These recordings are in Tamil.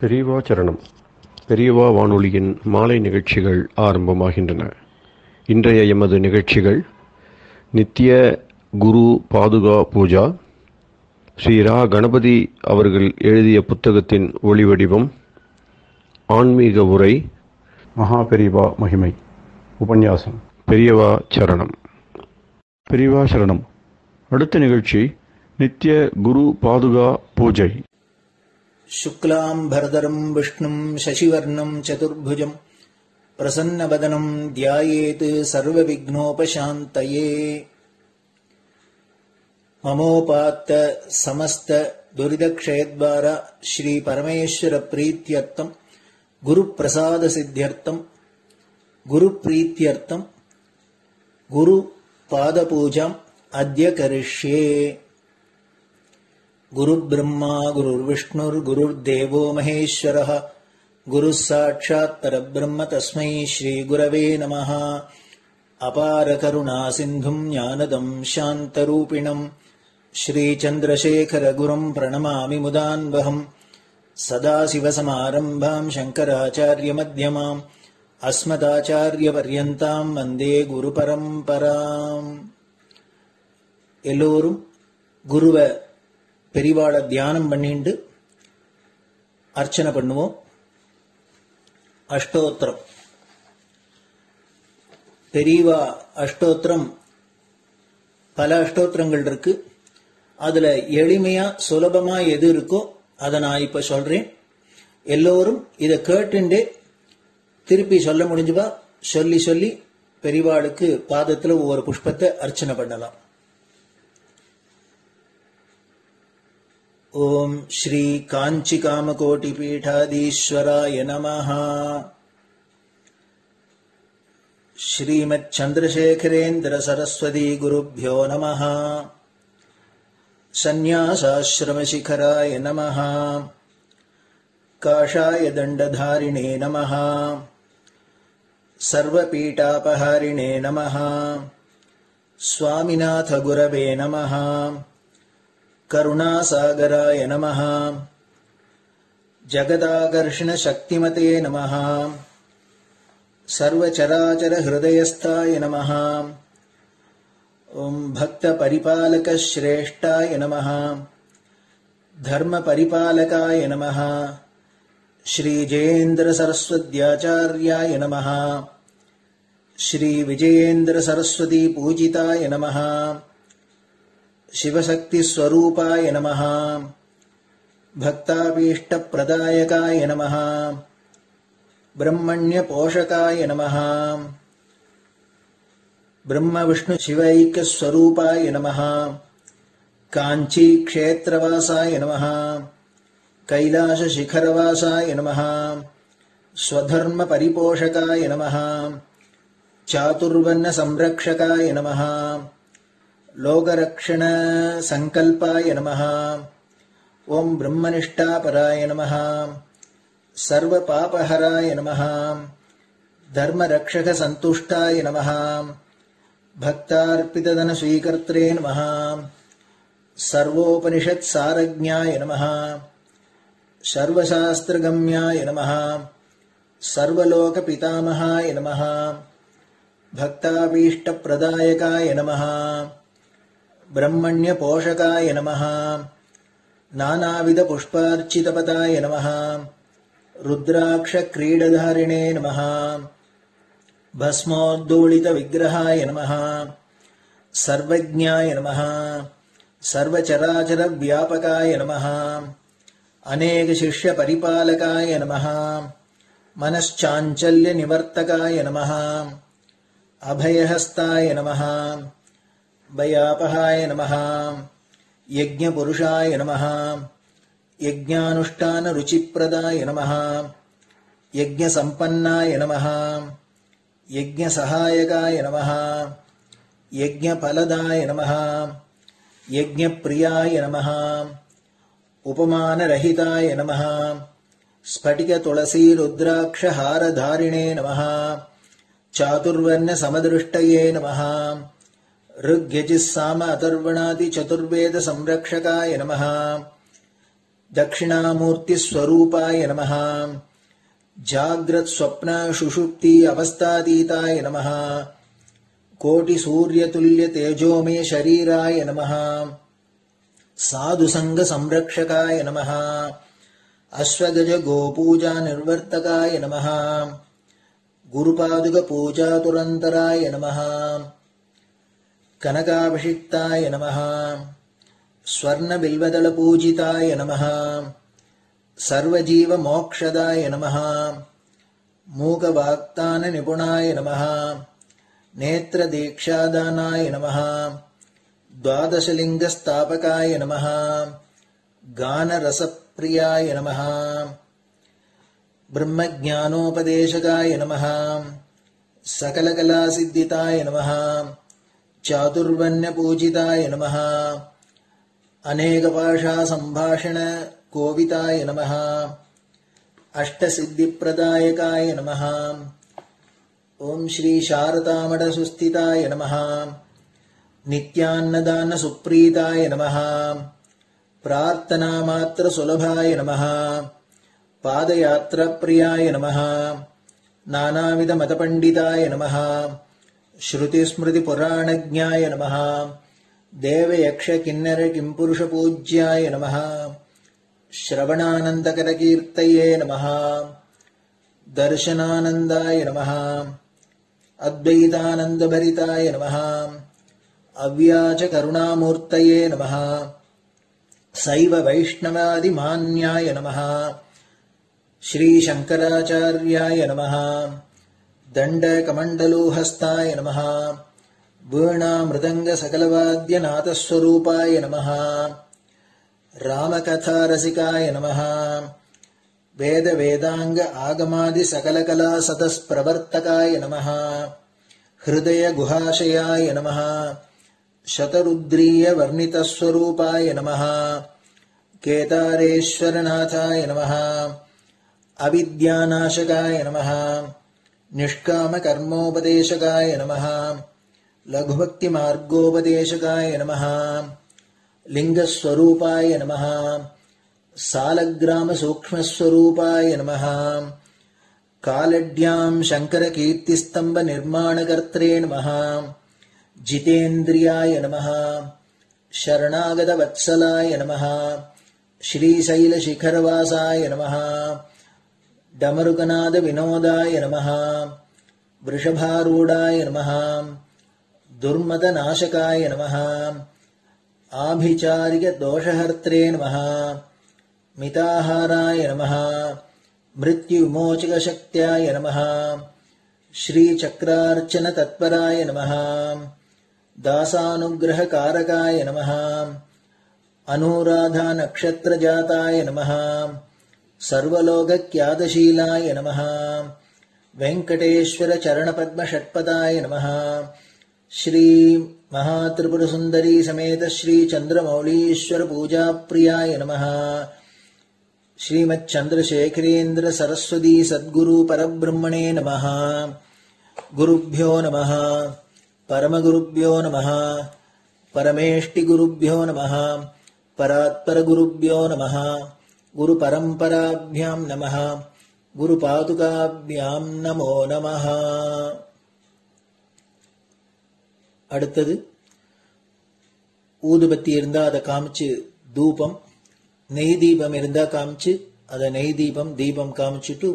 பெரியவா சரணம். பெரியவா வானொலியின் மாலை நிகழ்ச்சிகள் ஆரம்பமாகின்றன. இன்றைய எமது நிகழ்ச்சிகள் நித்திய குரு பாதுகா பூஜா, ஸ்ரீ ரா கணபதி அவர்கள் எழுதிய புத்தகத்தின் ஒளிவடிவம், ஆன்மீக உரை, மகா பெரியவா மகிமை, உபன்யாசம். பெரியவா சரணம். பெரியவா சரணம். அடுத்த நிகழ்ச்சி நித்திய குரு பாதுகா பூஜை. शुक्लाम्बरधरं विष्णुं शशिवर्णं चतुर्भुजं प्रसन्नवदनं ध्यायेत् सर्वविघ्नोपशान्तये। ममोपात्त समस्त दुरितक्षयद्वार श्री परमेश्वर प्रीत्यर्थं गुरुप्रसाद सिद्ध्यर्थं गुरुप्रीत्यर्थं गुरुपादपूजाम् अद्य करिष्ये। गुरुर्ब्रह्मा गुरुर्विष्णुर्गुरुर्देवो महेश्वरः गुरुः साक्षात् परब्रह्म तस्मै श्रीगुरवे नमः। अपारकरुणा सिन्धुं ज्ञानदं शान्तरूपिणं श्रीचन्द्रशेखरगुरुं प्रणमामि मुदान्वहम्। सदाशिवसमारम्भां शङ्कराचार्यमध्यमाम् अस्मदाचार्यपर्यन्तां वन्दे गुरुपरम्पराम्। எல்லோரும் குருவ பெரிவாள தியானம் பண்ணிண்டு அர்ச்சனை பண்ணுவோம். அஷ்டோத்திரம். பெரியவா அஷ்டோத்திரம் பல அஷ்டோத்திரங்கள் இருக்கு. அதுல எளிமையா சுலபமா எது இருக்கோ அதை நான் இப்ப சொல்றேன். எல்லோரும் இதை கேட்டுண்டே திருப்பி சொல்ல முடிஞ்சுபா சொல்லி சொல்லி பெரிவாளுக்கு பாதத்துல ஒவ்வொரு புஷ்பத்தை அர்ச்சனை பண்ணலாம். ओम श्री कांची कामकोटि पीठाधीश्वराय नमः। श्रीमत् चंद्रशेखरेन्द्र सरस्वती गुरुभ्यो नमः। संन्यासाश्रम शिखराय नमः। काषाय दंडधारिणे नमः। सर्वपीठापहारिणे नमः। स्वामिनाथ गुरवे नमः। करुणासागराय नमः। जगदाकर्षण शक्तिमते नमः। सर्वचराचर हृदयस्थाय नमः। ओम भक्त परिपालक श्रेष्ठाय नमः। धर्म परिपालकाय नमः। श्री जयेन्द्र सरस्वत्याचार्याय नमः। श्री विजयेन्द्र सरस्वती पूजिताय नमः। शिवशक्ति स्वरूपाय नमः। भक्ताभीष्ट प्रदायकाय नमः। ब्रह्मण्य पोषकाय नमः। ब्रह्म विष्णु शिवैक्य स्वरूपाय नमः। कांची क्षेत्रवासाय नमः। कैलाश शिखरवासाय नमः। स्वधर्म परिपोषकाय नमः। चातुर्वर्ण संरक्षकाय नमः। लोकरक्षण संकल्पाय नमः। ओम ब्रह्मनिष्ठापराय नमः। सर्वपापहराय नमः। धर्मरक्षक संतुष्टाय नमः। भक्तार्पितधन स्वीकर्त्रे नमः। सर्वोपनिषत् सारज्ञाय नमः। सर्वशास्त्रगम्याय नमः। सर्वलोक पितामहाय नमः। भक्ताभीष्ट प्रदायकाय नमः। ब्रह्मण्य पोषकाय नमः। नानाविध पुष्पार्चितपदाय नमः। रुद्राक्ष क्रीडधारिणे नमः। भस्मोद्दोलित विग्रहाय नमः। सर्वज्ञाय नमः। सर्वचराचर व्यापकाय नमः। अनेक शिष्य परिपालकाय नमः। मनश्चाञ्चल्य निवर्तकाय नमः। अभयहस्ताय नमः। भयापहाय नमः। यज्ञपुरुषाय नमः। यज्ञानुष्ठान रुचिप्रदाय नमः। यज्ञसम्पन्नाय नमः। यज्ञसहायकाय नमः। यज्ञफलदाय नमः। यज्ञप्रियाय नमः। उपमानरहिताय नमः। स्फटिक तुलसी रुद्राक्ष हारधारिणे नमः। चातुर्वर्ण समदृष्टये नमः। ऋग्यजुस्साम अथर्वणादि चतुर्वेद संरक्षकाय नमः। दक्षिणामूर्ति स्वरूपाय नमः जाग्रत स्वप्न सुषुप्ति अवस्थातीताय नमः कोटि सूर्यतुल्य तेजोमय शरीराय नमः साधु संग संरक्षकाय नमः अश्वगज गोपूजा निर्वर्तकाय नमः गुरुपादुक पूजा तुरंतराय नमः कनकाभिषिक्ताय नमः स्वर्ण बिल्वदल पूजिताय नमः सर्वजीव मोक्षदाय नमः मूकवाक्तान निपुणाय नमः नेत्र दीक्षादानाय नमः द्वादशलिंग स्थापकाय नमः गान रसप्रियाय नमः ब्रह्मज्ञानोपदेशकाय नमः सकलकलासिद्धिताय नमः चातुर्वण्य पूजिताय नमः अनेकभाषा संभाषण कोविताय नमः अष्टसिद्धिप्रदायकाय नमः ओम श्री शारदामठ सुस्थिताय नमः नित्यान्नदान सुप्रीताय नमः प्रार्थना मात्र सुलभाय नमः पादयात्रा प्रियाय नमः नानाविध मतपंडिताय नमः श्रुति स्मृति पुराणज्ञाय नमः देव यक्ष किन्नर किंपुरुष पूज्याय नमः श्रवणानंदकर कीर्तये नमः दर्शनानंदाय नमः अद्वैतानंद भरिताय नमः अव्याच करुणामूर्तये नमः शैव वैष्णवादि मान्याय नमः श्री शंकराचार्याय नमः दंड कमंडलूहस्ताय नमः वीणा मृदंग सकलवाद्य नाथस्वरूपाय नमः रामकथा रसिकाय नमः वेद वेदांग आगमादि सकलकला सतस्प्रवर्तकाय नमः हृदय गुहाशयाय नमः शतरुद्रीय वर्णितस्वरूपाय नमः केदारेश्वरनाथाय नमः अविद्यानाशकाय नमः निष्काम कर्मोपदेशकाय नमः लघुभक्ति मार्गोपदेशकाय नमः लिंगस्वरूपाय नमः सालग्राम सूक्ष्मस्वरूपाय नमः कालड्यां शंकर कीर्तिस्तंभ निर्माणकर्त्रे नमः जितेन्द्रियाय नमः शरणागत वत्सलाय नमः श्रीशैल शिखरवासाय नमः डमरुकनाद विनोदाय नमः वृषभारूढ़ाय नमः दुर्मद नाशकाय नमः आभिचारिक दोषहर्त्रे नमः मिताहाराय नमः मृत्युविमोचक शक्त्याय नमः श्रीचक्रार्चन तत्पराय नमः दासानुग्रह कारकाय नमः अनुराधा नक्षत्र जाताय नमः सर्वलोकक्यादशीलाय नमः वेंकटेश्वर चरण पद्म षट्पदाय नमः श्री महात्रिपुर सुंदरी समेत श्री चंद्रमौलीश्वर पूजा प्रियाय नमः श्रीमच्चंद्रशेखरेन्द्र सरस्वती सद्गुरु परब्रह्मणे नमः गुरुभ्यो नमः परमगुरुभ्यो नमः परमेष्टिगुरुभ्यो नमः परात्परगुरुभ्यो नमः गुरुपरंपराभ्यां नमः गुरुपादुकाभ्यां नमो नमः அடுத்தது ஊதுபத்தி இருந்தா அதை காமிச்சு தூபம் நெய் தீபம் இருந்தா காமிச்சு அதை நெய் தீபம் தீபம் காமிச்சுட்டு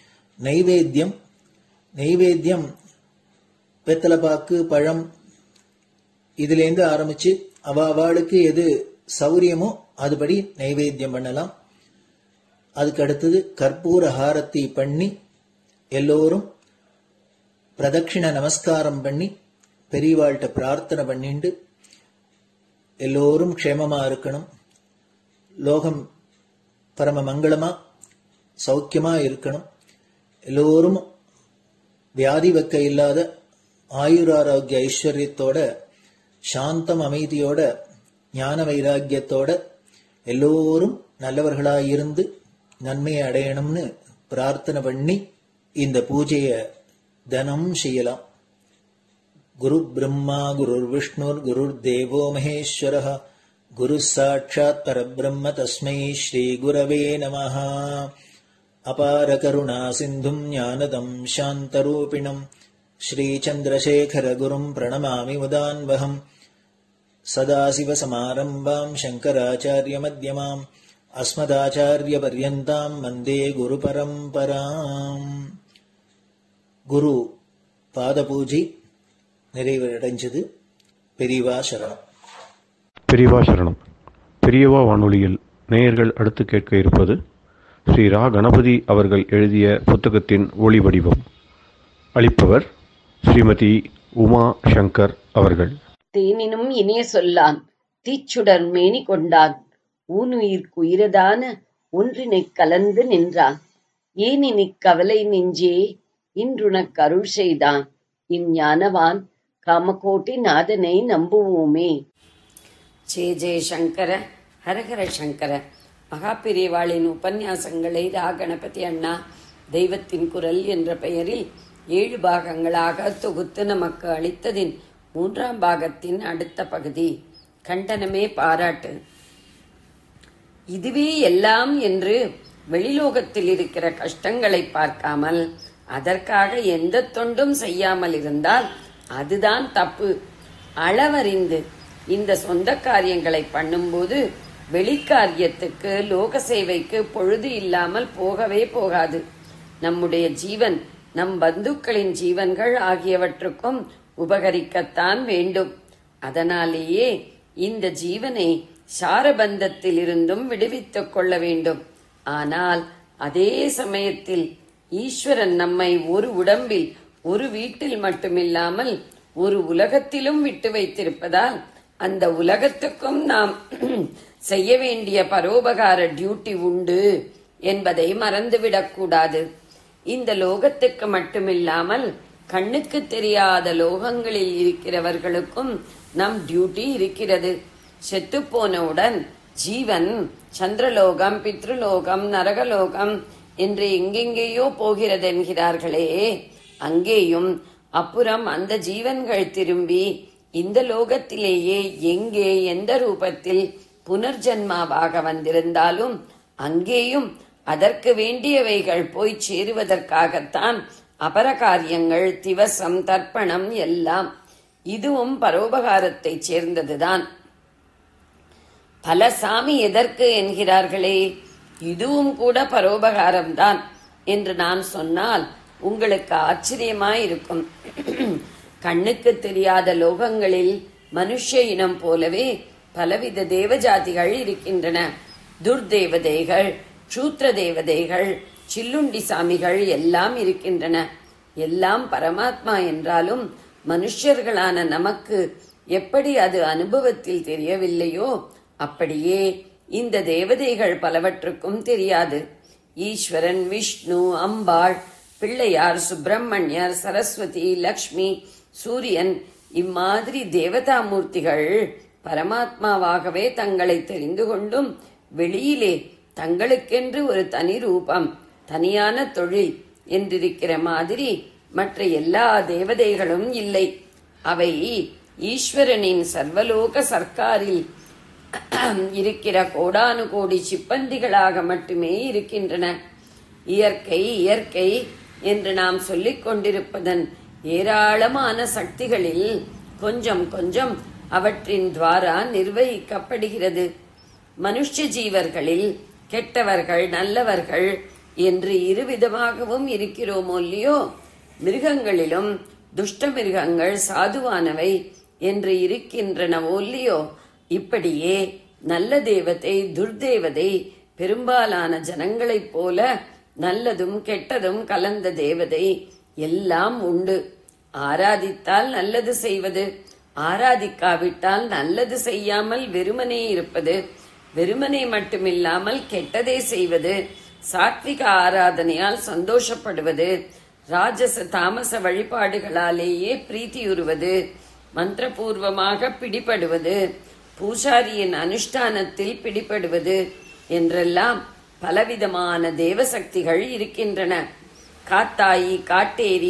நெய்வேத்தியம் வெத்தலைப்பாக்கு பழம் இதுலேருந்து ஆரம்பிச்சு அவளுக்கு எது சௌரியமோ அதுபடி நைவேத்தியம் பண்ணலாம். அதுக்கு அடுத்தது கற்பூர ஹாரத்தி பண்ணி எல்லோரும் பிரதட்சிண நமஸ்காரம் பண்ணி பெரியவாள்கிட்ட பிரார்த்தனை பண்ணிண்டு எல்லோரும் க்ஷேமமா இருக்கணும், லோகம் பரம மங்களமா சௌக்கியமா இருக்கணும், எல்லோரும் வியாதி வெக்க இல்லாத ஆயுராரோக்கிய ஐஸ்வர்யத்தோட சாந்தம் அமைதியோட ஞான வைராக்கியத்தோட எல்லோரும் நல்லவர்களாயிருந்து நன்மையை அடையணும்னு பிரார்த்தனை பண்ணி இந்த பூஜையை தினம் செய்யலாம். குரு பிரம்மா குரு விஷ்ணுர் குரு தேவோ மகேஸ்வரः गुरुः साक्षात् परब्रह्म तस्मै श्रीगुरवे नमः। अपारकरुणासिन्धुम् ज्ञानदम् शान्तरूपिणम् श्रीचन्द्रशेखरगुरुम् प्रणमामि मुदान्वहम्। सदाशिवसमारम्भाम् शङ्कराचार्यमध्यमाम् अस्मदाचार्यपर्यन्ताम् वन्दे गुरुपरम्पराम्. குரு பாதபூஜை நிறைவடைஞ்சது. பெரியவா சரணம். பெரியவா சரணம். பெரியவா வானொலியில் நேயர்கள் அடுத்து கேட்க இருப்பது ஸ்ரீ ரா கணபதி அவர்கள் எழுதிய புத்தகத்தின் ஒளி வடிவம். அளிப்பவர் ஸ்ரீமதி உமா சங்கர் அவர்கள். தேனினும் இனிய சொல்லான் தீச்சுடர் மேனி கொண்டான் ஊனுயிர்க்குயிரதான ஒன்றினைக் கலந்து நின்றான் ஏனினிக் கவலை நெஞ்சே இன்றுனக் அருள் செய்தான் இஞ்ஞானவான் காமகோட்டி நாதனை நம்புவோமே. ஜெய சங்கர, ஹரஹர சங்கர. மகாபெரிவாளின் உபன்யாசங்களை ரா கணபதி அண்ணா தெய்வத்தின் குரல் என்ற பெயரில் 7 பாகங்களாக தொகுத்து நமக்கு அளித்ததின் 3ஆம் பாகத்தின் அடுத்த பகுதி கண்டனமே பாராட்டு. இதுவே எல்லாம் என்று வெளிலோகத்தில் இருக்கிற கஷ்டங்களை பார்க்காமல் அதற்காக எந்த தொண்டும் செய்யாமல் இருந்தால் அதுதான் தப்பு. அளவறிந்து இந்த சொந்த காரியங்களை பண்ணும்போது வெளிக்காரியத்துக்கு லோக சேவைக்கு பொழுது இல்லாமல் போகவே போகாது. நம்முடைய ஜீவன் நம் பந்துக்களின் ஜீவன்கள் ஆகியவற்றுக்கும் உபகரிக்கத்தான் வேண்டும். அதனாலேயே இந்த ஜீவனை சாரபந்தத்தில் இருந்தும் விடுவித்துக் கொள்ள வேண்டும். ஆனால் அதே சமயத்தில் ஈஸ்வரன் நம்மை ஒரு உடம்பில் ஒரு வீட்டில் மட்டுமில்லாமல் ஒரு உலகத்திலும் விட்டு வைத்திருப்பதால் அந்த உலகத்துக்கும் நாம் செய்ய வேண்டிய பரோபகார டியூட்டி உண்டு என்பதை மறந்துவிடக்கூடாது. இந்த லோகத்துக்கு மட்டுமில்லாமல் கண்ணுக்கு தெரியாத லோகங்களில் இருக்கிறவர்களுக்கும் நம் டியூட்டி இருக்கிறது. செத்துப்போனவுடன் ஜீவன் சந்திரலோகம், பித்ருலோகம், நரகலோகம் என்று எங்கெங்கேயோ போகிறது என்கிறார்களே, அங்கேயும் அப்புறம் அந்த ஜீவன்கள் திரும்பி இந்த லோகத்திலேயே எங்கே எந்த ரூபத்தில் புனர்ஜன்மாவாக வந்திருந்தாலும் அங்கேயும் அதற்கு வேண்டியவைகள் போய் சேருவதற்காகத்தான் அபரகாரியங்கள், திவசம், தர்ப்பணம் எல்லாம். இதுவும் பரோபகாரத்தை சேர்ந்ததுதான். பல சாமி எதற்கு என்கிறார்களே, இதுவும் கூட பரோபகாரம்தான் என்று நான் சொன்னால் உங்களுக்கு ஆச்சரியமாயிருக்கும். கண்ணுக்கு தெரியாத லோகங்களில் மனுஷ இனம் போலவே பலவித தேவஜாதிகள் இருக்கின்றன. துர்தேவதைகள், க்ஷூத்ர தேவதைகள், சில்லுண்டி சாமிகள் எல்லாம் இருக்கின்றன. எல்லாம் பரமாத்மா என்றாலும் மனுஷர்களான நமக்கு எப்படி அது அனுபவத்தில் தெரியவில்லையோ அப்படியே இந்த தேவதைகள் பலவற்றுக்கும் தெரியாது. ஈஸ்வரன், விஷ்ணு, அம்பாள், பிள்ளையார், சுப்பிரமணியர், சரஸ்வதி, லக்ஷ்மி, சூரியன் இம்மாதிரி தேவதா மூர்த்திகள் பரமாத்மாவாகவே தங்களை தெரிந்து கொண்டும் வெளியிலே தங்களுக்கென்று ஒரு தனி ரூபம், தனியான தொழில் என்றிருக்கிற மாதிரி மற்ற எல்லா தேவதைகளும் இல்லை. அவை ஈஸ்வரனின் சர்வலோக சர்க்காரில் இருக்கிற கோடானு கோடி சிப்பந்திகளாக மட்டுமே இருக்கின்றன. இயற்கை இயற்கை என்று நாம் சொல்லிக் கொண்டிருப்பதன் ஏராளமான சக்திகளில் கொஞ்சம் கொஞ்சம் அவற்றின் துவாரா நிர்வகிக்கப்படுகிறது. மனுஷ ஜீவர்களில் கெட்டவர்கள், நல்லவர்கள் என்று இருவிதமாகவும் இருக்கிறோமோ இல்லையோ, மிருகங்களிலும் துஷ்ட மிருகங்கள், சாதுவானவை என்று இருக்கின்றனவோ இல்லையோ, இப்படியே நல்ல தேவதை, துர்தேவதை, பெரும்பாலான ஜனங்களைப் போல நல்லதும் கெட்டதும் கலந்த தேவதை எல்லாம் உண்டு. ஆராதித்தால் நல்லது செய்வது, ஆராதிக்காவிட்டால் நல்லது செய்யாமல் வெறுமனே இருப்பது, வெறுமனே மட்டுமில்லாமல் கெட்டதே செய்வது, சாத்விக ஆராதனையால் சந்தோஷப்படுவது, ராஜச தாமச வழிபாடுகளாலேயே பிரீத்தியுறுவது, மந்திரபூர்வமாக பிடிபடுவது, பூசாரியின் அனுஷ்டானத்தில் பிடிபடுவது என்றெல்லாம் பலவிதமான தேவசக்திகள் இருக்கின்றன. காத்தாயி, காட்டேரி,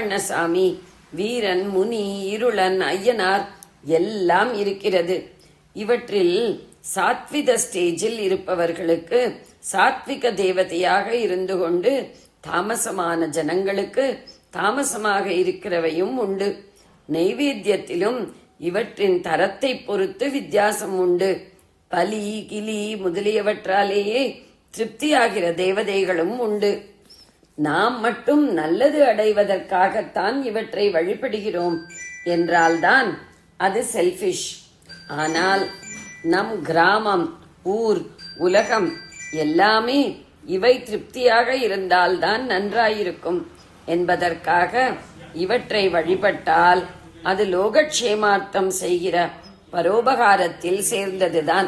கருப்பண்ணசாமி, வீரன், முனி, இருளன், ஐயனார் எல்லாம் இருக்கிறது. இவற்றில் சாத்விக ஸ்டேஜில் இருப்பவர்களுக்கு சாத்விக தேவதையாக இருந்து கொண்டு தாமசமான ஜனங்களுக்கு தாமசமாக இருக்கிறவையும் உண்டு. நைவேத்தியத்திலும் இவற்றின் தரத்தை பொறுத்து வித்தியாசம் உண்டு. பலி கிளி முதலியவற்றாலேயே திருப்தியாகிற தேவதைகளும் உண்டு. நாம் மட்டும் நல்லது அடைவதற்காகத்தான் இவற்றை வழிபடுகிறோம் என்றால்தான் அது செல்பிஷ். ஆனால் நம் கிராமம், ஊர், உலகம் எல்லாமே இவை திருப்தியாக இருந்தால்தான் நன்றாயிருக்கும் என்பதற்காக இவற்றை வழிபட்டால் அது லோகக்ஷேமார்த்தம் செய்கிற பரோபகாரத்தில் சேர்ந்ததுதான்.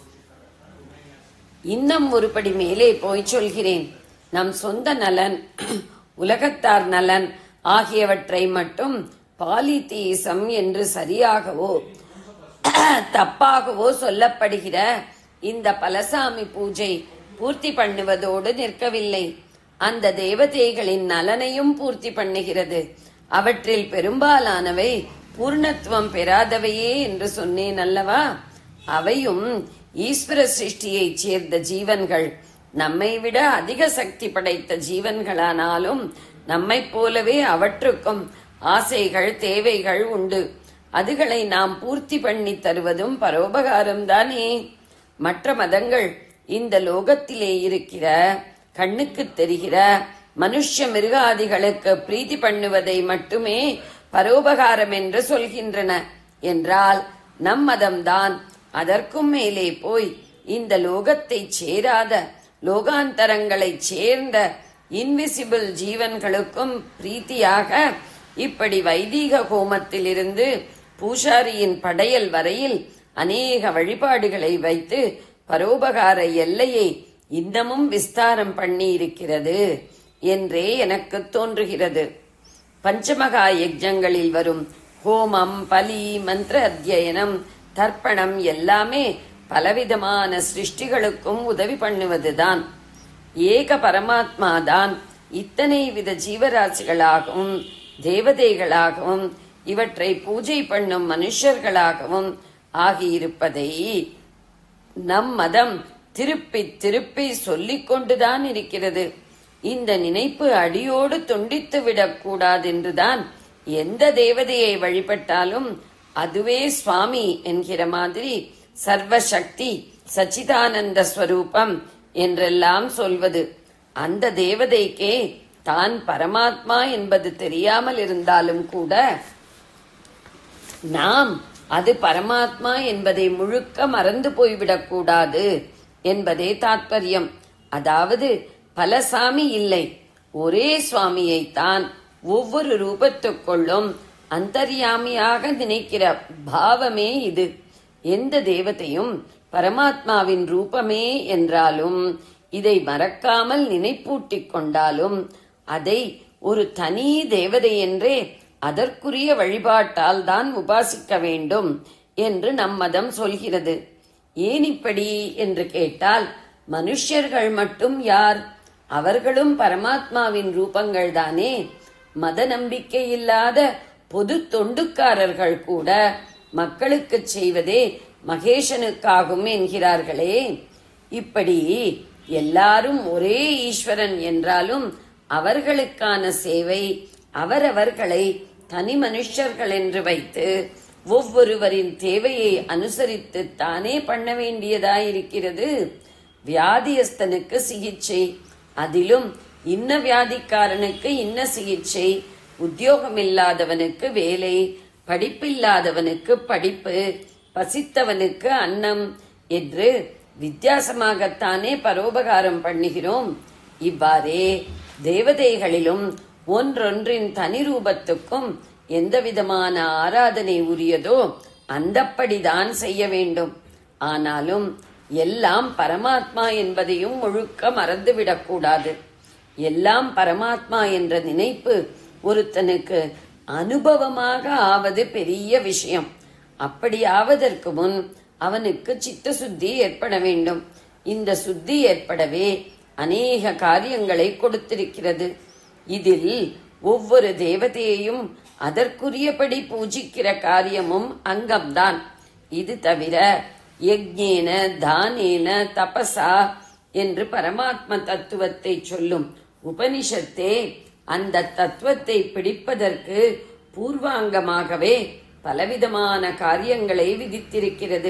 இன்னும் ஒருபடி மேலே போய் சொல்கிறேன். நம் சொந்த நலன், உலகத்தார் நலன் ஆகியவற்றை மட்டும் பாலிதீசம் என்று சரியாகவோ தப்பாகவோ சொல்லப்படுகிற இந்த பலசாமி பூஜை பூர்த்தி பண்ணுவதோடு நிற்கவில்லை. அந்த தேவதைகளின் நலனையும் பூர்த்தி பண்ணுகிறது. அவற்றில் பெரும்பாலானவை பூர்ணத்துவம் பெறாதவையே என்று சொன்னேன் அல்லவா? அவையும் ஈஸ்வர சிருஷ்டியைச் சேர்ந்த ஜீவன்கள். நம்மை விட அதிக சக்தி படைத்த ஜீவன்களானாலும் நம்மை போலவே அவற்றுக்கும் ஆசைகள், தேவைகள் உண்டு. அதுகளை நாம் பூர்த்தி பண்ணி தருவதும் பரோபகாரம்தானே. மற்ற மதங்கள் இந்த லோகத்திலே இருக்கிற கண்ணுக்கு தெரிகிற மனுஷ மிருகாதிகளுக்கு பிரீத்தி பண்ணுவதை மட்டுமே பரோபகாரம் என்று சொல்கின்றன என்றால் நம் மதம்தான் அதற்கும் மேலே போய் இந்த லோகத்தை சேராத லோகாந்தரங்களை சேர்ந்த இன்விசிபிள் ஜீவன்களுக்கும் பிரீத்தியாக இப்படி வைதீக ஹோமத்திலிருந்து பூசாரியின் படையல் வரையில் அநேக வழிபாடுகளை வைத்து பரோபகார எல்லையை இன்னமும் விஸ்தாரம் பண்ணி இருக்கிறது என்றே எனக்கு தோன்றுகிறது. பஞ்சமகா யஜ்ஞங்களில் வரும் ஹோமம், பலி, மந்திர அத்தியனம், தர்ப்பணம் எல்லாமே பலவிதமான சிருஷ்டிகளுக்கும் உதவி பண்ணுவதுதான். ஏக பரமாத்மாதான் இத்தனை வித ஜீவராசிகளாகவும் தேவதைகளாகவும் இவற்றை பூஜை பண்ணும் மனுஷர்களாகவும் ஆகியிருப்பதை நம் மதம் திருப்பி திருப்பி சொல்லிக் கொண்டுதான் இருக்கிறது. இந்த நினைப்பு அடியோடு துண்டித்து விடக் கூடாதென்றுதான் எந்த தேவதையை வழிபட்டாலும் அதுவே சுவாமி என்கிற மாதிரி சர்வசக்தி சச்சிதானந்த ஸ்வரூபம் என்றெல்லாம் சொல்வது. அந்த தேவதைக்கே தான் பரமாத்மா என்பது தெரியாமல் இருந்தாலும் கூட நாம் அது பரமாத்மா என்பதை முழுக்க மறந்து போய்விடக் கூடாது என்பதே தாத்பரியம். அதாவது பல சாமி இல்லை, ஒரே சுவாமியைத்தான் ஒவ்வொரு ரூபத்துக்குள்ளும் அந்தர்யாமியாக நினைக்கிற பாவமே இது. எந்த தேவதையும் பரமாத்மாவின் ரூபமே என்றாலும் இதை மறக்காமல் நினைப்பூட்டிக் கொண்டாலும் அதை ஒரு தனி தேவதை என்றே அதற்குரிய வழிபாட்டால் தான் உபாசிக்க வேண்டும் என்று நம் மதம் சொல்கிறது. ஏன் இப்படி என்று கேட்டால், மனுஷர்கள் மட்டும் யார்? அவர்களும் பரமாத்மாவின் ரூபங்கள் தானே. மத நம்பிக்கை இல்லாத பொது தொண்டுக்காரர்கள் கூட மக்களுக்கு செய்வதே மகேசனுக்காகும் என்கிறார்களே. இப்படி எல்லாரும் ஒரே ஈஸ்வரன் என்றாலும் அவர்களுக்கான சேவை அவரவர்களை தனி மனுஷர்கள் என்று வைத்து ஒவ்வொருவரின் தேவையை அனுசரித்து தானே பண்ண வேண்டியதாயிருக்கிறது. வியாதியஸ்தனுக்கு சிகிச்சை, அதிலும் இன்ன வியாதிக்காரனுக்கு இன்ன சிகிச்சை, உத்தியோகமில்லாதவனுக்கு வேலை, படிப்பில்லாதவனுக்கு படிப்பு, பசித்தவனுக்கு அன்னம் என்று வித்தியாசமாகத்தானே பரோபகாரம் பண்ணுகிறோம். இவ்வாறே தேவதைகளிலும் ஒன்றொன்றின் தனி ரூபத்துக்கும் எந்தவிதமான ஆராதனை உரியதோ அந்தப்படிதான் செய்ய வேண்டும். ஆனாலும் எல்லாம் பரமாத்மா என்பதையும் முழுக்க மறந்துவிடக்கூடாது. எல்லாம் பரமாத்மா என்ற நினைப்பு ஒருத்தனுக்கு அனுபவமாக ஆவது பெரிய விஷயம். அப்படி ஆவதற்கு முன் அவனுக்கு சித்த சுத்தி ஏற்பட வேண்டும். இந்த சுத்தி ஏற்படவே அநேக காரியங்களை கொடுத்திருக்கிறது. இதில் ஒவ்வொரு தேவதையையும் அதற்குரியபடி பூஜிக்கிற காரியமும் அங்கம்தான். இது தவிர யஜ்ஞேன தானேன தபசா என்று பரமாத்ம தத்துவத்தை சொல்லும் உபனிஷத்தே அந்த தத்துவத்தை பிடிப்பதற்கு பூர்வாங்கமாகவே பலவிதமான காரியங்களை விதித்திருக்கிறது.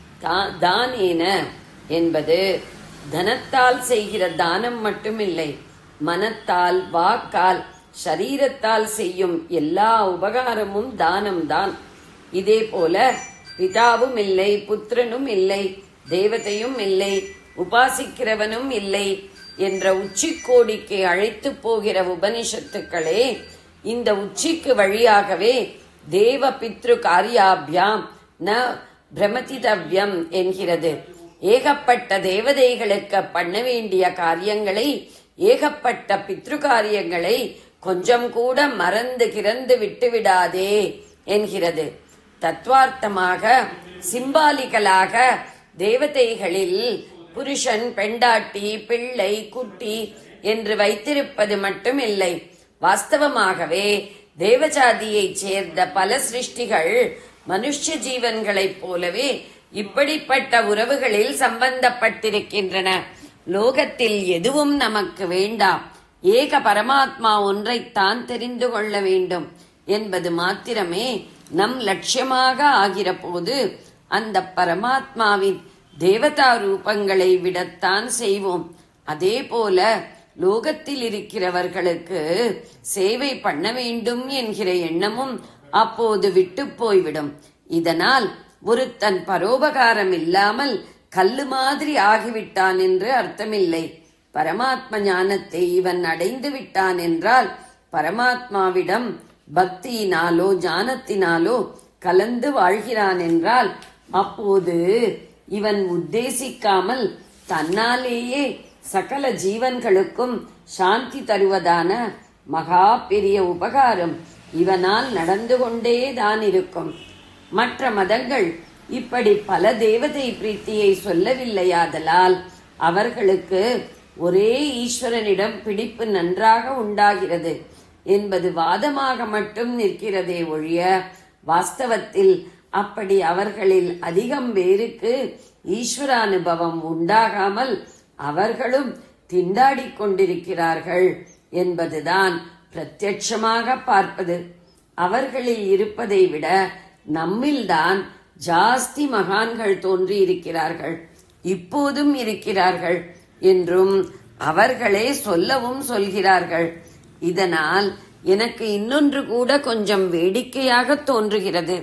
தானேன என்பது தனத்தால் செய்கிற தானம் மட்டுமில்லை, மனத்தால், வாக்கால், சரீரத்தால் செய்யும் எல்லா உபகாரமும் தானம்தான். இதே போல பிதாவும் இல்லை, புத்திரனும் இல்லை, தேவதையும் இல்லை, உபாசிக்கிறவனும் இல்லை என்ற உச்சிக்கோடிக்கு அழைத்து போகிற உபனிஷத்துக்களே இந்த உச்சிக்கு வழியாகவே தேவ பித்ரு காரியாபியாம் ந பிரமதிதவ்யம் என்கிறது. ஏகப்பட்ட தேவதைகளுக்கு பண்ண வேண்டிய காரியங்களை, ஏகப்பட்ட பித்ரு காரியங்களை கொஞ்சம் கூட மறந்து கிறந்து விட்டுவிடாதே என்கிறது. தத்துவார்த்தமாக, சிம்பாலிக்கலாக தேவதைகளில் புருஷன், பெண்டாட்டி, பிள்ளை, குட்டி என்று வைத்திருப்பது மட்டும் இல்லை, வாஸ்தவமாகவே தேவஜாதியைச் சேர்ந்த பல சிருஷ்டிகள் மனுஷ்ய ஜீவன்களைப் போலவே இப்படிப்பட்ட உறவுகளில் சம்பந்தப்பட்டிருக்கின்றன. லோகத்தில் எதுவும் நமக்கு வேண்டாம், ஏக பரமாத்மா ஒன்றைத்தான் தெரிந்து கொள்ள வேண்டும் என்பது மாத்திரமே நம் லட்சியமாக ஆகிற போது அந்த பரமாத்மாவின் தேவதா ரூபங்களை விடத்தான் செய்வோம். அதே போல லோகத்தில் இருக்கிறவர்களுக்கு சேவை பண்ண வேண்டும் என்கிற எண்ணமும் அப்போது விட்டு போய்விடும். இதனால் ஒருத்தன் பரோபகாரம் இல்லாமல் கல்லு மாதிரி ஆகிவிட்டான் என்று அர்த்தமில்லை. பரமாத்ம ஞானத்தை இவன் அடைந்து விட்டான் என்றால் பரமாத்மாவிடம் பக்தியினாலோ ஞானத்தினாலோ கலந்து வாழ்கிறான் என்றால் அப்போது இவன் உத்தேசிக்காமல் தன்னாலேயே சகல ஜீவன்களுக்கும் சாந்தி தருவதான மகா பெரிய உபகாரம் இவனால் நடந்து கொண்டேதான் இருக்கும். மற்ற மதங்கள் இப்படி பல தேவதை பிரீத்தியை சொல்லவில்லையாதலால் அவர்களுக்கு ஒரே ஈஸ்வரனிடம் பிடிப்பு நன்றாக உண்டாகிறது என்பது வாதமாக மட்டும் நிற்கிறதே ஒழிய வாஸ்தவத்தில் அப்படி அவர்களில் அதிகம் பேருக்கு ஈஸ்வரானுபவம் உண்டாகாமல் அவர்களும் திண்டாடிக் கொண்டிருக்கிறார்கள் என்பதுதான் பிரத்யட்சமாக பார்ப்பது. அவர்களில் இருப்பதை விட நம்மில்தான் ஜாஸ்தி மகான்கள் தோன்றி இருக்கிறார்கள், இப்போதும் இருக்கிறார்கள் என்றும் அவர்களே சொல்லவும் சொல்கிறார்கள். இதனால் எனக்கு இன்னொன்று கூட கொஞ்சம் வேடிக்கையாக தோன்றுகிறது.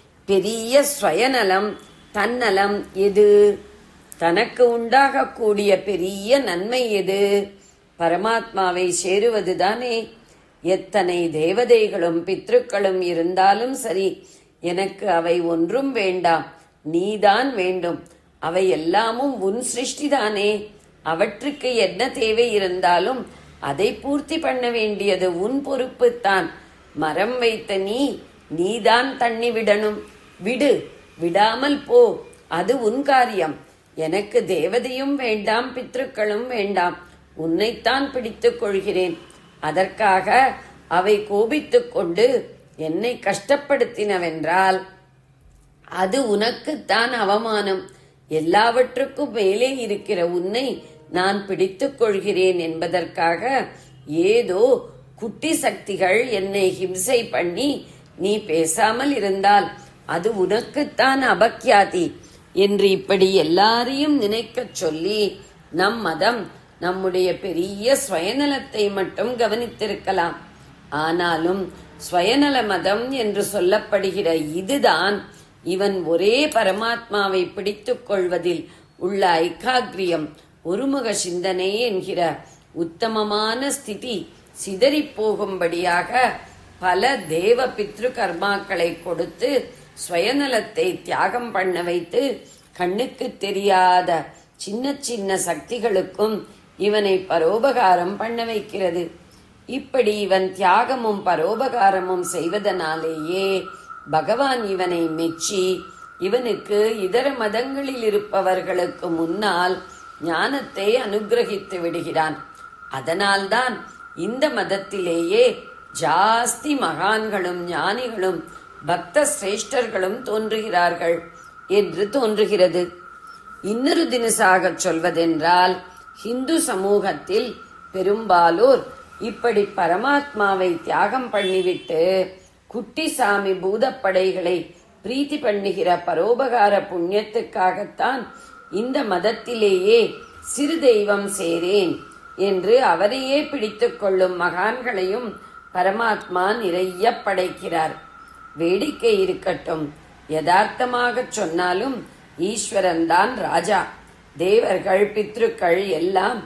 பெரிய ஸ்வயநலம், தன்னலம் எது? தனக்கு உண்டாகக்கூடிய பெரிய நன்மை எது? பரமாத்மாவை சேருவதுதானே. எத்தனை தேவதைகளும் பித்ருக்களும் இருந்தாலும் சரி, எனக்கு அவை ஒன்றும் வேண்டாம், நீதான் வேண்டும். அவை எல்லாமும் உன் சிருஷ்டிதானே. அவற்றுக்கு என்ன தேவை இருந்தாலும் அதை பூர்த்தி பண்ண வேண்டியது உன் பொறுப்புத்தான். மரம் வைத்த நீதான் தண்ணி விடணும். விடு, விடாமல் போ, அது உன் காரியம். எனக்கு தேவதையும் வேண்டாம், பித்ருக்களும் வேண்டாம், உன்னைத்தான் பிடித்துக் கொள்கிறேன். அதற்காக அவை கோபித்துக் கொண்டு என்னை கஷ்டப்படுத்தினவென்றால் அது உனக்குத்தான் அவமானம். எல்லாவற்றுக்கும் மேலே இருக்கிற உன்னை நான் பிடித்துக் கொள்கிறேன் என்பதற்காக ஏதோ குட்டி சக்திகள் என்னை ஹிம்சை பண்ணி நீ பேசாமல் இருந்தால் அது உனக்குத்தான் அபக்யாதி என்று இப்படி எல்லாரையும் நினைக்கச் சொல்லி நம் மதம் நம்முடைய பெரிய ஸ்வயநலத்தை மட்டும் கவனித்திருக்கலாம். ஆனாலும் ஸ்வயநல மதம் என்று சொல்லப்படுகிற இதுதான் இவன் ஒரே பரமாத்மாவை பிடித்துக் கொள்வதில் உள்ள ஐகாகிரியம், ஒருமுக சிந்தனை என்கிற உத்தமமான ஸ்திதி சிதறிப் போகும்படியாக பல தேவ பித்ரு கர்மாக்களை கொடுத்து ஸ்வயநலத்தை தியாகம் பண்ண வைத்து கண்ணுக்கு தெரியாத சின்ன சின்ன சக்திகளுக்கும் இவனை பரோபகாரம் பண்ண வைக்கிறது. இப்படி இவன் தியாகமும் பரோபகாரமும் செய்வதனாலேயே பகவான் இவனை மெச்சி இவனுக்கு இதர மதங்களில் இருப்பவர்களுக்கு முன்னால் ஞானத்தை அனுகிரகித்து விடுகிறான். அதனால்தான் இந்த மதத்திலேயே ஜாஸ்தி மகான்களும் ஞானிகளும் பக்த சிரேஷ்டர்களும் தோன்றுகிறார்கள் என்று தோன்றுகிறது. இன்னொரு தினசாக சொல்வதென்றால், ஹிந்து சமூகத்தில் பெரும்பாலோர் இப்படி பரமாத்மாவை தியாகம் பண்ணிவிட்டு குட்டிசாமி பூதப்படைகளை பிரீத்தி பண்ணுகிற பரோபகார புண்ணியத்துக்காகத்தான் இந்த மதத்திலேயே சிறு தெய்வம் சேரேன் என்று அவரையே பிடித்துக் கொள்ளும் மகான்களையும் பரமாத்மா நிறைய படைக்கிறார். வேடிக்கை இருக்கட்டும், யதார்த்தமாக சொன்னாலும் ஈஸ்வரன் தான் ராஜா. தேவர்கள் பித்ருக்கள் எல்லாம்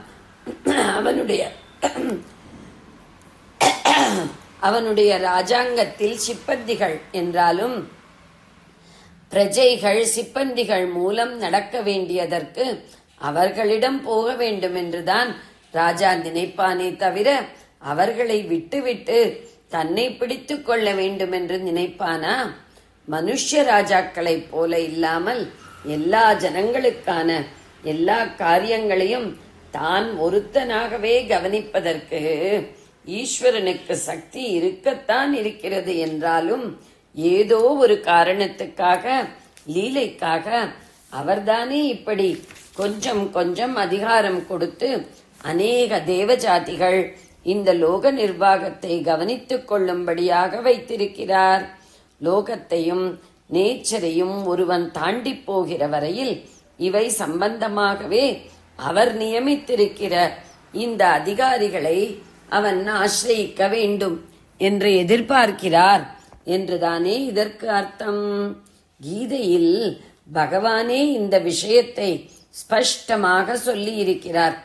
அவனுடைய ராஜாங்கத்தில் சிப்பந்திகள் என்றாலும் பிரஜைகள் சிப்பந்திகள் மூலம் நடக்க வேண்டியதற்கு அவர்களிடம் போக வேண்டும் என்றுதான் ராஜா நினைப்பானே தவிர அவர்களை விட்டுவிட்டு தன்னை பிடித்துக் கொள்ள வேண்டும் என்று நினைப்பானா? மனுஷ்ய ராஜாக்களைப் போல இல்லாமல் எல்லா ஜனங்களுக்கான எல்லா காரியங்களையும் தான் ஒருத்தனாகவே கவனிப்பதற்கு ஈஸ்வரனுக்கு சக்தி இருக்கத்தான் இருக்கிறது என்றாலும் ஏதோ ஒரு காரணத்துக்காக, லீலைக்காக அவர்தானே இப்படி கொஞ்சம் கொஞ்சம் அதிகாரம் கொடுத்து அநேக தேவஜாதிகள் இந்த லோக நிர்வாகத்தை கவனித்துக் கொள்ளும்படியாக வைத்திருக்கிறார். லோகத்தையும் நேச்சரையும் ஒருவன் தாண்டி போகிற வரையில் இவை சம்பந்தமாகவே அவர் நியமித்திருக்கிற இந்த அதிகாரிகளை அவன் ஆசிரியிக்க வேண்டும் என்று எதிர்பார்க்கிறார் என்றுதானே இதற்கு அர்த்தம். கீதையில் பகவானே இந்த விஷயத்தை ஸ்பஷ்டமாக சொல்லி இருக்கிறார்.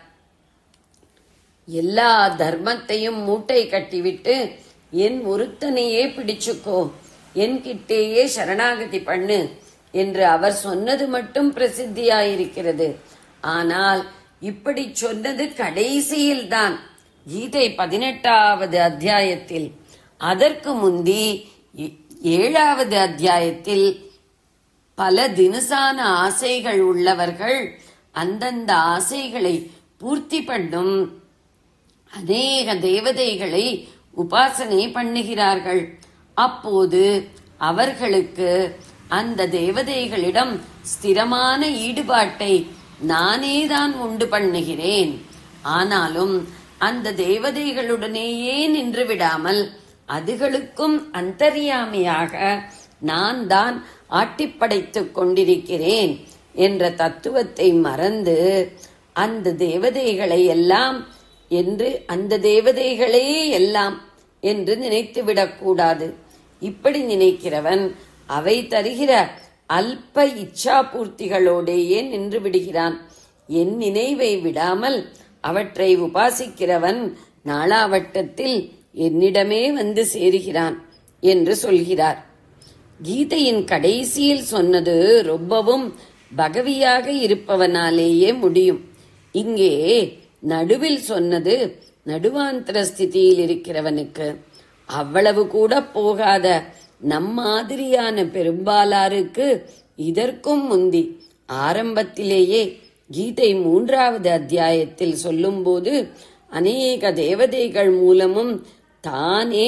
எல்லா தர்மத்தையும் மூட்டை கட்டிவிட்டு என் ஒருத்தனையே பிடிச்சுக்கோ, என் கிட்டேயே சரணாகதி பண்ணு என்று அவர் சொன்னது மட்டும் பிரசித்தியாயிருக்கிறது. ஆனால் இப்படி சொன்னது கடைசியில்தான், கீதை 18வது அத்தியாயத்தில். அதற்கு முந்தி 7வது அத்தியாயத்தில் பல தினசான ஆசைகள் உள்ளவர்கள் அந்தந்த ஆசைகளை பூர்த்தி பண்ணும் அநேக தேவதைகளை உபாசனை பண்ணுகிறார்கள். அப்போது அவர்களுக்கு அந்த தேவதைகளிடம் ஸ்திரமான ஈடுபாட்டை நானேதான் உண்டு பண்ணுகிறேன். ஆனாலும் அந்த தேவதைகளுடனேயே நின்று விடாமல் அதுகளுக்கும் அந்தர்யாமியாக நான் தான் ஆட்டிப்படைத்துக் கொண்டிருக்கிறேன் என்ற தத்துவத்தை மறந்து அந்த தேவதைகளை எல்லாம் என்று நினைத்துவிடக்கூடாது. இப்படி நினைக்கிறவன் அவை தருகிற அல்ப இச்சா பூர்த்திகளோடேயே நின்று விடுகிறான். என் நினைவை விடாமல் அவற்றை உபாசிக்கிறவன் நாளாவட்டத்தில் என்னிடமே வந்து சேருகிறான் என்று சொல்கிறார். கீதையின் கடைசியில் சொன்னது ரொம்பவும் பகவியாக இருப்பவனாலேயே முடியும். இங்கே நடுவில் சொன்னது நடுவாந்தர ஸ்திதியில் இருக்கிறவனுக்கு. அவ்வளவு கூட போகாத நம்மாதிரியான பெரும்பாலாருக்கு இதற்கும் முந்தி ஆரம்பத்திலேயே கீதை 3வது அத்தியாயத்தில் சொல்லும்போது அநேக தேவதைகள் மூலமும் தானே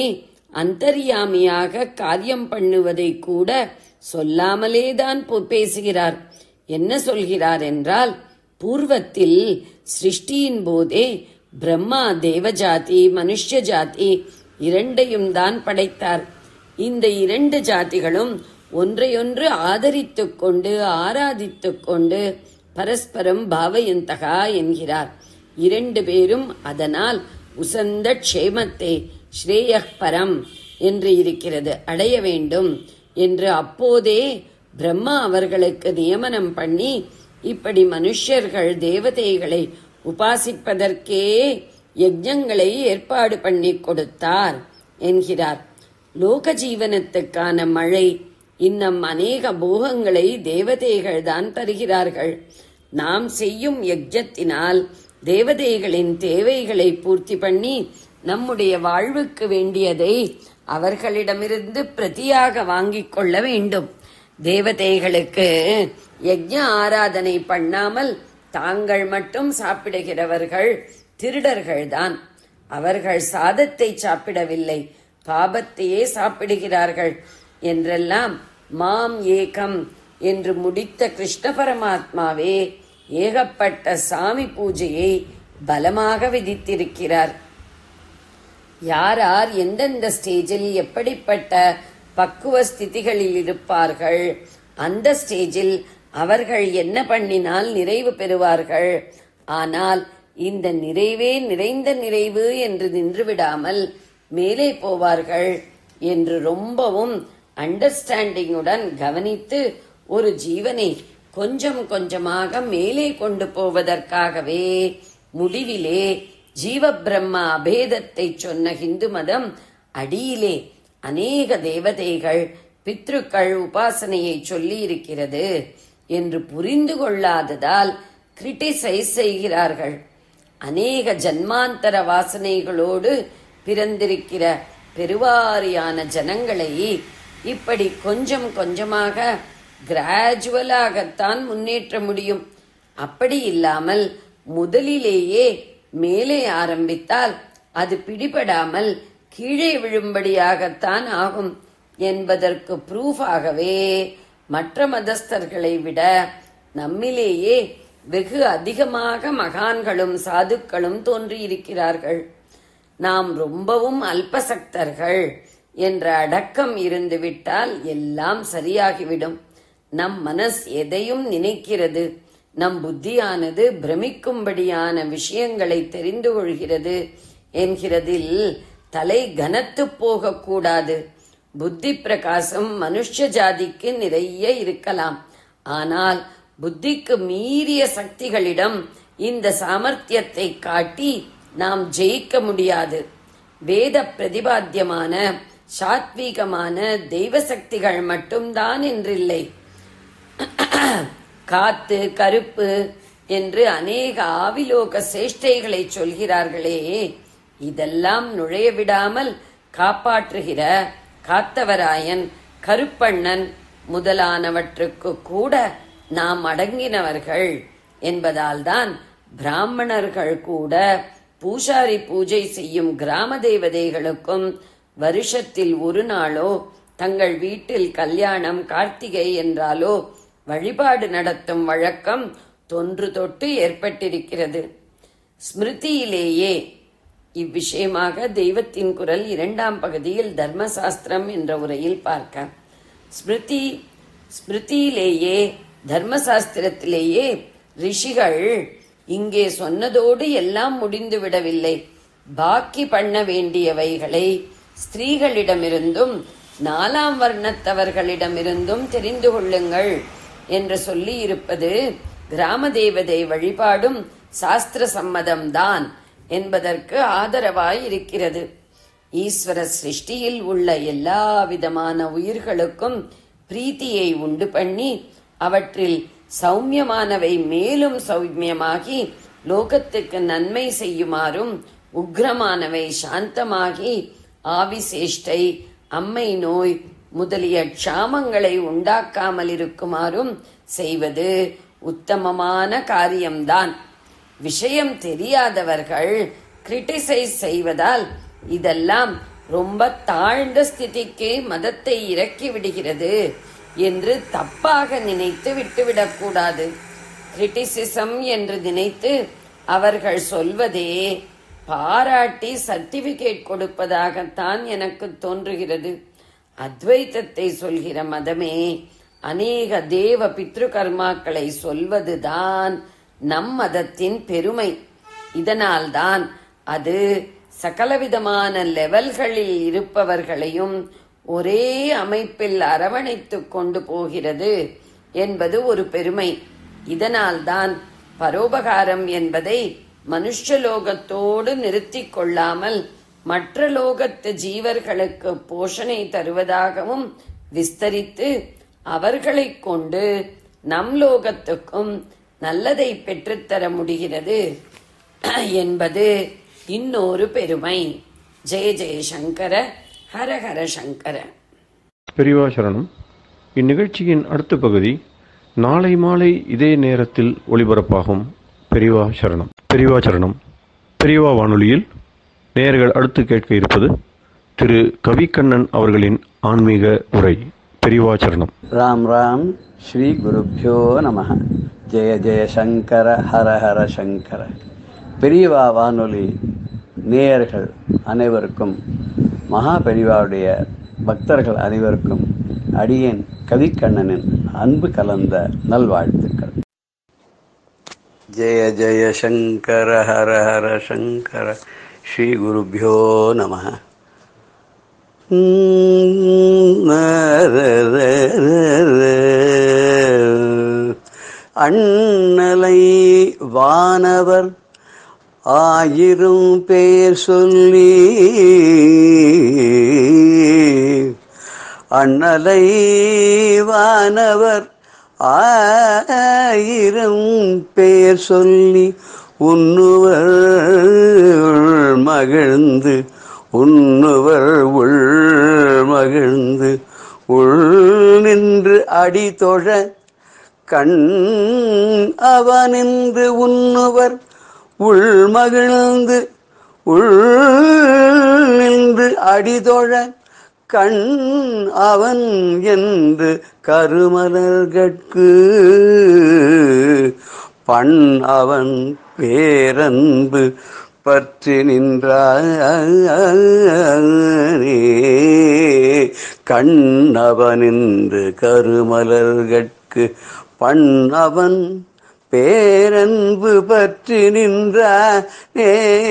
அந்தர்யாமியாக காரியம் பண்ணுவதை கூட சொல்லாமலேதான் பேசுகிறார். என்ன சொல்கிறார் என்றால், பூர்வத்தில் சிருஷ்டியின் போதே பிரம்மா தேவஜாதி மனுஷ்ய ஜாதி இரண்டையும் தான் படைத்தார். இந்த 2 ஜாதிகளும் ஒன்றையொன்று ஆதரித்துக் கொண்டு ஆராதித்துக் கொண்டு பரஸ்பரம் பாவயந்தகா என்கிறார். 2 பேரும் அதனால் உசந்த க்ஷேமத்தை ஸ்ரேயப்பரம் என்று இருக்கிறது அடைய வேண்டும் என்று அப்போதே பிரம்மா அவர்களுக்கு நியமனம் பண்ணி இப்படி மனுஷர்கள் தேவதைகளை உபாசிப்பதற்கே யஜ்ஞங்களை ஏற்பாடு பண்ணி கொடுத்தார் என்கிறார். லோக ஜீவனத்துக்கான மழை இன்னும் அநேக போகங்களை தேவதைகள் தான் தருகிறார்கள். நாம் செய்யும் யஜ்ஞத்தினால் தேவதைகளின் தேவைகளை பூர்த்தி பண்ணி நம்முடைய வாழ்வுக்கு வேண்டியதை அவர்களிடமிருந்து பிரதியாக வாங்கிக் கொள்ள வேண்டும். தேவதைகளுக்கு யஜ்ஞ ஆராதனை பண்ணாமல் தாங்கள் மட்டும் சாப்பிடுகிறவர்கள் திருடர்கள்தான். அவர்கள் சாதத்தை சாப்பிடவில்லை, பாபத்தையே சாப்பிடுகிறார்கள் என்றெல்லாம் மாம் ஏகம் என்று முடித்த கிருஷ்ண பரமாத்மாவே ஏகப்பட்ட சாமி பூஜையை பலமாக விதித்திருக்கிறார். யார் யார் எந்தெந்த ஸ்டேஜில் எப்படிப்பட்ட பக்குவ ஸ்திதிகளில் இருப்பார்கள், அந்த ஸ்டேஜில் அவர்கள் என்ன பண்ணினால் நிறைவு பெறுவார்கள். ஆனால் இந்த நிறைவே நிறைந்த நிறைவு என்று நின்றுவிடாமல் மேலே போவார்கள் என்று ரொம்பவும் அண்டர்ஸ்டாண்டிங்குடன் கவனித்து ஒரு ஜீவனை கொஞ்சம் கொஞ்சமாக மேலே கொண்டு போவதற்காகவே முடிவிலே ஜீவ பிரம்ம அபேதத்தை சொன்ன ஹிந்து மதம் அடியிலே அநேக தேவதைகள் பித்ருக்கள் உபாசனையை சொல்லி இருக்கிறது என்று புரிந்து கொள்ளாததால் கிரிட்டிசைஸ் செய்கிறார்கள். அநேக ஜன்மாந்தர வாசனைகளோடு பிறந்திருக்கிற பெருவாரியான ஜனங்களை இப்படி கொஞ்சம் கொஞ்சமாக கிராஜுவலாகத்தான் முன்னேற்ற முடியும். அப்படி இல்லாமல் முதலிலேயே மேலே ஆரம்பித்தால் அது பிடிபடாமல் கீழே விழும்படியாகத்தான் ஆகும் என்பதற்கு ப்ரூஃபாகவே மற்ற மதஸ்தர்களை விட நம்மிலேயே வெகு அதிகமாக மகான்களும் சாதுக்களும் தோன்றியிருக்கிறார்கள். நாம் ரொம்பவும் அல்பசக்தர்கள் என்ற அடக்கம் இருந்துவிட்டால் எல்லாம் சரியாகிவிடும். நம் மனஸ் எதையும் நினைக்கிறது, நம் புத்தியானது பிரமிக்கும்படியான விஷயங்களை தெரிந்து கொள்கிறது என்கிறதில் தலை கனத்து போகக்கூடாது. புத்தி பிரகாசம் மனுஷ ஜாதிக்கு நிறைய இருக்கலாம். ஆனால் புத்திக்கு மீறிய சக்திகளிடம் இந்த சாமர்த்தியத்தை காட்டி நாம் ஜெயிக்க முடியாது. வேத பிரதிபாத்தியமான சாத்வீகமான தெய்வ சக்திகள் மட்டும்தான் என்றில்லை. காத்து கருப்பு என்று அநேக ஆவிலோக சேஷ்டைகளை சொல்கிறார்களே, இதெல்லாம் நுழைய விடாமல் காப்பாற்றுகிற காத்தவராயன், கருப்பண்ணன் முதலானவற்றுக்கு கூட நாம் அடங்கினவர்கள் என்பதால்தான் பிராமணர்கள் கூட பூசாரி பூஜை செய்யும் கிராம தேவதைகளுக்கும் வருஷத்தில் ஒரு நாளோ தங்கள் வீட்டில் கல்யாணம் கார்த்திகை என்றாலோ வழிபாடு நடத்தும் வழக்கம் தொன்று தொட்டு ஏற்பட்டிருக்கிறது. ஸ்மிருதியிலேயே இவ்விஷயமாக தெய்வத்தின் குரல் 2ஆம் பகுதியில் தர்மசாஸ்திரம் என்ற உரையில் பார்க்க, ஸ்மிருதியிலேயே தர்மசாஸ்திரத்திலேயே ரிஷிகள் இங்கே சொன்னதோடு எல்லாம் முடிந்து விடவில்லை. பாக்கி பண்ண வேண்டியவைகளை ஸ்திரீகளிடமிருந்தும் 4ஆம் வர்ணத்தவர்களிடமிருந்தும் தெரிந்து கொள்ளுங்கள் என்று சொல்லி இருப்பது கிராம தேவதை வழிபாடும் சாஸ்திர சம்மதம்தான் என்பதற்கு ஆதரவாய் இருக்கிறது. ஈஸ்வர சிருஷ்டியில் உள்ள எல்லா விதமான உயிர்களுக்கும் பிரீத்தியை உண்டு பண்ணி அவற்றில் சௌமியமானவை மேலும் சௌமியமாகி லோகத்துக்கு நன்மை செய்யுமாறும், உக்ரமானவை சாந்தமாகி ஆவிசேஷ்டை அம்மை நோய் முதலிய க்ஷாமங்களை உண்டாக்காமல் இருக்குமாறும் செய்வது உத்தமமான காரியம்தான். விஷயம் தெரியாதவர்கள் கிரிட்டிசைஸ் செய்வதால் இதெல்லாம் ரொம்ப தாழ்ந்த ஸ்திதிக்கு மதத்தை இறக்கி விடுகிறது என்று தப்பாக நினைத்து விட்டுவிடக்கூடாது. கிரிட்டிசிசம் என்று நினைத்து அவர்கள் சொல்வதே பாராட்டி சர்டிபிகேட் கொடுப்பதாகத்தான் எனக்கு தோன்றுகிறது. அத்வைத்தத்தை சொல்கிற மதமே அநேக தேவ பித்ரு கர்மாக்களை சொல்வதுதான் நம் மதத்தின் பெருமை. இதனால்தான் அது சகலவிதமான லெவல்களில் இருப்பவர்களையும் ஒரே அமைப்பில் அரவணைத்துக் கொண்டு போகிறது என்பது ஒரு பெருமை. இதனால்தான் பரோபகாரம் என்பதை மனுஷலோகத்தோடு நிறுத்திக் கொள்ளாமல் மற்ற லோகத்து ஜீவர்களுக்கு போஷணை தருவதாகவும் விஸ்தரித்து அவர்களை கொண்டு நம் லோகத்துக்கும் நல்லதை பெற்றுத்தர முடிகிறது என்பது இன்னொரு பெருமை. ஜெய ஜெய சங்கர, ஹர ஹர சங்கர. பெரியவா சரணம். இந்நிகழ்ச்சியின் அடுத்த பகுதி நாளை மாலை இதே நேரத்தில் ஒளிபரப்பாகும். பெரியவா சரணம். பெரியவா சரணம். பெரியவா வானொலியில் நேயர்கள் அடுத்து கேட்க இருப்பது திரு கவிக்கண்ணன் அவர்களின் ஆன்மீக உரை. பெரிவாச்சரணம். ராம் ராம். ஸ்ரீ குருப்யோ நம. ஜெய ஜெய சங்கர ஹர ஹர சங்கர. பெரியவா வானொலி நேயர்கள் அனைவருக்கும், மகா பெரியவாவுடைய பக்தர்கள் அனைவருக்கும் அடியேன் கவிக்கண்ணனின் அன்பு கலந்த நல்வாழ்த்துக்கள். ஜெய ஜெய சங்கர ஹர ஹர சங்கர. ஸ்ரீ குருப்யோ நம. அண்ணலை வானவர் ஆயிரம் பேர் சொல்லி, அண்ணலை வானவர் ஆயிரம் பேர் சொல்லி உண்ணுவர் மகிழ்ந்து, உண்ணுவர் உள் மகிழ்ந்து, உள் நின்று அடி தொழ கண் அவனின்று உண்ணுவர் உள் மகிழ்ந்து, உள் நின்று அடி தொழ கண் அவன் என்று கருமலர்கட்கு பண் அவன் பேரன்பு பற்றி நின்றானே. கண்ணவனின்று கருமலர்கட்கு பண் அவன் பேரன்பு பற்றி நின்றானே.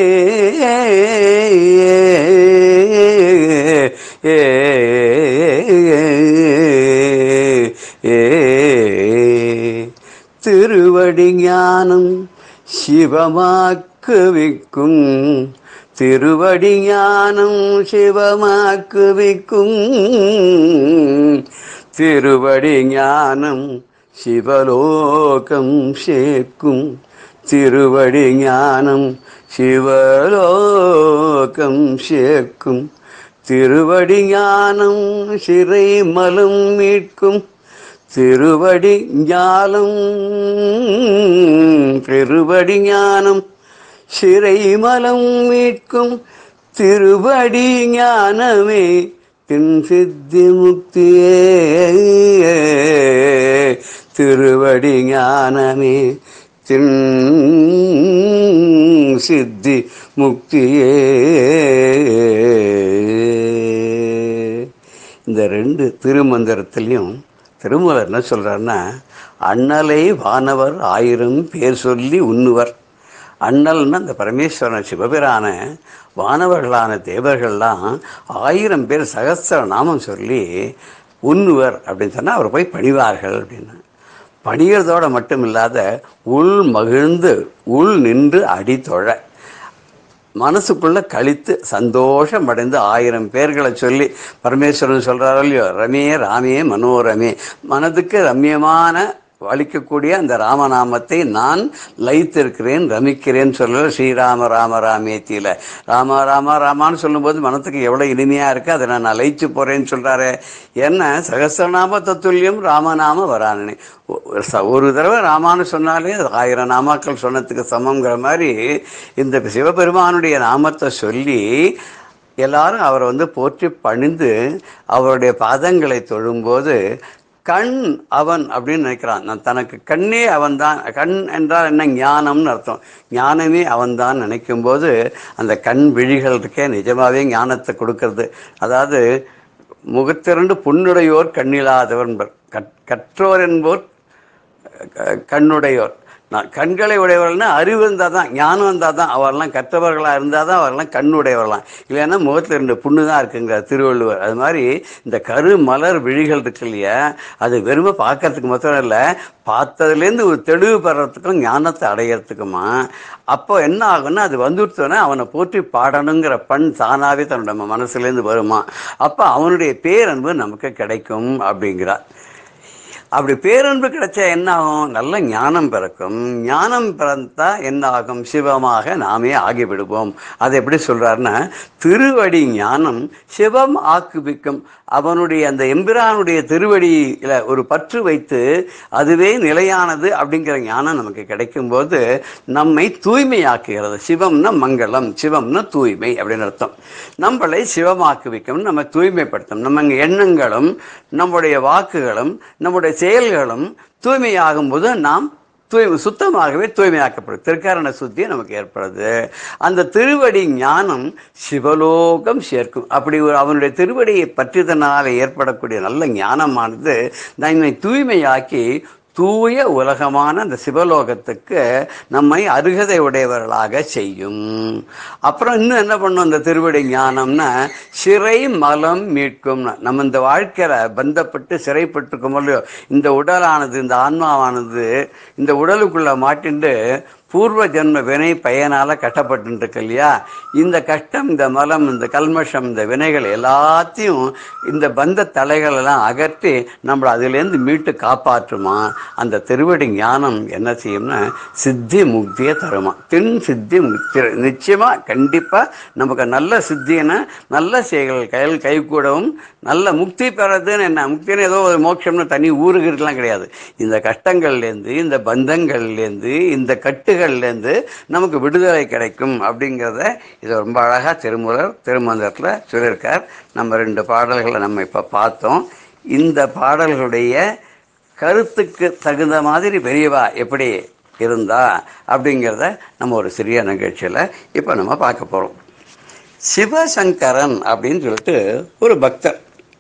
திருவடி ஞானம் சிவமாக்குவிக்கும், திருவடி ஞானம் சிவமாக்குவிக்கும், திருவடி ஞானம் சிவலோகம் சேர்க்கும், திருவடி ஞானம் சிவலோகம் சேர்க்கும், திருவடி ஞானம் சிறை மலம் மீட்கும், திருவடி ஞானம், திருவடி ஞானம் சிறை மலம் மீட்கும், திருவடி ஞானமே தின் சித்தி முக்தியே, திருவடி ஞானமே தின் சித்தி முக்தியே. இந்த ரெண்டு திருமந்திரத்திலையும் திருமூலர் என்ன சொல்கிறாருன்னா, அண்ணலை வானவர் ஆயிரம் பேர் சொல்லி உண்ணுவர். அண்ணல்னா அந்த பரமேஸ்வரன் சிவபிரான வானவர்களான தேவர்கள்லாம் 1000 பேர் சகஸ்ர நாமம் சொல்லி உண்ணுவர் அப்படின்னு சொன்னால் அவர் போய் பணிவார்கள் அப்படின்னு. பணிகிறதோடு மட்டும் இல்லாத உள் மகிழ்ந்து உள் நின்று அடி தொழ, மனசுக்குள்ளே கழித்து சந்தோஷம் அடைந்து 1000 பேர்களை சொல்லி பரமேஸ்வரன் சொல்கிறாரோ இல்லையோ, ரமே ராமே மனோரமே, மனதுக்கு ரம்யமான வலிக்கக்கூடிய அந்த ராமநாமத்தை நான் லயித்திருக்கிறேன் ரமிக்கிறேன்னு சொல்லல. ஸ்ரீராம ராம ராமேத்தியில் ராம ராம ராமான்னு சொல்லும்போது மனத்துக்கு எவ்வளோ இனிமையாக இருக்குது, அதை நான் லயிச்சு போகிறேன்னு சொல்கிறாரு. என்ன சகஸ்ரநாம தத்துல்யம் ராமநாம வரானே, ஒரு தடவை ராமான்னு சொன்னாலே 1000 நாமாக்கள் சொன்னதுக்கு சமங்கிற மாதிரி இந்த சிவபெருமானுடைய நாமத்தை சொல்லி எல்லாரும் அவரை போற்றி பணிந்து அவருடைய பாதங்களை தொழும்போது கண் அவன் அப்படின்னு நினைக்கிறான். நான் தனக்கு கண்ணே அவன் தான். கண் என்றால் என்ன? ஞானம்னு அர்த்தம். ஞானமே அவன் தான் நினைக்கும்போது அந்த கண் விழிகள் இருக்கே நிஜமாகவே ஞானத்தை கொடுக்கறது. அதாவது முகத்திரண்டு புண்ணுடையோர் கண்ணில்லாதவர், கற்றோர் என்போர் கண்ணுடையோர். கண்களை உடையவர்கள்னா அறிவு இருந்தால் தான், ஞானம் இருந்தால் தான் அவரெல்லாம் கற்றவர்களாக இருந்தால் தான் அவரெல்லாம் கண்ணுடையவர்களாம். இல்லைன்னா முகத்தில் 2 புண்ணு தான் இருக்குங்கிறார் திருவள்ளுவர். அது மாதிரி இந்த கரு மலர் விழிகள் இருக்கு இல்லையா, அது வெறுமை பார்க்கறதுக்கு மாத்திரம் இல்லை, பார்த்ததுலேருந்து ஒரு தெளிவு பெறத்துக்கும் ஞானத்தை அடையிறதுக்குமா. அப்போ என்ன ஆகுன்னா, அது வந்துவிட்டோன்னா அவனை போற்றி பாடணுங்கிற பண் தானாகவே தன்னோட மனசுலேருந்து வருமா. அப்போ அவனுடைய பேரன்பு நமக்கு கிடைக்கும் அப்படிங்கிறார். அப்படி பேரன்பு கிடைச்சா என்ன ஆகும்? நல்ல ஞானம் பிறக்கும். ஞானம் பிறந்தா என்ன ஆகும்? சிவமாக நாமே ஆகிவிடுவோம். அதை எப்படி சொல்றாருன்னா, திருவடி ஞானம் சிவம் ஆக்குவிக்கும். அவனுடைய அந்த எம்பிரானுடைய திருவடியில ஒரு பற்று வைத்து அதுவே நிலையானது அப்படிங்கிற ஞானம் நமக்கு கிடைக்கும்போது நம்மை தூய்மையாக்குகிறது. சிவம்னா மங்களம், சிவம்னா தூய்மை அப்படின்னு அர்த்தம். நம்மளை சிவமாக்குவிக்கும், நம்ம தூய்மைப்படுத்தும். நம்ம எண்ணங்களும் நம்முடைய வாக்குகளும் நம்முடைய செயல்களும் தூய்மையாகும் போது நாம் சுத்தமாகவே தூய்மையாக்கப்படும். திருக்காரண சுத்தி நமக்கு ஏற்படுது. அந்த திருவடி ஞானம் சிவலோகம் சேர்க்கும். அப்படி அவனுடைய திருவடியை பற்றியதனால ஏற்படக்கூடிய நல்ல ஞானமானது நம்மை தூய்மையாக்கி தூய உலகமான அந்த சிவலோகத்துக்கு நம்மை அருகதை உடையவர்களாக செய்யும். அப்புறம் இன்னும் என்ன பண்ணும் அந்த திருவடி ஞானம்னா, சிறை மலம் மீட்கும். நம்ம இந்த வாழ்க்கையில பந்தப்பட்டு சிறைப்பட்டிருக்கோம் இல்லையோ, இந்த உடலானது, இந்த ஆன்மாவானது இந்த உடலுக்குள்ள மாட்டிண்டு பூர்வ ஜென்ம வினை பயனால கஷ்டப்பட்டு இல்லையா, இந்த கஷ்டம், இந்த மலம், இந்த கல்மஷம், இந்த வினைகள் எல்லாத்தையும் இந்த பந்த தலைகள் எல்லாம் அகற்றி நம்மளை அதிலேருந்து மீட்டு காப்பாற்றுமா. அந்த திருவடி ஞானம் என்ன செய்யும்னா சித்தி முக்தியை தருமா. தின் சித்தி முக்தி நிச்சயமா கண்டிப்பா நமக்கு நல்ல சித்தின நல்ல செயல்கள் கை கூடவும் நல்ல முக்தி பெறதுன்னு. என்ன முக்தின்னு ஏதோ ஒரு மோட்சம்னு தனி ஊருகிறதுலாம் கிடையாது. இந்த கஷ்டங்கள்லேருந்து, இந்த பந்தங்கள்லேருந்து, இந்த கட்டுகள்லேருந்து நமக்கு விடுதலை கிடைக்கும் அப்படிங்கிறத இதை ரொம்ப அழகாக திருமந்திரத்தில் சொல்லியிருக்கார். நம்ம 2 பாடல்களை நம்ம இப்போ பார்த்தோம். இந்த பாடல்களுடைய கருத்துக்கு தகுந்த மாதிரி பெரியவா எப்படி இருந்தா அப்படிங்கிறத நம்ம ஒரு சிறிய நிகழ்ச்சியில் இப்போ நம்ம பார்க்க போகிறோம். சிவசங்கரன் அப்படின்னு சொல்லிட்டு ஒரு பக்தர்.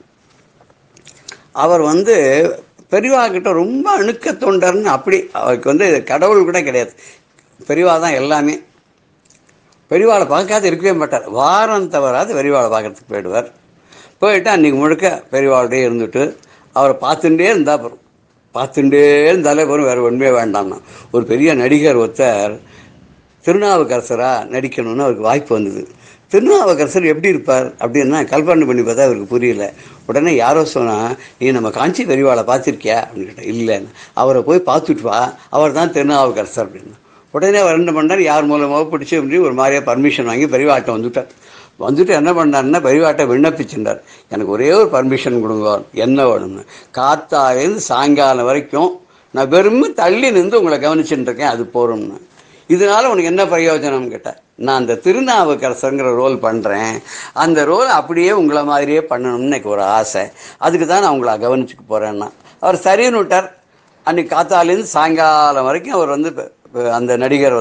அவர் பெரியவா கிட்ட ரொம்ப அணுக்க தொண்டர்னு. அப்படி அவருக்கு கடவுள் கூட கிடையாது, பெரியவா தான் எல்லாமே. பெரியவாளை பார்க்காத இருக்கவே மாட்டார். வாரம் தவறாது பெரியவாளை பார்க்கறதுக்கு போயிடுவார். போயிட்டு அன்றைக்கி முழுக்க பெரியவாளுடைய இருந்துட்டு அவரை பார்த்துட்டே இருந்தால் போகிறோம். பார்த்துட்டே இருந்தாலே போகிறோம், வேறு ஒன்றுமே வேண்டாம்னா. ஒரு பெரிய நடிகர் ஒருத்தர் திருநாவுக்கரசராக நடிக்கணும்னு அவருக்கு வாய்ப்பு வந்தது. திருநாவுக்கரசர் எப்படி இருப்பார் அப்படின்னா கல்பனை பண்ணி பார்த்தா அவருக்கு புரியல. உடனே யாரோ சொன்னால், நீ நம்ம காஞ்சி பெரியவாளை பார்த்துருக்கியா அப்படின்னு கேட்டேன். இல்லைன்னு. அவரை போய் பார்த்துட்டு வா, அவர் தான் திருநாவுக்கரசர் அப்படின்னு. உடனே அவர் என்ன பண்ணார், யார் மூலமாக பிடிச்சி அப்படி ஒரு மாதிரியாக பர்மிஷன் வாங்கி பெரியவாட்டை வந்துட்டு என்ன பண்ணாருன்னா பெரியவாட்டை விண்ணப்பிச்சுட்டார். எனக்கு ஒரே ஒரு பர்மிஷன் கொடுங்க, என்ன வேணும்னு. காத்தாலேருந்து சாயங்காலம் வரைக்கும் நான் வெறும் தள்ளி நின்று உங்களை கவனிச்சுட்டு இருக்கேன், அது போகிறோம்னு. இதனால உனக்கு என்ன பிரயோஜனம்னு கேட்டேன். நான் அந்த திருநாவுக்கரசங்கிற ரோல் பண்ணுறேன், அந்த ரோல் அப்படியே உங்களை மாதிரியே பண்ணணும்னு எனக்கு ஒரு ஆசை, அதுக்கு தான் நான் உங்களை கவனிச்சுக்க போகிறேன்னா. அவர் சரின்னு விட்டார். அன்றைக்கி காத்தாலேருந்து சாயங்காலம் வரைக்கும் அவர் அந்த நடிகர்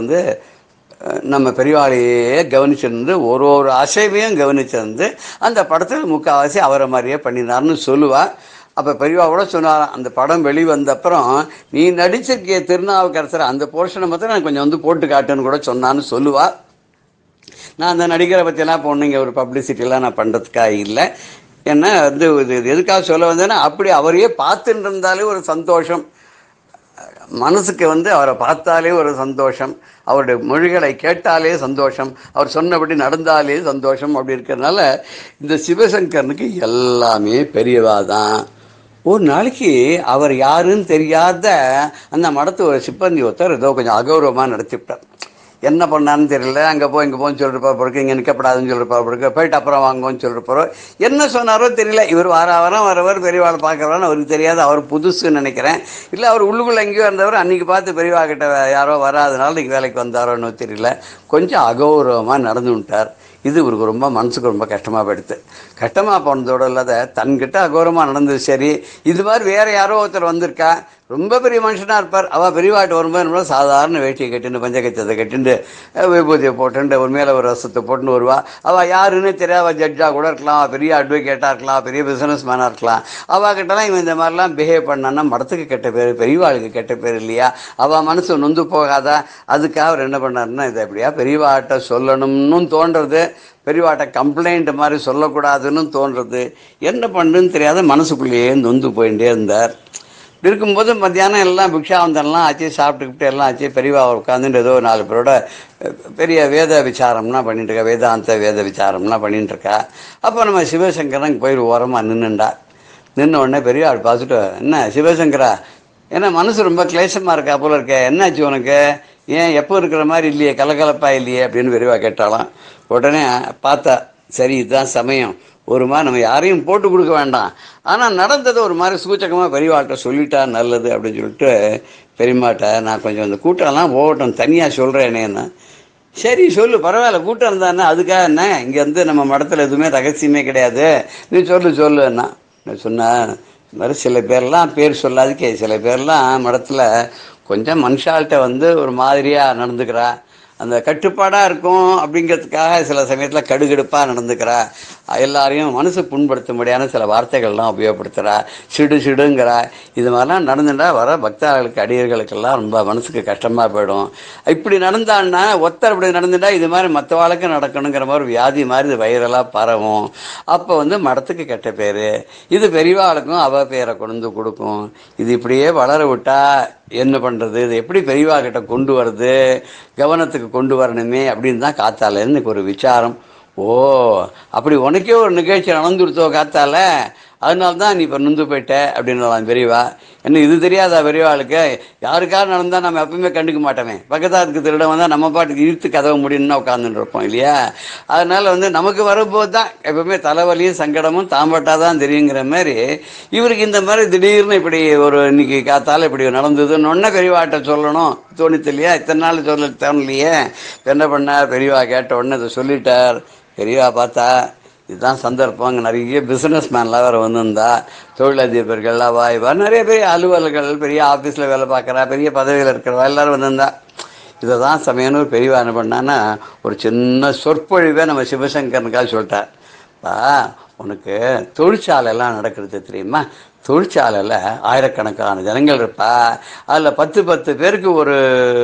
நம்ம பெரியவாளையே கவனிச்சிருந்து ஒரு அசைவையும் கவனிச்சிருந்து அந்த படத்தில் முக்கால்வாசி அவரை மாதிரியே பண்ணினார்னு சொல்லுவாள். அப்போ பெரியவா கூட சொன்னாராம், அந்த படம் வெளிவந்தப்புறம் நீ நடிச்சிருக்கிய திருநாவுக்கரசர் அந்த போர்ஷனை மட்டும் நான் கொஞ்சம் போட்டு காட்டுன்னு கூட சொன்னான்னு சொல்லுவாள். நான் அந்த நடிகரை பற்றியெல்லாம் பொண்ணுங்க ஒரு பப்ளிசிட்டிலாம் நான் பண்ணுறதுக்காக இல்லை. என்ன எதுக்காக சொல்ல வந்தேன்னா, அப்படி அவரையே பார்த்துட்டு இருந்தாலே ஒரு சந்தோஷம் மனசுக்கு, அவரை பார்த்தாலே ஒரு சந்தோஷம், அவருடைய மொழிகளை கேட்டாலே சந்தோஷம், அவர் சொன்னபடி நடந்தாலே சந்தோஷம். அப்படி இருக்கிறதுனால இந்த சிவசங்கரனுக்கு எல்லாமே பெரியவா தான். ஒரு நாளைக்கு அவர் யாருன்னு தெரியாத அந்த மடத்து ஒரு சிப்பந்தி ஒருத்தர் ஏதோ கொஞ்சம் அகௌரவமாக நடத்திவிட்டார். என்ன பண்ணான்னு தெரியல. அங்கே இங்கே போன்னு சொல்லிட்டு போகிறக்கு, இங்கே நிற்கப்படாதுன்னு சொல்லிட்டு போகிறக்கு, போயிட்டு அப்புறம் வாங்குவோன்னு சொல்லிட்டு போகிறோம். என்ன சொன்னாரோ தெரியல. இவர் வரவர் பெரியவாளை பார்க்குறவான்னு அவருக்கு தெரியாது. அவர் புதுசுன்னு நினைக்கிறேன். இல்லை அவர் உள்ளுக்குள்ளே எங்கேயோ இருந்தவர் அன்றைக்கி பார்த்து பெரியவா கிட்ட யாரோ வராதனால இன்றைக்கி வேலைக்கு வந்தாரோன்னு தெரியல. கொஞ்சம் அகௌரவமாக நடந்து விட்டார். இது இவருக்கு ரொம்ப மனசுக்கு ரொம்ப கஷ்டமாக போயிடுது. கஷ்டமாக போனதோடு இல்லாத தன்கிட்ட அகௌரவமாக நடந்தது சரி, இது மாதிரி வேறு யாரோ ஒருத்தர் வந்திருக்கா, ரொம்ப பெரிய மனுஷனாக இருப்பார். அவள் பெரியவாட்டு வரும்போது நம்மள சாதாரண வேட்டியை கட்டிண்டு பஞ்சகச்சத்தை கட்டிண்டு விபூதியை போட்டுண்டு ஒரு மேலே ஒரு ரசத்தை போட்டுன்னு வருவாள். அவள் யாருன்னு தெரியாது. அவள் ஜட்ஜாக கூட இருக்கலாம், அவள் பெரிய அட்வொகேட்டாக இருக்கலாம், பெரிய பிஸ்னஸ் மேனாக இருக்கலாம். அவகிட்டலாம் இவன் இந்த மாதிரிலாம் பிஹேவ் பண்ணான்னா மடத்துக்கு கெட்ட பேர், பெரியவாளுக்கு கெட்ட பேர் இல்லையா? அவள் மனசு நொந்து போகாதா? அதுக்காக அவர் என்ன பண்ணாருன்னா, இதை எப்படியா பெரியவாட்ட சொல்லணும்னு தோன்றது, பெரியவாட்ட கம்ப்ளைண்ட் மாதிரி சொல்லக்கூடாதுன்னு தோன்றது. என்ன பண்ணுன்னு தெரியாத மனசுக்குள்ளேயே நொந்து போயிட்டே இருந்தார். இருக்கும்போது மத்தியானம் எல்லாம் பிக்ஷாவந்தன்லாம் ஆச்சு, சாப்பிட்டுக்கிட்டு எல்லாம் ஆச்சு. பெரியவா உட்காந்துட்டு ஏதோ 4 பேரோட பெரிய வேத விசாரம்லாம் பண்ணிட்டுருக்கா, வேதாந்த வேத விசாரம்லாம் பண்ணிட்டுருக்கா. அப்போ நம்ம சிவசங்கரன் போய் ஓரமாக நின்றுண்டா. நின்ன உடனே பெரியவாள் பார்த்துட்டு, என்ன சிவசங்கரா, ஏன்னா மனசு ரொம்ப கிளேசமாக இருக்கா போல இருக்க, என்னாச்சு உனக்கு, ஏன் எப்போ இருக்கிற மாதிரி இல்லையே, கலகலப்பா இல்லையே அப்படின்னு பெரியவா கேட்டாலாம். உடனே பார்த்தா, சரி இதுதான் சமயம், ஒரு மாதிரி நம்ம யாரையும் போட்டு கொடுக்க வேண்டாம், ஆனால் நடந்ததை ஒரு மாதிரி சூச்சகமாக பெரியவாள்கிட்ட சொல்லிட்டா நல்லது அப்படின்னு சொல்லிட்டு பெரியம்மாட்ட, நான் கொஞ்சம் அந்த கூட்டம்லாம் போகட்டும், தனியாக சொல்கிறேனேன்னா, சரி சொல்லு, பரவாயில்ல, கூட்டம் இருந்தானே, அதுக்காக என்ன, இங்கே வந்து நம்ம மடத்தில் எதுவுமே ரகசியமே கிடையாது, நீ சொல்லுன்னா. நான் சொன்னேன், இது மாதிரி சில பேர்லாம் பேர் சொல்லாதுக்கே, சில பேர்லாம் மடத்தில் கொஞ்சம் மனுஷால்கிட்ட வந்து ஒரு மாதிரியாக நடந்துக்கிறா, அந்த கட்டுப்பாடாக இருக்கும் அப்படிங்கிறதுக்காக சில சமயத்தில் கடுகடுப்பாக நடந்துக்கிறா, எல்லாரையும் மனசு புண்படுத்தும்படியான சில வார்த்தைகள்லாம் உபயோகப்படுத்துகிறா, சிடுங்கிறா. இது மாதிரிலாம் நடந்துட்டா வர பக்தர்களுக்கு அடியர்களுக்கெல்லாம் ரொம்ப மனசுக்கு கஷ்டமாக போயிடும். இப்படி நடந்தான்னா ஒருத்தர் இப்படி நடந்துட்டா இது மாதிரி மற்றவாளுக்கு நடக்கணுங்கிற மாதிரி வியாதி மாதிரி இது வைரலாக பரவும். அப்போ வந்து மடத்துக்கு கெட்ட பேர், இது பெரியவாளுக்கும் அவ பேரை கொண்டு கொடுக்கும். இது இப்படியே வளர விட்டா என்ன பண்ணுறது, இது எப்படி பெரியவா கிட்ட கொண்டு வருது, கவனத்துக்கு கொண்டு வரணுமே அப்படின்னு தான் காத்தால எனக்கு ஒரு விசாரம். ஓ, அப்படி உனக்கே ஒரு நிகழ்ச்சி நடந்துருத்தோ காத்தால, அதனால தான் நீ இப்போ நொந்து போயிட்ட அப்படின்னு பெரியவா. என்ன இது தெரியாதா பெரியவாளுக்கு, யாருக்காவது நடந்தால் நம்ம எப்பவுமே கண்டுக்க மாட்டோமே, பக்கத்தாருக்கு திருட வந்தால் நம்ம பாட்டுக்கு இழுத்து கதவை முடியும்னா உட்காந்துட்டு இருப்போம் இல்லையா. அதனால் வந்து நமக்கு வரும்போது தான் எப்பவுமே தலைவலியும் சங்கடமும் தாம்பட்டாதான் தெரியுங்கிற மாதிரி இவருக்கு இந்த மாதிரி திடீர்னு இப்படி ஒரு இன்னைக்கு காத்தால இப்படி நடந்ததுன்னு ஒன்னே பெரியவாட்ட சொல்லணும் தோணித்து இல்லையா. இத்தனை நாள் சொல்ல தோணலையே. என்ன பண்ணார், பெரியவா கேட்ட உடனே இதை சொல்லிட்டார். பெரியவா பார்த்தா இதுதான் சந்தர்ப்பம், அங்கே நிறைய பிஸ்னஸ் மேன்லாம் வேறு வந்திருந்தா, தொழிலதிபர்கள் அவாய்வா நிறைய பெரிய அலுவலர்கள், பெரிய ஆஃபீஸில் வேலை பார்க்குறா, பெரிய பதவியில் இருக்கிறவா எல்லோரும் வந்திருந்தா. இதை தான் சமயம்னு ஒரு பெரியவா என்ன பண்ணான்னா ஒரு சின்ன சொற்பொழிவே நம்ம சிவசங்கரனுக்காக சொல்லிட்டார். உனக்கு தொழிற்சாலையெல்லாம் நடக்கிறது தெரியுமா, தொழிற்சாலையில் ஆயிரக்கணக்கான ஜனங்கள் இருப்பா, அதில் 10 பேருக்கு ஒரு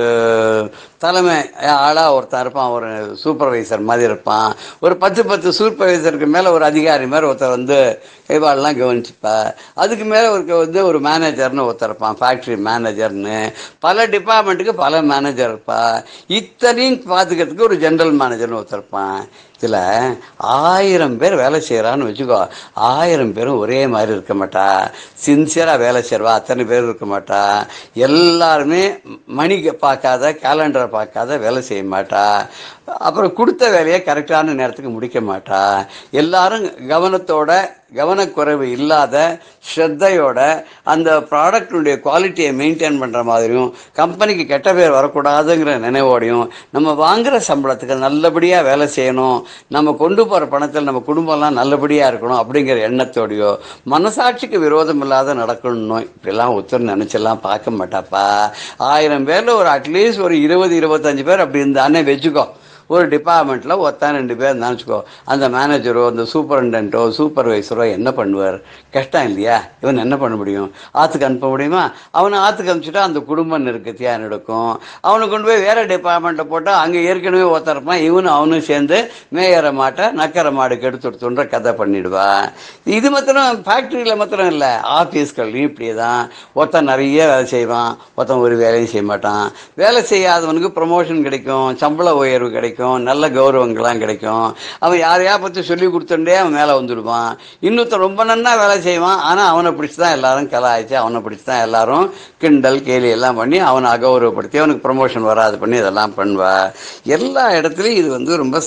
தலைமை ஆளாக ஒருத்தன் இருப்பான், ஒரு சூப்பர்வைசர் மாதிரி இருப்பான், ஒரு 10 சூப்பர்வைசருக்கு மேலே ஒரு அதிகாரி மாதிரி ஒருத்தர் வந்து கைவாளெலாம் கவனிச்சுப்பா, அதுக்கு மேலே வந்து ஒரு மேனேஜர்னு ஒருத்தர் இருப்பான், ஃபேக்ட்ரி மேனேஜர்னு, பல டிபார்ட்மெண்ட்டுக்கு பல மேனேஜர் இருப்பா, இத்தனையும் பார்த்துக்கிறதுக்கு ஒரு ஜென்ரல் மேனேஜர்னு ஒருத்தர் இருப்பான். இதில் 1000 பேர் வேலை செய்கிறான்னு வச்சுக்கோ, 1000 பேரும் ஒரே மாதிரி இருக்க மாட்டா, சின்சியராக வேலை செய்வா, அத்தனை பேர் இருக்க மாட்டா, எல்லாருமே மணிக்கு பார்க்காத கேலண்டரை பார்க்காத வேலை செய்ய மாட்டா, அப்புறம் கொடுத்த வேலையை கரெக்டான நேரத்துக்கு முடிக்க மாட்டா, எல்லாரும் கவனத்தோட கவனக்குறைவு இல்லாத ஸ்ரத்தையோட அந்த ப்ராடக்டினுடைய குவாலிட்டியை மெயின்டைன் பண்ணுற மாதிரியும், கம்பெனிக்கு கெட்ட பேர் வரக்கூடாதுங்கிற நினைவோடையும், நம்ம வாங்குகிற சம்பளத்துக்கு நல்லபடியாக வேலை செய்யணும், நம்ம கொண்டு போகிற பணத்தில் நம்ம குடும்பம்லாம் நல்லபடியாக இருக்கணும் அப்படிங்கிற எண்ணத்தோடையோ, மனசாட்சிக்கு விரோதம் இல்லாத நடக்கணும், இப்படிலாம் ஒருத்தர் நினச்செல்லாம் பார்க்க மாட்டாப்பா. 1000 பேரில் ஒரு அட்லீஸ்ட் ஒரு 20-25 பேர் அப்படி இருந்தானே வச்சுக்கோ. ஒரு டிபார்ட்மெண்ட்டில் ஒருத்தான் 2 பேர் நினச்சிக்கோ, அந்த மேனேஜரோ அந்த சூப்பரண்டன்ட்டோ சூப்பர்வைசரோ என்ன பண்ணுவார், கஷ்டம் இல்லையா, இவன் என்ன பண்ண முடியும், ஆற்றுக்கு அனுப்ப முடியுமா, அவனை ஆற்றுக்கு அனுப்பிச்சிட்டா அந்த குடும்பம் நெருக்கத்தியாக நடக்கும், அவனை கொண்டு போய் வேறு டிபார்ட்மெண்ட்டை போட்டால் அங்கே ஏற்கனவே ஒருத்தரப்பான், அவனும் சேர்ந்து மேயற மாட்டை நக்கற மாடு கெடுத்துடுத்துன்ற கதை பண்ணிடுவான். இது மாத்திரம் ஃபேக்ட்ரியில் மாத்திரம் இல்லை, ஆஃபீஸ்கள்லையும் இப்படியே தான். ஒருத்தன் நிறைய வேலை செய்வான், ஒருத்தன் ஒரு வேலையும் செய்ய மாட்டான். வேலை செய்யாதவனுக்கு ப்ரமோஷன் கிடைக்கும், சம்பள உயர்வு கிடைக்கும், நல்ல கௌரவங்கள்லாம் கிடைக்கும், அவன் யாரையா பற்றி சொல்லி கொடுத்துட்டே அவன் மேலே வந்துடுவான். இன்னொருத்தன் ரொம்ப நன்னா வேலை செய்வான், ஆனால் அவனை பிடிச்சி தான் எல்லாரும் கலாய்ச்சி, அவனை பிடிச்சி தான் எல்லாரும் கிண்டல் கேலி எல்லாம் பண்ணி அவனை அகௌரவப்படுத்தி அவனுக்கு ப்ரமோஷன் வராது பண்ணி இதெல்லாம் பண்ணுவா. எல்லா இடத்துலையும் இது வந்து ரொம்ப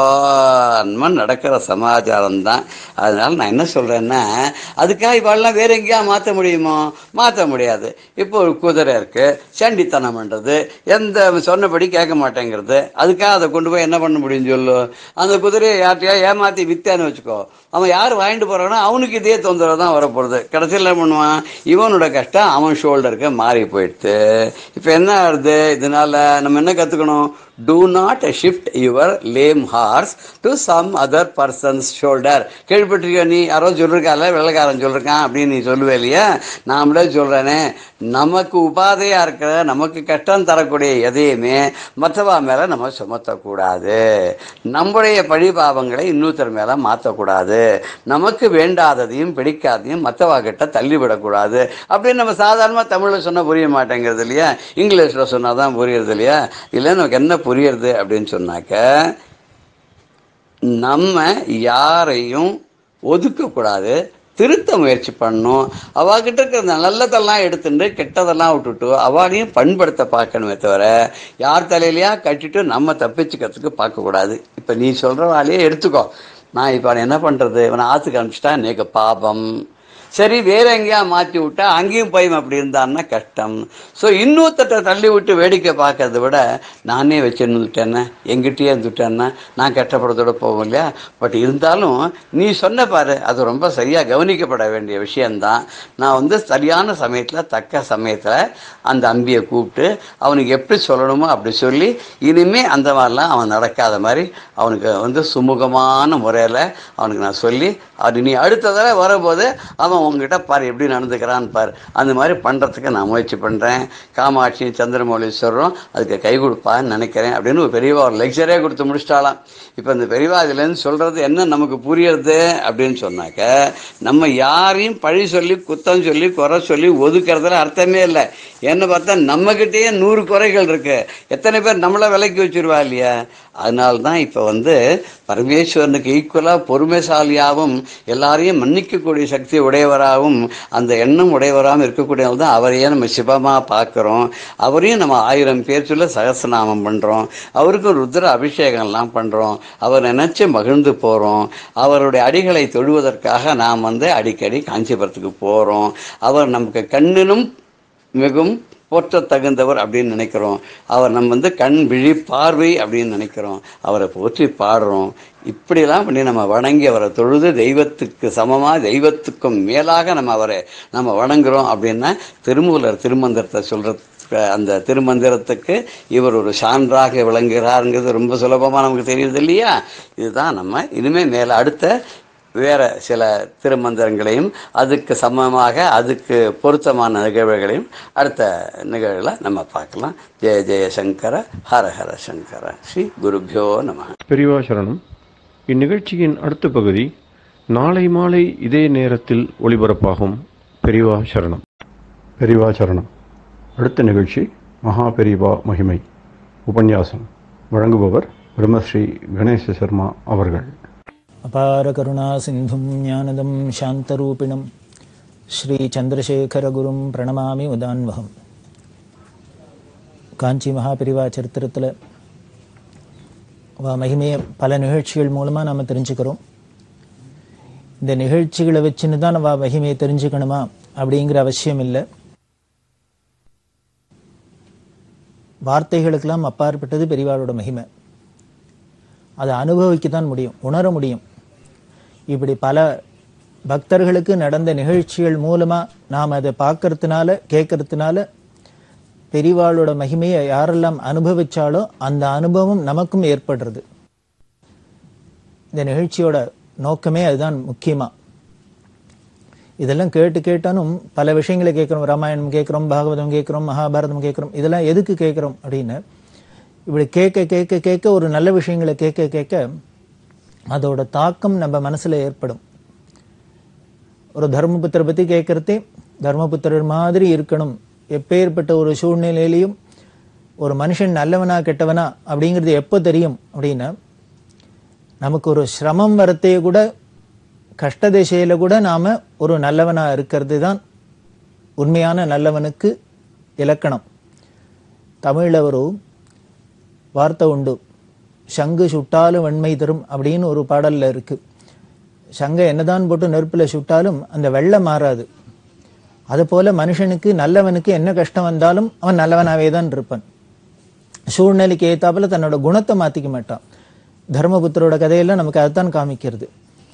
சாதாரணமாக நடக்கிற சமாச்சாரம் தான். அதனால் நான் என்ன சொல்கிறேன்னா, அதுக்காக இவாளெலாம் வேறு எங்கேயா மாற்ற முடியுமோ, மாற்ற முடியாது. இப்போ ஒரு குதிரை இருக்குது, சண்டித்தனம் பண்ணுறது, எந்த சொன்னபடி கேட்க மாட்டேங்கிறது, அதுக்காக அதை கொண்டு போய் என்ன பண்ண முடியும்னு சொல்லு. அந்த குதிரையை யார்ட்டையா ஏமாற்றி வித்தான்னு வச்சுக்கோ, அவன் யார் வாங்கிட்டு போகிறானோ அவனுக்கு இதே தொந்தரவு தான் வரப்போகிறது. கடைசியில் என்ன பண்ணுவான், இவனோட கஷ்டம் அவன் ஷோல்டருக்கு மாறி போயிடுது. இப்போ என்ன ஆகுது, இதனால் நம்ம என்ன கற்றுக்கணும், do not shift your lame horse to some other person's shoulder. கேள்விப்பட்டிருக்க நீ, யாரோ சொல்லிருக்கால, வெள்ளைக்காரன் சொல்லிருக்கான் அப்படின்னு நீ சொல்லுவே இல்லையா. நாமளே சொல்கிறேனே, நமக்கு உபாதையாக இருக்கிற, நமக்கு கஷ்டம் தரக்கூடிய எதையுமே மற்றவா மேலே நம்ம சுமத்தக்கூடாது. நம்முடைய பழி பாவங்களை இன்னொருத்தர் மேலே மாற்றக்கூடாது. நமக்கு வேண்டாததையும் பிடிக்காதையும் மற்றவா கிட்ட தள்ளிவிடக்கூடாது. அப்படின்னு நம்ம சாதாரணமாக தமிழில் சொன்னால் புரிய மாட்டேங்கிறது இல்லையா, இங்கிலீஷில் சொன்னால் தான் புரியுறது இல்லையா. இல்லை நமக்கு என்ன புரியுறது அப்படின்னு சொன்னாக்க, நம்ம யாரையும் ஒதுக்கக்கூடாது, திருத்த முயற்சி பண்ணணும். அவகிட்ட இருக்கிற நல்லதெல்லாம் எடுத்துட்டு கெட்டதெல்லாம் விட்டுட்டு அவளையும் பண்படுத்த பார்க்கணுமே தவிர யார் தலையிலையா கட்டிட்டு நம்ம தப்பிச்சுக்கிறதுக்கு பார்க்கக்கூடாது. இப்போ நீ சொல்கிறவாளையே எடுத்துக்கோ. நான் இப்போ என்ன பண்ணுறது, இவனை ஆற்றுக்கு அனுப்பிச்சிட்டா எனக்கு பாபம். சரி, வேற எங்கேயா மாற்றி விட்டா அங்கேயும் போய் அப்படி இருந்தான்னா கஷ்டம். ஸோ இன்னொருத்தட்ட தள்ளி விட்டு வேடிக்கை பார்க்கறத விட நானே வச்சுருந்துட்டேன்னா எங்கிட்டயே இருந்துட்டேன்னா நான் கஷ்டப்படுறதோட போவோம் இல்லையா. பட் இருந்தாலும் நீ சொன்ன பாரு, அது ரொம்ப சரியாக கவனிக்கப்பட வேண்டிய விஷயந்தான். நான் சரியான சமயத்தில் தக்க சமயத்தில் அந்த அம்பியை கூப்பிட்டு அவனுக்கு எப்படி சொல்லணுமோ அப்படி சொல்லி இனிமேல் அந்த மாதிரிலாம் அவன் நடக்காத மாதிரி அவனுக்கு சுமூகமான முறையில் அவனுக்கு நான் சொல்லி அது நீ அடுத்த தடவை வரும்போது அவன் உங்ககிட்ட பாரு எப்படி நடந்துக்கிறான்னு பாரு. அந்த மாதிரி பண்ணுறதுக்கு நான் முயற்சி பண்ணுறேன். காமாட்சி சந்திரமௌலீஸ்வரரும் அதுக்கு கை கொடுப்பான்னு நினைக்கிறேன் அப்படின்னு ஒரு பெரியவா ஒரு லெக்சரே கொடுத்து முடிச்சிட்டாலாம். இப்போ இந்த பெரியவா இதுலேருந்து சொல்கிறது என்ன நமக்கு புரியுறது அப்படின்னு சொன்னாக்க, நம்ம யாரையும் பழி சொல்லி குத்தம் சொல்லி குறை சொல்லி ஒதுக்கிறதுல அர்த்தமே இல்லை. என்ன பார்த்தா நம்மக்கிட்டேயே 100 குறைகள் இருக்கு. எத்தனை பேர் நம்மளை விலைக்கு வச்சுருவா இல்லையா. அதனால்தான் இப்போ பரமேஸ்வரனுக்கு ஈக்குவலாக பொறுமைசாலியாகவும் எல்லாரையும் மன்னிக்கக்கூடிய சக்தி உடையவராகவும் அந்த எண்ணம் உடையவராகவும் இருக்கக்கூடியவங்க தான் அவரையே நம்ம சிவமாக பார்க்குறோம். அவரையும் நம்ம 1000 பேர் சொல்ல சகஸ்ரநாமம் பண்ணுறோம். அவருக்கு ருத்ர அபிஷேகம்லாம் பண்ணுறோம். அவர் நினச்சி மகிழ்ந்து போகிறோம். அவருடைய அடிகளை தொழுவதற்காக நாம் அடிக்கடி காஞ்சிபுரத்துக்கு போகிறோம். அவர் நமக்கு கண்ணிலும் மிகவும் போற்ற தகுந்தவர் அப்படின்னு நினைக்கிறோம். அவர் நம்ம கண் விழி பார்வை அப்படின்னு நினைக்கிறோம். அவரை போற்றி பாடுறோம். இப்படிலாம் பண்ணி நம்ம வணங்கி அவரை தொழுது தெய்வத்துக்கு சமமாக தெய்வத்துக்கும் மேலாக நம்ம வணங்குறோம் அப்படின்னா திருமூலர் திருமந்திரத்தை சொல்கிறது அந்த திருமந்திரத்துக்கு இவர் ஒரு சான்றாக விளங்குகிறாருங்கிறது ரொம்ப சுலபமாக நமக்கு தெரியுது இல்லையா. இதுதான் நம்ம இனிமேல் மேலே அடுத்த வேறு சில திருமந்திரங்களையும் அதுக்கு சமமாக அதுக்கு பொருத்தமான நிகழ்வுகளையும் அடுத்த நிகழ்வில் நம்ம பார்க்கலாம். ஜெய ஜெய சங்கர ஹர ஹர சங்கர. ஸ்ரீ குருபியோ நம. பெரியவா சரணம். இந்நிகழ்ச்சியின் அடுத்த பகுதி நாளை மாலை இதே நேரத்தில் ஒளிபரப்பாகும். பெரியவா சரணம். பெரியவா சரணம். அடுத்த நிகழ்ச்சி மகா பெரியவா மகிமை உபன்யாசம். வழங்குபவர் பிரம்மஸ்ரீ கணேச சர்மா அவர்கள். அபார கருணா சிந்தும் ஞானதம் சாந்தரூபிணம் ஸ்ரீ சந்திரசேகரகுரும் பிரணமாமி உதான்வகம். காஞ்சி மகாபெரிவா சரித்திரத்தில் மகிமையை பல நிகழ்ச்சிகள் மூலமாக நாம் தெரிஞ்சுக்கிறோம். இந்த நிகழ்ச்சிகளை வச்சுன்னு தான் நம்ம மகிமையை தெரிஞ்சுக்கணுமா அப்படிங்கிற அவசியம் இல்லை. வார்த்தைகளுக்கெல்லாம் அப்பாற்பட்டது பெரியவாளோட மகிமை. அதை அனுபவிக்கத்தான் முடியும், உணர முடியும். இப்படி பல பக்தர்களுக்கு நடந்த நிகழ்ச்சிகள் மூலமாக நாம் அதை பார்க்கறதுனால கேட்கறதுனால பெரியவாளோட மகிமையை யாரெல்லாம் அனுபவிச்சாலோ அந்த அனுபவம் நமக்கும் ஏற்படுறது. இந்த நிகழ்ச்சியோட நோக்கமே அதுதான். முக்கியமாக இதெல்லாம் கேட்டாலும் பல விஷயங்களை கேட்குறோம். ராமாயணம் கேட்குறோம், பாகவதம் கேட்குறோம், மகாபாரதம் கேட்குறோம். இதெல்லாம் எதுக்கு கேட்குறோம் அப்படின்னு இப்படி கேட்க ஒரு நல்ல விஷயங்களை கேட்க அதோட தாக்கம் நம்ம மனசுல ஏற்படும். ஒரு தர்மபுத்திரை பத்தி கேட்கறதே தர்மபுத்திரர் மாதிரி இருக்கணும். எப்பேற்பட்ட ஒரு சூழ்நிலையிலையும் ஒரு மனுஷன் நல்லவனா கெட்டவனா அப்படிங்கிறது எப்போ தெரியும் அப்படின்னா, நமக்கு ஒரு சிரமம் வரத்தையே கூட கஷ்ட திசையில கூட நாம ஒரு நல்லவனா இருக்கிறது தான் உண்மையான நல்லவனுக்கு இலக்கணம். தமிழ்ல ஒரு வார்த்தை உண்டு, சங்கு சுட்டாலும் வெண்மை தரும் அப்படின்னு ஒரு பாடல்ல இருக்கு. சங்கை என்னதான் போட்டு நெருப்புல சுட்டாலும் அந்த வெள்ளை மாறாது. அதுபோல மனுஷனுக்கு நல்லவனுக்கு என்ன கஷ்டம் வந்தாலும் அவன் நல்லவனாவே தான் இருப்பான். சூழ்நிலைக்கு ஏத்தாப்புல தன்னோட குணத்தை மாத்திக்க மாட்டான். தர்மபுத்திரோட கதையெல்லாம் நமக்கு அதுதான் காமிக்கிறது.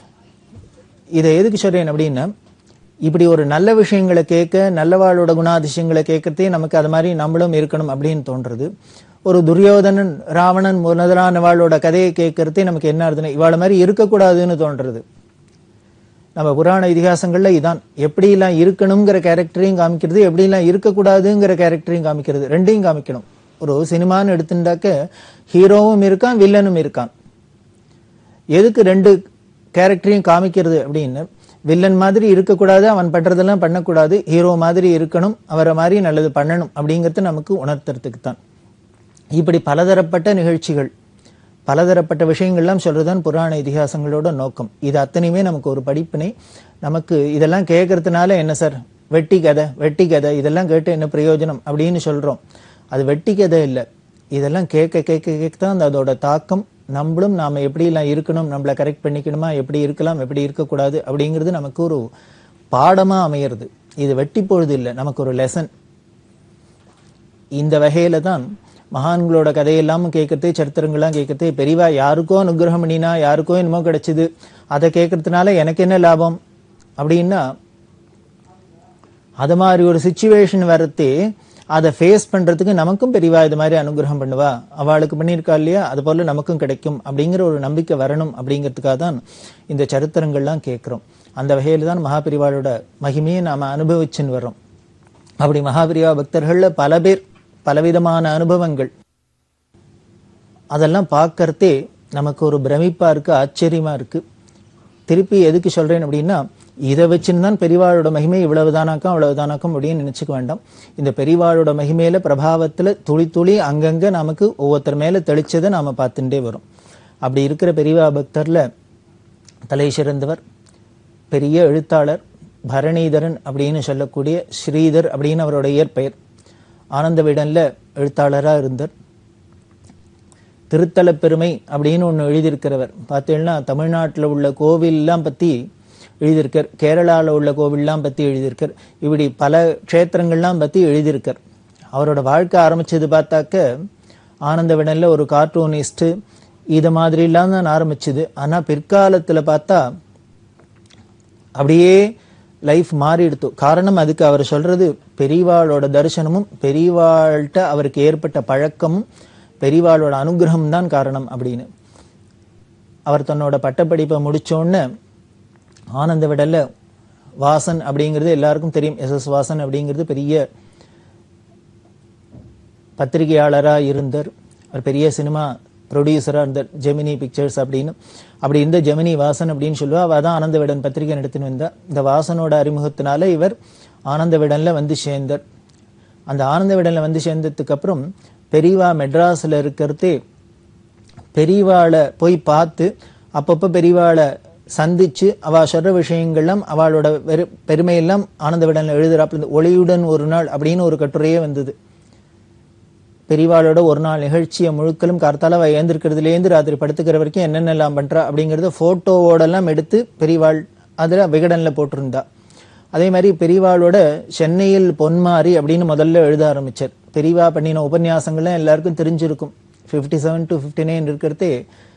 இதை எதுக்கு சொல்றேன் அப்படின்னா, இப்படி ஒரு நல்ல விஷயங்களை கேட்க நல்லவாளோட குணாதிசயங்களை கேட்கறதே நமக்கு அது மாதிரி நம்மளும் இருக்கணும் அப்படின்னு தோன்றது. ஒரு துரியோதனன் ராவணன் முதலானவாளோட கதையை கேட்கறதே நமக்கு என்ன ஆகுதுன்னு இவாள மாதிரி இருக்கக்கூடாதுன்னு தோன்றது. நம்ம புராண இதிகாசங்கள்ல இதான் எப்படிலாம் இருக்கணுங்கிற கேரக்டரையும் காமிக்கிறது, எப்படிலாம் இருக்கக்கூடாதுங்கிற கேரக்டரையும் காமிக்கிறது. ரெண்டையும் காமிக்கணும். ஒரு சினிமான்னு எடுத்துட்டாக்க ஹீரோவும் இருக்கான், வில்லனும் இருக்கான். எதுக்கு ரெண்டு கேரக்டரையும் காமிக்கிறது அப்படின்னு, வில்லன் மாதிரி இருக்கக்கூடாது, அவன் பண்றதெல்லாம் பண்ணக்கூடாது, ஹீரோ மாதிரி இருக்கணும், அவரை மாதிரி நல்லது பண்ணணும் அப்படிங்கிறது நமக்கு உணர்த்துறதுக்கு தான். இப்படி பலதரப்பட்ட நிகழ்ச்சிகள் பலதரப்பட்ட விஷயங்கள்லாம் சொல்றதுதான் புராண இதிகாசங்களோட நோக்கம். இது அத்தனையுமே நமக்கு ஒரு படிப்பினை. நமக்கு இதெல்லாம் கேட்கறதுனால என்ன சார் வெட்டி கதை இதெல்லாம் கேட்டு என்ன பிரயோஜனம் அப்படின்னு சொல்றோம். அது வெட்டி கதை இல்லை. இதெல்லாம் கேட்க கேட்க கேட்க தான் அதோட தாக்கம். நம்மளும் நாம எப்படிலாம் இருக்கணும், நம்மளை கரெக்ட் பண்ணிக்கணுமா, எப்படி இருக்கலாம், எப்படி இருக்கக்கூடாது அப்படிங்கிறது நமக்கு ஒரு பாடமா அமையிறது. இது வெட்டி பொழுது இல்லை, நமக்கு ஒரு லெசன். இந்த வகையில தான் மகான்களோட கதையெல்லாமும் கேட்கறது, சரித்திரங்கள்லாம் கேட்கறது, பெரியவா யாருக்கோ அனுகிரகம் பண்ணினா, யாருக்கோ என்னமோ கிடைச்சது, அதை கேட்கறதுனால எனக்கு என்ன லாபம் அப்படின்னா, அது மாதிரி ஒரு சிச்சுவேஷன் வரத்தே அதை ஃபேஸ் பண்றதுக்கு நமக்கும் பெரியவா இது மாதிரி அனுகிரகம் பண்ணுவா, அவளுக்கு பண்ணியிருக்கா இல்லையா, அது போல நமக்கும் கிடைக்கும் அப்படிங்கிற ஒரு நம்பிக்கை வரணும் அப்படிங்கிறதுக்காக தான் இந்த சரித்திரங்கள்லாம் கேட்கிறோம். அந்த வகையில தான் மகாபெரிவாளோட மகிமையை நாம அனுபவிச்சுன்னு வர்றோம். அப்படி மகாபெரிவா பக்தர்கள்ல பல பேர் பலவிதமான அனுபவங்கள், அதெல்லாம் பார்க்கறதே நமக்கு ஒரு பிரமிப்பா இருக்கு, ஆச்சரியமா இருக்கு. திருப்பி எதுக்கு சொல்றேன் அப்படின்னா, இதை வச்சுன்னு தான் பெரியவாளோட மகிமை இவ்வளவுதானாக்கம் அவ்வளவுதானாக்கம் அப்படின்னு நினைச்சுக்க வேண்டாம். இந்த பெரியவாளோட மகிமையில பிரபாவத்துல துளி துளி அங்கங்க நமக்கு ஒவ்வொருத்தர் மேல தெளிச்சதை நாம பார்த்துட்டே வரும். அப்படி இருக்கிற பெரியவா பக்தர்ல தலை சிறந்தவர் பெரிய எழுத்தாளர் பரணிதரன் அப்படின்னு சொல்லக்கூடிய ஸ்ரீதர் அப்படின்னு அவரோட இயற்பெயர். ஆனந்த விடன்ல எழுத்தாளரா இருந்தார். திருத்தல பெருமை அப்படின்னு ஒன்று எழுதியிருக்கிறவர். பார்த்தீங்கன்னா தமிழ்நாட்டில் உள்ள கோவில்லாம் பற்றி எழுதியிருக்கார், கேரளாவில் உள்ள கோவில்லாம் பற்றி எழுதியிருக்கார், இப்படி பல க்ஷேத்திரங்கள்லாம் பற்றி எழுதியிருக்கார். அவரோட வாழ்க்கை ஆரம்பிச்சது பார்த்தாக்க ஆனந்த விடன்ல ஒரு கார்ட்டூனிஸ்ட்டு இது மாதிரிலாம் தான் ஆரம்பிச்சுது. ஆனால் பிற்காலத்தில் பார்த்தா அப்படியே லைஃப் மாறிடுத்து. காரணம் அதுக்கு அவர் சொல்றது பெரியவாளோட தரிசனமும் பெரியவாள்கிட்ட அவருக்கு ஏற்பட்ட பழக்கமும் பெரியவாளோட அனுகிரகம் தான் காரணம் அப்படின்னு. அவர் தன்னோட பட்டப்படிப்பை முடிச்சோன்னு ஆனந்த விடல்ல வாசன் அப்படிங்கிறது எல்லாருக்கும் தெரியும். எஸ் வாசன் அப்படிங்கிறது பெரிய பத்திரிகையாளராக இருந்தார். அவர் பெரிய சினிமா ப்ரொடியூசராக இருந்தார், ஜெமினி பிக்சர்ஸ் அப்படின்னு. அப்படி இருந்த ஜெமினி வாசன் அப்படின்னு சொல்லுவா. அவள் தான் ஆனந்த விடன் பத்திரிகை நடத்தின்னு வந்தா. இந்த வாசனோட அறிமுகத்தினால இவர் ஆனந்த விடன்ல வந்து சேர்ந்தார். அந்த ஆனந்த விடன்ல வந்து சேர்ந்ததுக்கு அப்புறம் பெரியவா மெட்ராஸில் இருக்கிறதே பெரியவாளை போய் பார்த்து அப்பப்போ பெரியவாளை சந்திச்சு அவ சொல்ற விஷயங்கள்லாம் அவளோட பெருமையெல்லாம் ஆனந்த விடன்ல எழுதுறாப்புல. ஒளியுடன் ஒரு நாள் அப்படின்னு ஒரு கட்டுரையே வந்தது. பெரியவாளோட ஒரு நாள் நிகழ்ச்சியை முழுக்கலும் கார்த்தால ஏந்திருக்கிறதுலேருந்து ராத்திரி படுத்துக்கிற வரைக்கும் என்னென்னலாம் பண்றா அப்படிங்கறத போட்டோவோடெல்லாம் எடுத்து பெரியவாள் அதுல விகடன்ல போட்டிருந்தா. அதே மாதிரி பெரியவாளோட சென்னையில் பொன்மாரி அப்படின்னு முதல்ல எழுத ஆரம்பிச்சார். பெரியவா பண்ணின உபன்யாசங்கள்லாம் எல்லாருக்கும் தெரிஞ்சிருக்கும். 57 to 59 இருக்கிறதே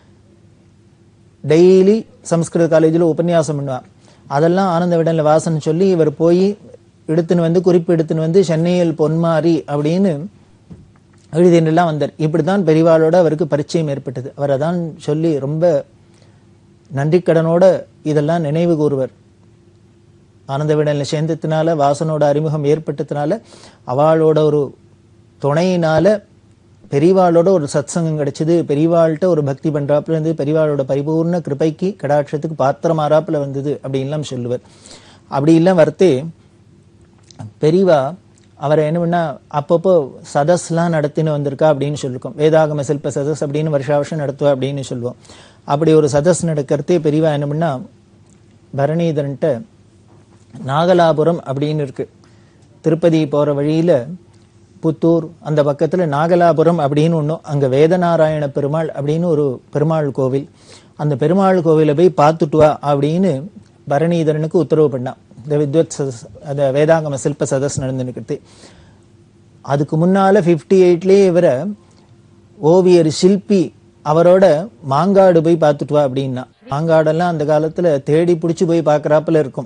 டெய்லி சம்ஸ்கிருத காலேஜில் உபன்யாசம் பண்ணுவா. அதெல்லாம் ஆனந்த விடன்ல வாசன் சொல்லி இவர் போய் எடுத்துன்னு வந்து குறிப்பு எடுத்துன்னு வந்து சென்னையில் பொன்மாரி அப்படின்னு எழுதினெல்லாம் வந்தார். இப்படித்தான் பெரியவாளோட அவருக்கு பரிச்சயம் ஏற்பட்டது. அவர் அதான் சொல்லி ரொம்ப நன்றிக்கடனோட இதெல்லாம் நினைவு கூறுவர். ஆனந்த விடன்ல சேர்ந்ததுனால வாசனோட அறிமுகம் ஏற்பட்டதுனால அவளோட ஒரு துணையினால பெரியவாளோட ஒரு சத்சங்கம் கிடைச்சது. பெரியவாள்கிட்ட ஒரு பக்தி பண்றாப்புல இருந்து பெரியவாளோட பரிபூர்ண கிருபைக்கு கடாட்சத்துக்கு பாத்திரமாறாப்புல வந்தது அப்படின்லாம் சொல்லுவார். அப்படி எல்லாம் வரத்தே பெரியவா அவரை என்ன பண்ணா அப்பப்போ சதஸ்லாம் நடத்தின்னு வந்திருக்கா அப்படின்னு சொல்லிருக்கோம். வேதாகம சில்ப சதஸ் அப்படின்னு வருஷா வருஷம் நடத்துவா அப்படின்னு சொல்லுவோம். அப்படி ஒரு சதஸ் நடக்கிறதே பெரியவா என்ன பண்ணா பரணிதரன்ட்ட நாகலாபுரம் அப்படின்னு இருக்கு, திருப்பதி போற வழியில புத்தூர் அந்த பக்கத்துல நாகலாபுரம் அப்படின்னு ஒன்றும், அங்க வேதநாராயண பெருமாள் அப்படின்னு ஒரு பெருமாள் கோவில், அந்த பெருமாள் கோவிலை போய் பார்த்துட்டு வா அப்படின்னு பரணிதரனுக்கு உத்தரவு பண்ணான். இந்த வித்வத் சதஸ், அந்த வேதாகம சில்ப சதஸ் நடந்துன்னு. அதுக்கு முன்னால 58லயே இவரை ஓவியர் சில்பி அவரோட மாங்காடு போய் பார்த்துட்டு வா அப்படின்னா. மாங்காடெல்லாம் அந்த காலத்துல தேடி பிடிச்சி போய் பார்க்கறாப்புல இருக்கும்.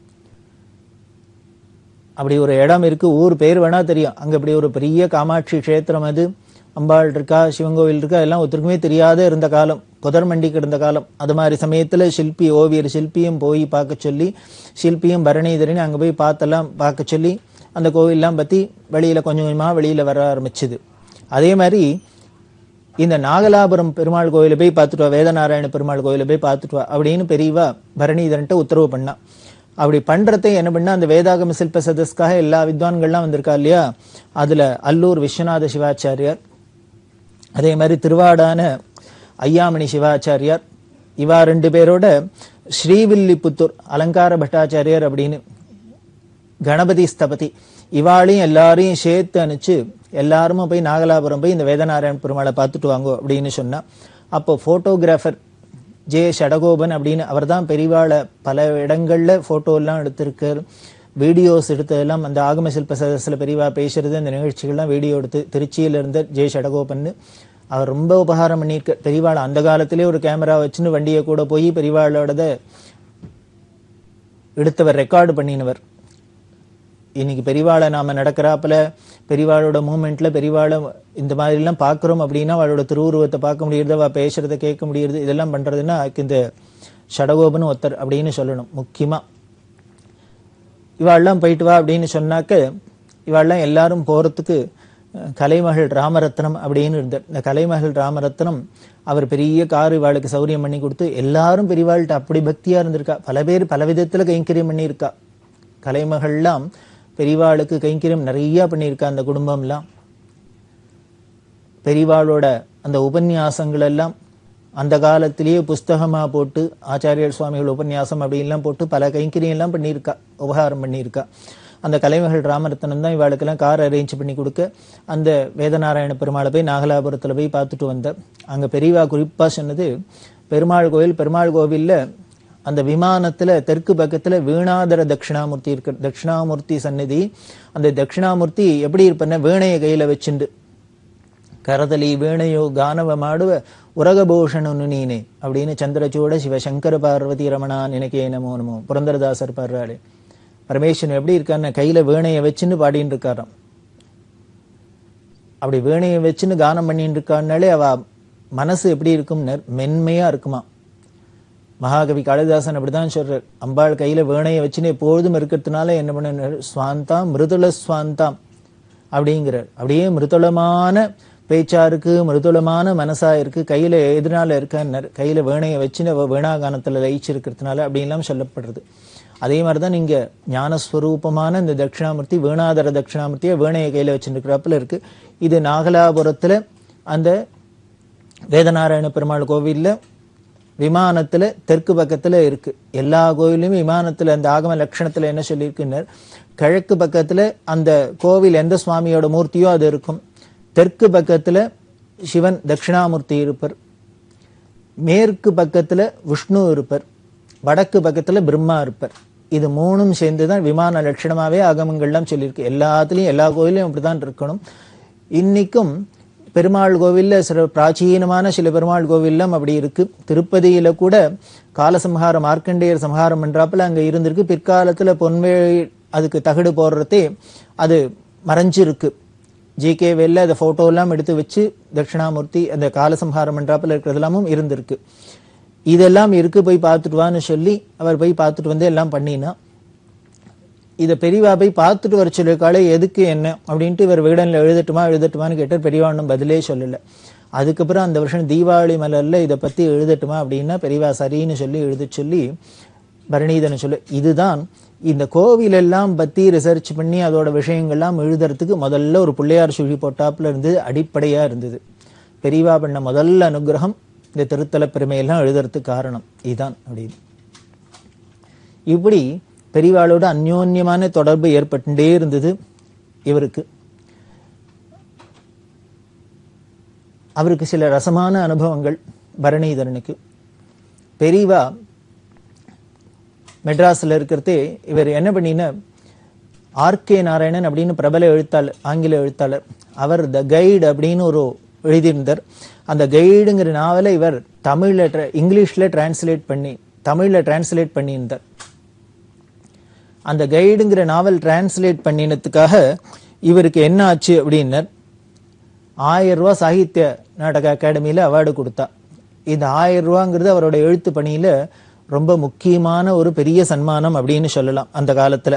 அப்படி ஒரு இடம் இருக்கு, ஊர் பேர் வேணா தெரியும். அங்க அப்படி ஒரு பெரிய காமாட்சி கஷேத்திரம், அது அம்பாள் இருக்கா, சிவங்கோவில் இருக்கா, எல்லாம் ஒருத்தருக்குமே தெரியாத இருந்த காலம், புதர்மண்டிக்கு இருந்த காலம். அது மாதிரி சமயத்துல சில்பி ஓவியர் சில்பியும் போய் பார்க்க சொல்லி, சில்பியும் பரணிதரன் அங்க போய் பார்க்க சொல்லி அந்த கோவில்லாம் பத்தி வெளியில கொஞ்சம் கொஞ்சமா வெளியில வர ஆரம்பிச்சுது. அதே மாதிரி இந்த நாகலாபுரம் பெருமாள் கோயிலை போய் பார்த்துட்டு வா, வேதநாராயண பெருமாள் கோயிலை போய் பார்த்துட்டு வா அப்படின்னு பெரியவா பரணிதரன்ட்ட உத்தரவு பண்ணா. அப்படி பண்றதை என்ன பண்ணா, அந்த வேதாகம சில்ப சதஸ்க்காக எல்லா வித்வான்கள்லாம் வந்திருக்கா இல்லையா, அதுல அல்லூர் விஸ்வநாத சிவாச்சாரியார், அதே மாதிரி திருவாடான ஐயாமணி சிவாச்சாரியார், இவா 2 பேரோட ஸ்ரீவில்லிபுத்தூர் அலங்கார பட்டாச்சாரியார் அப்படின்னு கணபதி ஸ்தபதி இவாளையும் எல்லாரையும் சேர்த்து அனுப்பிச்சு எல்லாருமே போய் நாகலாபுரம் போய் இந்த வேதநாராயண பெருமாளை பார்த்துட்டு வாங்கோ அப்படின்னு சொன்னா, அப்போ போட்டோகிராஃபர் ஜே ஷடகோபன் அப்படின்னு அவர் தான் பெரியவாளை பல இடங்கள்ல போட்டோ எல்லாம் எடுத்திருக்கார், வீடியோஸ் எடுத்ததெல்லாம் அந்த ஆகம சில்ப சதஸ்ல பெரியவா பேசுறது அந்த நிகழ்ச்சிகள்லாம் வீடியோ எடுத்து திருச்சியில இருந்த ஜே ஷடகோபன் அவர் ரொம்ப உபகாரம் பண்ணியிருக்க. பெரியவாளை அந்த காலத்திலே ஒரு கேமரா வச்சுன்னு வண்டியை கூட போய் பெரியவாளோட எடுத்தவர், ரெக்கார்டு பண்ணினவர். இன்னைக்கு பெரியவாளை நாம நடக்கிறாப்புல பெரியவாளோட மூமெண்ட்ல பெரியவாளை இந்த மாதிரி எல்லாம் பாக்குறோம் அப்படின்னா அவளோட திருவுருவத்தை பார்க்க முடியுது, அவ பேசுறதை கேட்க முடியுது, இதெல்லாம் பண்றதுன்னா இந்த ஷடகோபன் ஒருத்தர் அப்படின்னு சொல்லணும். முக்கியமா இவாள்லாம் போயிட்டு வா அப்படின்னு சொன்னாக்க இவாள்லாம் எல்லாரும் போறதுக்கு கலைமகள் ராமரத்னம் அப்படின்னு இருந்தார். இந்த கலைமகள் ராமரத்னம் அவர் பெரிய கார் இவாளுக்கு சௌரியம் பண்ணி கொடுத்து எல்லாரும் பெரியவாள்கிட்ட அப்படி பக்தியா இருந்திருக்கா. பல பேர் பல விதத்துல கைங்கரியம் பண்ணியிருக்கா. கலைமகள்லாம் பெரியவாளுக்கு கைங்கரியம் நிறைய பண்ணியிருக்கா. அந்த குடும்பம்லாம் பெரியவாளோட அந்த உபன்யாசங்கள் எல்லாம் அந்த காலத்திலேயே புஸ்தகமா போட்டு ஆச்சாரியர் சுவாமிகள் உபன்யாசம் அப்படின்லாம் போட்டு பல கைங்கரியம் எல்லாம் பண்ணியிருக்கா, உபகாரம் பண்ணியிருக்கா. அந்த கலைமகள் ராமரத்னம் தான் இவாளுக்கெல்லாம் கார் அரேஞ்ச் பண்ணி கொடுக்க அந்த வேதநாராயண பெருமாளை போய் நாகலாபுரத்துல போய் பார்த்துட்டு வந்த. அங்க பெரியவா குறிப்பா சொன்னது, பெருமாள் கோவில்ல அந்த விமானத்துல தெற்கு பக்கத்துல வீணாதர தட்சிணாமூர்த்தி இருக்கு. தட்சிணாமூர்த்தி சந்நிதி. அந்த தட்சிணாமூர்த்தி எப்படி இருப்பன, வீணைய கையில வச்சுண்டு கரதலி வீணையோ கானவ மாடுவ உரகபூஷணு நீனே அப்படின்னு சந்திரச்சூட சிவசங்கர பார்வதி ரமணா நினைக்கே நமோ நமோ புரந்தரதாசர் பாடுறாரு. பரமேஸ்வரன் எப்படி இருக்காருன்னு கையில வீணைய வச்சுன்னு பாடின்னு இருக்காராம். அப்படி வீணைய வச்சுன்னு கானம் பண்ணிட்டு இருக்காருனாலே அவ மனசு எப்படி இருக்கும்னு மென்மையா இருக்குமா. மகாகவி காளிதாசன் அப்படிதான் சொல்றார், அம்பாள் கையில வீணைய வச்சுன்னு எப்பொழுதும் இருக்கிறதுனால என்ன பண்ண ஸ்வாந்தாம் மிருதுள ஸ்வாந்தாம் அப்படிங்கிறார். அப்படியே மிருதுளமான பேச்சா இருக்கு, மிருதுளமான மனசா இருக்கு, கையில எதனால இருக்கார், கையில வீணைய வச்சுன்னு வீணாகானத்துல லயிச்சிருக்கிறதுனால அப்படின்லாம் சொல்லப்படுறது. அதே மாதிரிதான் இங்க ஞானஸ்வரூபமான இந்த தட்சிணாமூர்த்தி வீணாதர தட்சிணாமூர்த்தியை வீணைய கையில வச்சுருக்கிறாப்புல இருக்கு. இது நாகலாபுரத்துல அந்த வேதநாராயண பெருமாள் கோவில்ல விமானத்துல தெற்கு பக்கத்துல இருக்கு. எல்லா கோவிலுமே விமானத்துல அந்த ஆகம லட்சணத்துல என்ன சொல்லியிருக்குன்னு, கிழக்கு பக்கத்துல அந்த கோவில் எந்த சுவாமியோட மூர்த்தியோ அது இருக்கும், தெற்கு பக்கத்துல சிவன் தட்சிணாமூர்த்தி இருப்பர், மேற்கு பக்கத்துல விஷ்ணு இருப்பர், வடக்கு பக்கத்துல பிரம்மா இருப்பர். இது மூணும் சேர்ந்துதான் விமான லட்சணமாவே ஆகமங்கள்லாம் சொல்லியிருக்கு. எல்லாத்துலயும் எல்லா கோவிலையும் அப்படிதான் இருக்கணும். இன்னைக்கும் பெருமாள் கோவில்ல சில பிராச்சீனமான சில பெருமாள் கோவில்லாம் அப்படி இருக்கு. திருப்பதியில கூட காலசம்ஹாரம் மார்க்கண்டேயர் சம்ஹாரம் பண்றாப்புல அங்க இருந்திருக்கு. பிற்காலத்துல பொன்வேழி அதுக்கு தகடு போடுறதே அது மறைஞ்சிருக்கு. ஜி.கே. வேல்ல அந்த போட்டோ எல்லாம் எடுத்து வச்சு தட்சிணாமூர்த்தி அந்த காலசம்ஹாரம் பண்றாப்புல இருக்கிறதெல்லாமும் இருந்திருக்கு. இதெல்லாம் இருக்கு, போய் பார்த்துட்டு வான்னு சொல்லி அவர் போய் பார்த்துட்டு வந்து எல்லாம் பண்ணினா. இதை பெரியவா போய் பார்த்துட்டு வர சொல்லிருக்காளே, எதுக்கு என்ன அப்படின்ட்டு இவர் வீடன்ல எழுதட்டுமான்னு கேட்டார். பெரியவா ஒன்றும் பதிலே சொல்லல. அதுக்கப்புறம் அந்த வருஷம் தீபாவளி மலர்ல இதை பத்தி எழுதட்டுமா அப்படின்னா பெரியவா சரின்னு சொல்லி எழுத சொல்லி பரணீதனை சொல்லு. இதுதான் இந்த கோவில் எல்லாம் பத்தி ரிசர்ச் பண்ணி அதோட விஷயங்கள்லாம் எழுதுறதுக்கு முதல்ல ஒரு பிள்ளையார் சுழி போட்டாப்புல இருந்தது, அடிப்படையா இருந்தது. பெரியவா பண்ண முதல் அனுகிரகம் இந்த திருத்தல பெருமையெல்லாம் எழுதுறதுக்கு காரணம் இதுதான் அப்படின்னு. இப்படி பெரியவாளோட அந்யோன்யமான தொடர்பு ஏற்பட்டுட்டே இருந்தது இவருக்கு. அவருக்கு சில ரசமான அனுபவங்கள் பரணீதரனுக்கு. பெரியவா மெட்ராஸ்ல இருக்கிறதே இவர் என்ன பண்ணின, ஆர்.கே. நாராயணன் அப்படின்னு பிரபல எழுத்தாளர், ஆங்கில எழுத்தாளர், அவர் த கைடு அப்படின்னு ஒரு எழுதியிருந்தார். அந்த கைடுங்கிற நாவலை இவர் தமிழ்ல இங்கிலீஷ்ல டிரான்ஸ்லேட் பண்ணி தமிழ்ல டிரான்ஸ்லேட் பண்ணியிருந்தார். அந்த கைடுங்கிற நாவல் டிரான்ஸ்லேட் பண்ணினதுக்காக இவருக்கு என்ன ஆச்சு அப்படின்னா 1000 ரூபாய் சாகித்ய நாடக அகாடமியில அவார்டு கொடுத்தா. இந்த 1000 ரூபாங்கிறது அவரோட எழுத்து பணியில ரொம்ப முக்கியமான ஒரு பெரிய சன்மானம் அப்படின்னு சொல்லலாம் அந்த காலத்துல.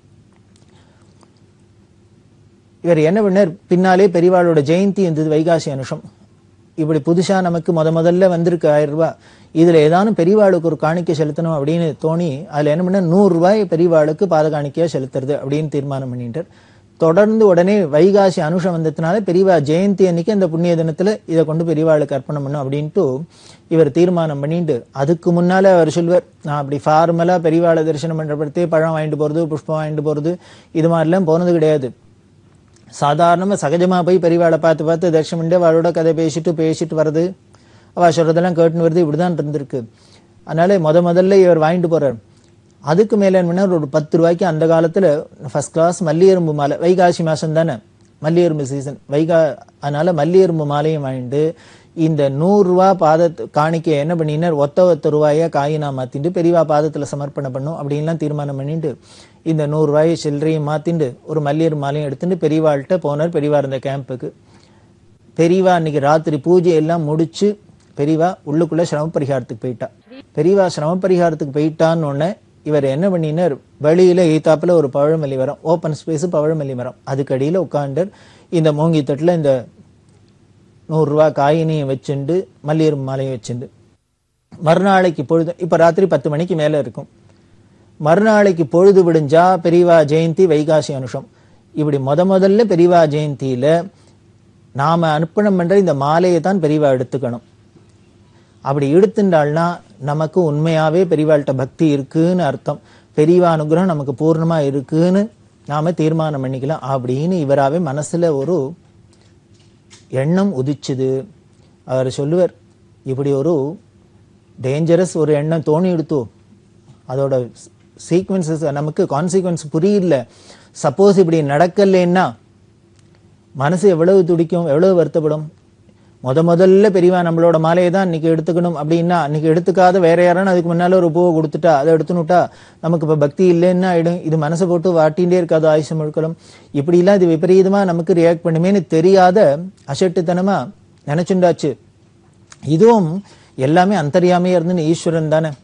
இவர் என்ன பண்ணார், பின்னாலே பெரியவாளோட ஜெயந்தி இருந்தது, வைகாசி அனுஷம். இப்படி புதுசா நமக்கு முதல்ல வந்திருக்கு 1000 ரூபாய், இதுல ஏதானும் பெரியவாளுக்கு ஒரு காணிக்கை செலுத்தணும் அப்படின்னு தோணி அதுல என்ன பண்ண 100 ரூபாய் பெரியவாளுக்கு பாத காணிக்கையா செலுத்துறது அப்படின்னு தீர்மானம் பண்ணிட்டார். தொடர்ந்து உடனே வைகாசி அனுஷம் வந்ததுனால பெரியவா ஜெயந்தி அன்னைக்கு அந்த புண்ணிய தினத்துல இதை கொண்டு பெரியவாளுக்கு அர்ப்பணம் பண்ணும் அப்படின்ட்டு இவர் தீர்மானம் பண்ணிட்டு, அதுக்கு முன்னால அவர் சொல்வார், நான் அப்படி ஃபார்மலா பெரியவாளை தரிசனம் பண்றப்படுத்தே பழம் வாங்கிட்டு போறது, புஷ்பம் வாங்கிட்டு போறது, இது மாதிரிலாம் போனது கிடையாது. சாதாரணமா சகஜமா போய் பெரியவாளை பார்த்து பார்த்து தரிசனம் பண்ணிட்டு அவளோட கதை பேசிட்டு வர்றது, அவ சொல்றதெல்லாம் கேட்டுன்னு வருது, இப்படிதான் இருந்திருக்கு. அதனால முதல்ல இவர் வாங்கிட்டு போறார். அதுக்கு மேல என்ன, ஒரு 10 ரூபாய்க்கு அந்த காலத்துல ஃபர்ஸ்ட் கிளாஸ் மல்லியரும்பு மாலை, வைகாசி மாசம் தானே மல்லியரும்பு சீசன், அதனால மல்லியரும்பு மாலையும் வாங்கிட்டு இந்த 100 ரூபா காணிக்க என்ன பண்ணினார், ஒத்த ரூபாயா காயினா மாத்திட்டு பெரியவா பாதத்துல சமர்ப்பணம் பண்ணும் அப்படின்லாம் தீர்மானம் பண்ணிட்டு இந்த 100 ரூபாயை சில்லறையும் மாத்திண்டு ஒரு மல்லியரும்பு மாலையும் எடுத்துட்டு பெரியவாள்கிட்ட போனார். பெரியவா இருந்த கேம்புக்கு. பெரியவா அன்னைக்கு ராத்திரி பூஜை எல்லாம் முடிச்சு பெரியவா உள்ளுக்குள்ள சிரம பரிகாரத்துக்கு போயிட்டா. பெரியவா சிரம பரிகாரத்துக்கு போயிட்டான்னு உடனே இவர் என்ன பண்ணினார், வெளியில எய்தாப்புல ஒரு பழமல்லி மரம், ஓப்பன் ஸ்பேஸ் பழமல்லி மரம், அதுக்கு அடியில உட்கார்ந்து இந்த மூங்கி தட்டுல இந்த 100 ரூபா காயினையும் வச்சுண்டு மல்லியரும் மாலையும் வச்சுண்டு மறுநாளைக்கு பொழுது, இப்ப ராத்திரி 10 மணிக்கு மேல இருக்கும், மறுநாளைக்கு பொழுது விடிஞ்சா பெரியவா ஜெயந்தி வைகாசி அனுஷம். இப்படி முதல்ல பெரியவா ஜெயந்தியில நாம அர்ப்பணம் பண்ற இந்த மாலையை தான் பெரியவா எடுத்துக்கணும். அப்படி எடுத்துட்டாள்னா நமக்கு உண்மையாவே பெரியவாள்கிட்ட பக்தி இருக்குன்னு அர்த்தம், பெரியவா அனுகிரகம் நமக்கு பூர்ணமா இருக்குன்னு நாம தீர்மானம் பண்ணிக்கலாம் அப்படின்னு இவராவே மனசுல ஒரு எண்ணம் உதிச்சுது. அவர் சொல்லுவார், இப்படி ஒரு டேஞ்சரஸ் ஒரு எண்ணம் தோணி எடுத்தோ, அதோட சீக்வன்சஸ் நமக்கு கான்சிக்வன்ஸ் புரியல. சப்போஸ் இப்படி நடக்கலைன்னா மனசு எவ்வளவு துடிக்கும், எவ்வளவு வருத்தப்படும். முதல்ல பெரியவா நம்மளோட மாலையை தான் இன்னைக்கு எடுத்துக்கணும் அப்படின்னா, அன்னைக்கு எடுத்துக்காத வேற யாரானு அதுக்கு முன்னால ஒரு பூவை கொடுத்துட்டா, அதை எடுத்துனுட்டா நமக்கு இப்ப பக்தி இல்லைன்னா ஆயிடும். இது மனசை போட்டு வாட்டிகிட்டே இருக்காது ஆயுஷம் முழுக்கலாம். இப்படி எல்லாம் இது விபரீதமா நமக்கு ரியாக்ட் பண்ணுமேன்னு தெரியாத அசட்டுத்தனமா நினைச்சுண்டாச்சு. இதுவும் எல்லாமே அந்தர்யாமையா இருந்து ஈஸ்வரன் தானே.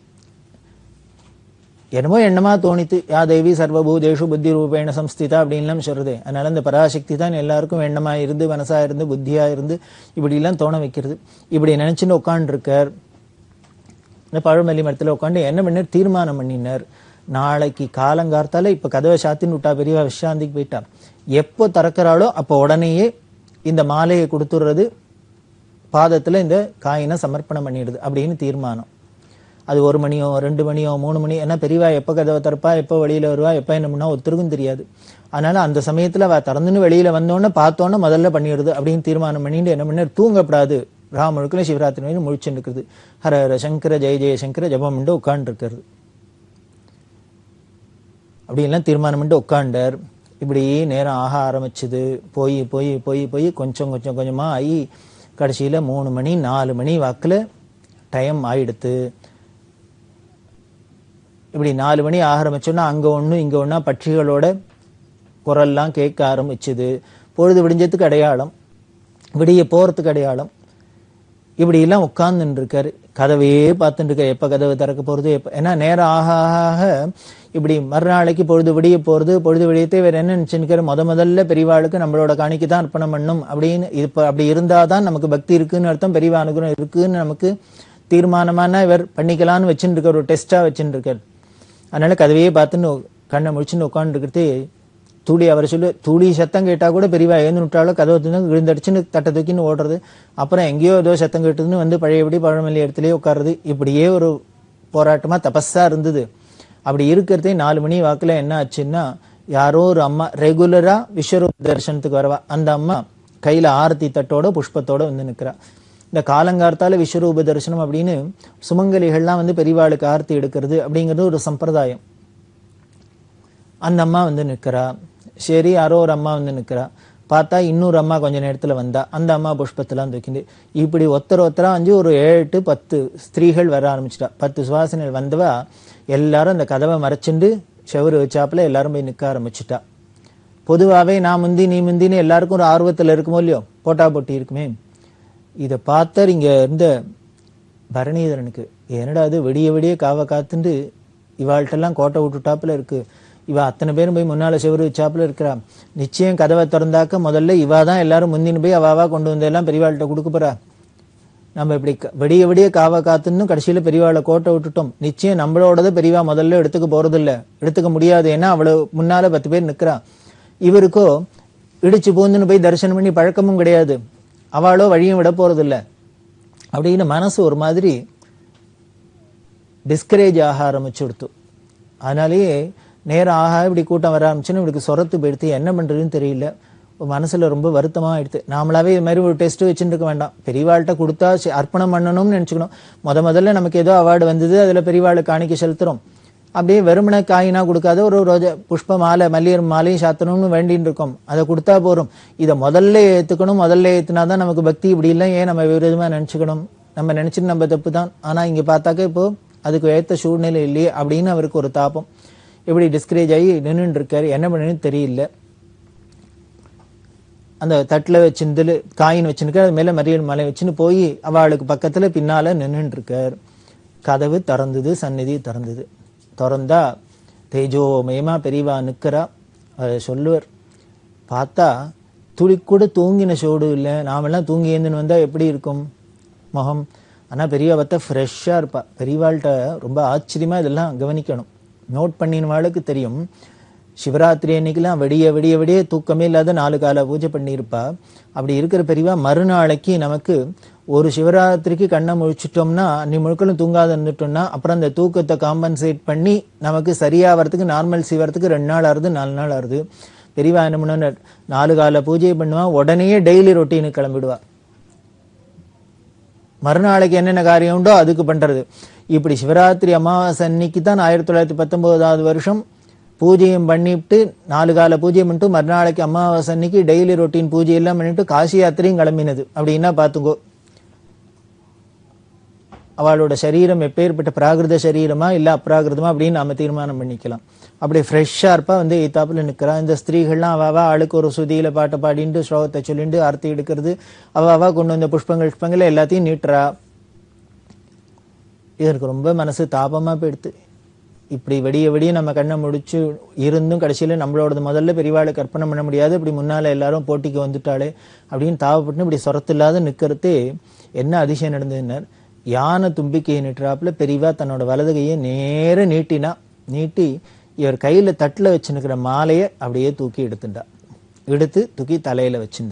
என்னமோ எண்ணமா தோணித்து, யா தேவி சர்வபூதேஷு புத்தி ரூபேண சம்ஸ்திதா அப்படின்லாம் சொல்றது. அதனால இந்த பராசக்தி தான் எல்லாருக்கும் எண்ணமா இருந்து மனசா இருந்து புத்தியா இருந்து இப்படி எல்லாம் தோண வைக்கிறது. இப்படி நினைச்சுன்னு உட்காந்துருக்கார். இந்த பழமல்லி மரத்துல உட்காந்து என்ன பண்ணார், தீர்மானம் பண்ணினார், நாளைக்கு காலங்கார்த்தால இப்ப கதவை சாத்தின்னு விட்டா பெரியவா விஸ்ராந்திக்கு போயிட்டா, எப்போ திறக்கிறாளோ அப்போ உடனேயே இந்த மாலையை கொடுத்துடுறது, பாதத்துல இந்த காயினை சமர்ப்பணம் பண்ணிடுது அப்படின்னு தீர்மானம். அது 1 மணியோ 2 மணியோ 3 மணி, ஏன்னா பெரியவா எப்போ கதவை திறப்பா, எப்போ வெளியில வருவா, எப்போ என்ன பண்ணா ஒருத்தருக்கும் தெரியாது. அதனால அந்த சமயத்துல அவ திறந்துன்னு வெளியில வந்தோன்னு பார்த்தோன்னு முதல்ல பண்ணிடுது அப்படின்னு தீர்மானம் பண்ணிட்டு என்ன பண்ண, தூங்கப்படாது, ராம் முழுக்கல சிவராத்திரி முழிச்சுட்டு இருக்கிறது, ஹர ஹர சங்கர ஜெய ஜெய சங்கர ஜபம் பண்ணிட்டு உட்காந்து இருக்கிறது. அப்படி எல்லாம் தீர்மானம் பண்ணிட்டு உட்காண்டார். இப்படி நேரம் ஆக ஆரம்பிச்சுது. போய் போய் போய் போய் கொஞ்சம் கொஞ்சம் கொஞ்சமா ஆகி கடைசியில 3 மணி 4 மணி வாக்குல டைம் ஆயிடுத்து. இப்படி 4 மணி ஆரம்பிச்சோன்னா அங்க ஒண்ணு இங்க ஒன்னா பட்சிகளோட குரல்லாம் கேட்க ஆரம்பிச்சுது. பொழுது விடிஞ்சதுக்கு அடையாளம், விடிய போறதுக்கு அடையாளம். இப்படி எல்லாம் உட்கார்ந்துட்டு இருக்காரு, கதவையே பார்த்துட்டு இருக்காரு, எப்ப கதவை திறக்க போறது, எப்ப, ஏன்னா நேரம் ஆக ஆக இப்படி மறுநாளைக்கு பொழுது விடிய போறது. பொழுது விடியத்தை வேற என்ன நினைச்சுருக்காரு, முதல்ல பெரியவாளுக்கு நம்மளோட காணிக்கு தான் அர்ப்பணம் பண்ணும் அப்படின்னு. இப்ப அப்படி இருந்தாதான் நமக்கு பக்தி இருக்குன்னு அர்த்தம், பெரியவா அனுகிரகம் இருக்குன்னு நமக்கு தீர்மானமான இவர் பண்ணிக்கலாம்னு வச்சுட்டு இருக்காரு, ஒரு டெஸ்டா வச்சுட்டு இருக்காரு. அதனால கதவையே பார்த்துன்னு கண்ணை முடிச்சுன்னு உட்காந்து இருக்கிறது. தூளி அவர் சொல்லு, தூளி சத்தம் கேட்டா கூட பெரியவா எழுந்து விட்டாலும் கதவை விழுந்தடிச்சுன்னு தட்டை தூக்கின்னு ஓடுறது. அப்புறம் எங்கேயோ ஏதோ சத்தம் கேட்டதுன்னு வந்து பழையபடி பழமல்லி இடத்துலயே உட்காருது. இப்படியே ஒரு போராட்டமா தபஸா இருந்தது. அப்படி இருக்கிறதே 4 மணி வாக்குல என்ன ஆச்சுன்னா, யாரோ ஒரு அம்மா ரெகுலரா விஸ்வரூப தரிசனத்துக்கு வரவா, அந்த அம்மா கையில ஆரத்தி தட்டோட புஷ்பத்தோட வந்து நிக்கிறா. இந்த காலங்கார்த்தால விஸ்வரூப தரிசனம் அப்படின்னு சுமங்கலிகள்லாம் வந்து பெரியவாளுக்கு ஆர்த்தி எடுக்கிறது அப்படிங்கிறது ஒரு சம்பிரதாயம். அந்த அம்மா வந்து நிக்கிறா. சரி, யாரோ ஒரு அம்மா வந்து நிக்கிறா. பார்த்தா இன்னொரு அம்மா கொஞ்ச நேரத்துல வந்தா. அந்த அம்மா புஷ்பத்தெல்லாம் தூக்கிண்டு இப்படி ஒருத்தரா வந்து ஒரு 7 10 ஸ்திரீகள் வர ஆரம்பிச்சிட்டா. 10 சுவாசனைகள் வந்தவா எல்லாரும் அந்த கதவை மறைச்சுண்டு செவரு வச்சாப்புல எல்லாரும் போய் நிக்க ஆரம்பிச்சுட்டா. பொதுவாவே நான் முந்தி நீ முந்தின்னு எல்லாருக்கும் ஒரு ஆர்வத்துல இருக்குமோ இல்லையோ, போட்டா போட்டி இருக்குமே. இதை பார்த்தார் இங்க இருந்த பரணிதரனுக்கு, என்னடா அது விடிய விடிய காவ காத்துண்டு இவாள்கிட்டெல்லாம் கோட்டை விட்டுட்டாப்புல இருக்கு, இவ அத்தனை பேரும் போய் முன்னால செவரு வச்சாப்புல இருக்கிறா, நிச்சயம் கதவை திறந்தாக்க முதல்ல இவா தான் எல்லாரும் முந்தின்னு போய் அவாவா கொண்டு வந்தெல்லாம் பெரியவாள்கிட்ட கொடுக்க போறா. நம்ம இப்படி விடிய விடிய காவ காத்துன்னு கடைசியில பெரியவாளை கோட்டை விட்டுட்டோம், நிச்சயம் நம்மளோடத பெரியவா முதல்ல எடுத்துக்க போறது இல்ல, எடுத்துக்க முடியாது, ஏன்னா அவ்வளவு முன்னால 10 பேர் நிக்கிறா. இவருக்கோ இடிச்சு பூந்துன்னு போய் தரிசனம் பண்ணி பழக்கமும் கிடையாது, அவளோ வழியும் விட போறது இல்லை அப்படின்னு மனசு ஒரு மாதிரி டிஸ்கரேஜ் ஆக ஆரம்பிச்சு கொடுத்து. அதனாலேயே நேரம் ஆக இப்படி கூட்டம் வர ஆரம்பிச்சுன்னு இவருக்கு சொரத்து போயிடுத்து, என்ன பண்றதுன்னு தெரியல, மனசுல ரொம்ப வருத்தமா ஆயிடுது. நாமளாவே இது மாதிரி ஒரு டெஸ்ட் வச்சுட்டு இருக்க வேண்டாம், பெரியவாள்கிட்ட கொடுத்தா அர்ப்பணம் பண்ணணும்னு நினைச்சுக்கணும். முதல்ல நமக்கு ஏதோ அவார்டு வந்தது, அதுல பெரியவாளை காணிக்க செலுத்துறோம், அப்படியே வெறுமனை காயினா கொடுக்காத ஒரு ரோஜா புஷ்ப மாலை மல்லிகை மாலையும் சாத்தணும்னு வேண்டின்னு இருக்கோம், அதை கொடுத்தா போறோம். இதை முதல்ல ஏத்துக்கணும், முதல்ல ஏத்துனாதான் நமக்கு பக்தி. இப்படி இல்லை ஏன் நம்ம விரோதமா நினைச்சுக்கணும், நம்ம நினைச்சுட்டு நம்ம தப்பு தான். ஆனா இங்க பார்த்தாக்க இப்போ அதுக்கு ஏற்ற சூழ்நிலை இல்லையே அப்படின்னு அவருக்கு ஒரு தாபம். இப்படி டிஸ்கரேஜ் ஆகி நின்றுட்டு இருக்காரு, என்ன பண்ணுன்னு தெரியல. அந்த தட்டில் வச்சிருந்து காயின் வச்சுருக்காரு, அது மேலே மறியல் மலை வச்சுன்னு போய் அவளுக்கு பக்கத்துல பின்னால நின்றுட்டு இருக்கார். கதவு திறந்தது, சந்நிதி திறந்தது. திறந்தா தேஜோமயமா பெரியவா நிற்கிறா. அதை சொல்லுவார். பார்த்தா துளி கூட தூங்கின சோடு இல்லை. நாமெல்லாம் தூங்கி ஏந்துன்னு வந்தா எப்படி இருக்கும் முகம், ஆனா பெரியவா பார்த்தா ஃப்ரெஷ்ஷா இருப்பா. பெரியவாள்கிட்ட ரொம்ப ஆச்சரியமா இதெல்லாம் கவனிக்கணும், நோட் பண்ணினவாளுக்கு தெரியும். சிவராத்திரி அன்னைக்கெல்லாம் விடிய விடிய விடிய தூக்கமே இல்லாத 4 கால பூஜை பண்ணியிருப்பா. அப்படி இருக்கிற பெரியவா மறுநாளைக்கு நமக்கு ஒரு சிவராத்திரிக்கு கண்ணை முழிச்சிட்டோம்னா அன்னி முழுக்களும் தூங்காத இருந்துட்டோம்னா அப்புறம் அந்த தூக்கத்தை காம்பன்சேட் பண்ணி நமக்கு சரியா வரதுக்கு நார்மல்சி வரதுக்கு 2 நாள் ஆறுது, 4 நாள் ஆறுது. பெரியவா என்ன பண்ண 4 கால பூஜை பண்ணுவா, உடனே டெய்லி ரொட்டீனு கிளம்பிடுவா. மறுநாளைக்கு என்னென்ன காரியம் உண்டோ அதுக்கு பண்றது. இப்படி சிவராத்திரி அமாவாசை அன்னைக்கு தான் 1919 வருஷம் பூஜையும் பண்ணிட்டு 4 கால பூஜை பண்ணிட்டு மறுநாளைக்கு அமாவாசை அன்னைக்கு டெய்லி ரொட்டீன் பூஜை எல்லாம் பண்ணிட்டு காசி யாத்திரையும் கிளம்பினது. அப்படின்னா பாத்துக்கோ அவளோட சரீரம் எப்பேற்பட்ட பிராகிருத சரீரமா இல்ல அப்ராகிருதமா அப்படின்னு நாம தீர்மானம் பண்ணிக்கலாம். அப்படி ஃப்ரெஷ்ஷா இருப்பா வந்து எய்தாப்புல நிக்கிறா. இந்த ஸ்திரீகள்லாம் அவ ஆளுக்கு ஒரு சுதியில பாட்டை பாடிட்டு ஸ்லோகத்தை சொல்லிட்டு ஆர்த்தி எடுக்கிறது, அவ கொண்டு வந்த புஷ்பங்கள் எல்லாத்தையும் நீட்டுறா. இதற்கு ரொம்ப மனசு தாபமா போயிடுத்து. இப்படி விடிய விடிய நம்ம கண்ணை முடிச்சு இருந்தும் கடைசியில நம்மளோட முதல்ல பெரியவாளை கற்பனை பண்ண முடியாது, இப்படி முன்னால எல்லாரும் போட்டிக்கு வந்துட்டாளே அப்படின்னு தாவப்பட்டு இப்படி சொரத்து இல்லாத நிக்கிறதே என்ன அதிசயம் நடந்ததுன்னார். யானை தும்பிக்கையை நீட்டுறாப்புல பெரியவா தன்னோட வலது கையை நேர நீட்டி இவர் கையில தட்டுல வச்சுருக்கிற மாலையை அப்படியே தூக்கி எடுத்து தூக்கி தலையில வச்சுண்டா.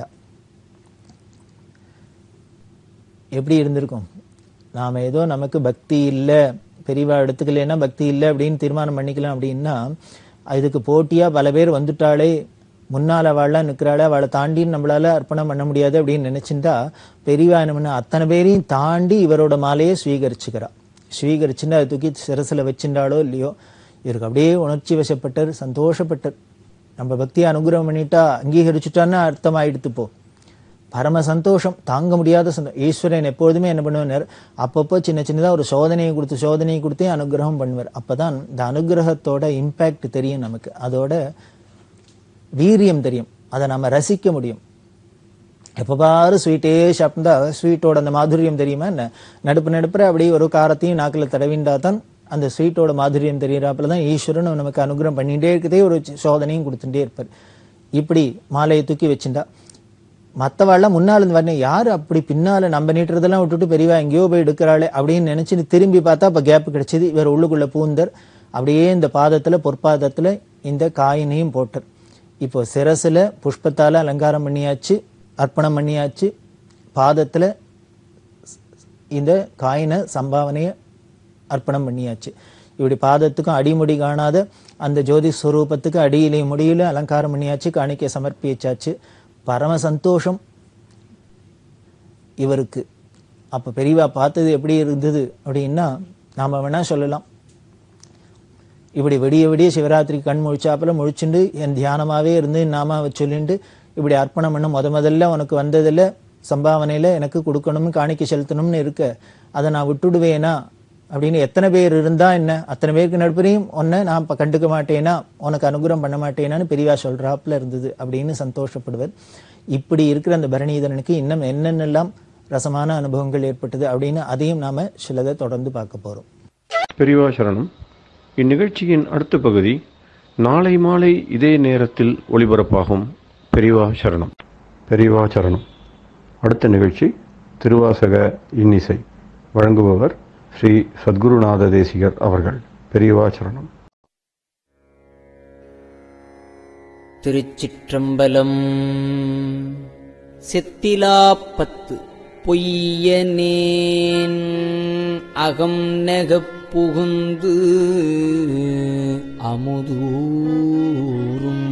எப்படி இருந்திருக்கும்? நாம ஏதோ நமக்கு பக்தி இல்லை, பெரியவா எடுத்துக்கலன்னா பக்தி இல்லை அப்படின்னு தீர்மானம் பண்ணிக்கலாம். அப்படின்னா இதுக்கு போட்டியா பல பேர் வந்துட்டாலே, முன்னால அவள்லாம் நிற்கிறாளே, அவளை தாண்டி நம்மளால அர்ப்பணம் பண்ண முடியாது அப்படின்னு நினைச்சுட்டா பெரியவா என்ன பண்ண அத்தனை பேரையும் தாண்டி இவரோட மாலையை ஸ்வீகரிச்சுட்டு அதை தூக்கி சிரசுல வச்சுட்டாளோ இல்லையோ இவருக்கு அப்படியே உணர்ச்சி வசப்பட்டார், சந்தோஷப்பட்டார். நம்ம பக்தியை அனுகிரகம் பண்ணிட்டா அங்கீகரிச்சுட்டான்னு அர்த்தம் ஆயிடுத்து. போ பரம சந்தோஷம், தாங்க முடியாத சந்தோஷம். ஈஸ்வரன் எப்பொழுதுமே என்ன பண்ணுவார், அப்பப்போ சின்னதா ஒரு சோதனையை கொடுத்தே அனுகிரகம் பண்ணுவார். அப்பதான் இந்த அனுகிரகத்தோட இம்பேக்ட் தெரியும் நமக்கு, அதோட வீரியம் தெரியும், அதை நம்ம ரசிக்க முடியும். எப்ப பாரு ஸ்வீட்டே சாப்பிட்டா ஸ்வீட்டோட அந்த மாதுரியம் தெரியுமா என்ன? நடுப்புற அப்படியே ஒரு காரத்தையும் நாக்கில் தடவிண்டா தான் அந்த ஸ்வீட்டோட மாதுரியம் தெரியுறாப்புலதான் ஈஸ்வரன் நமக்கு அனுகிரகம் பண்ணிட்டே இருக்கதே, ஒரு சோதனையும் கொடுத்துட்டே இருப்பார். இப்படி மாலையை தூக்கி வச்சுட்டா. மற்றவாள்லாம் முன்னால இருந்து வரணும், யாரு அப்படி பின்னால நம்ம நீட்டுறதெல்லாம் விட்டுட்டு பெரியவா எங்கேயோ போய் எடுக்கிறாளே அப்படின்னு நினைச்சு திரும்பி பார்த்தா அப்ப கேப் கிடைச்சது. இவர் உள்ளுக்குள்ள பூந்தர் அப்படியே இந்த பாதத்துல பொற்பாதத்துல இந்த காயினையும் போட்டார். இப்போ சிரசுல புஷ்பத்தால அலங்காரம் பண்ணியாச்சு, அர்ப்பணம் பண்ணியாச்சு. பாதத்துல இந்த காயினை சம்பாவனைய அர்ப்பணம் பண்ணியாச்சு. இப்படி பாதத்துக்கும் அடிமுடி காணாத அந்த ஜோதி ஸ்வரூபத்துக்கு அடியிலையும் முடியில அலங்காரம் பண்ணியாச்சு, காணிக்கை சமர்ப்பிச்சாச்சு. பரம சந்தோஷம் இவருக்கு. அப்ப பெரியவா பார்த்தது எப்படி இருந்தது அப்படின்னா நாம வேணா சொல்லலாம், இப்படி விடிய சிவராத்திரி கண் முழிச்சாப்புல முழிச்சுண்டு என் தியானமாவே இருந்து நாம சொல்லிட்டு இப்படி அர்ப்பணம் பண்ண முதல்ல உனக்கு வந்ததுல சம்பாவனையில எனக்கு கொடுக்கணும்னு காணிக்கை செலுத்தணும்னு இருக்க, அதை நான் விட்டுடுவேனா அப்படின்னு எத்தனை பேர் இருந்தா என்ன, அத்தனை பேருக்கு நடுப்பறையும் உன்னை நான் கண்டுக்க மாட்டேனா, உனக்கு அனுகிரகம் பண்ண மாட்டேனான்னு பெரியவா சொல்றாப்புல இருந்தது அப்படின்னு சந்தோஷப்படுவர். இப்படி இருக்கிற அந்த பரணீதரனுக்கு இன்னும் என்னென்னலாம் ரசமான அனுபவங்கள் ஏற்பட்டது அப்படின்னு அதையும் நாம சிலதை தொடர்ந்து பார்க்க போறோம். பெரியவா சரணம். இந்நிகழ்ச்சியின் அடுத்த பகுதி நாளை மாலை இதே நேரத்தில் ஒளிபரப்பாகும். பெரியவா சரணம். பெரியவா சரணம். அடுத்த நிகழ்ச்சி திருவாசக இன்னிசை. வழங்குபவர் ஸ்ரீ சத்குருநாத தேசிகர் அவர்கள். பெரியவா சரணம். திருச்சிற்றம்பலம். செத்திலாப்பத்து பொய்யனேன் அகம் நெகப் புகுந்து அமுதூரும்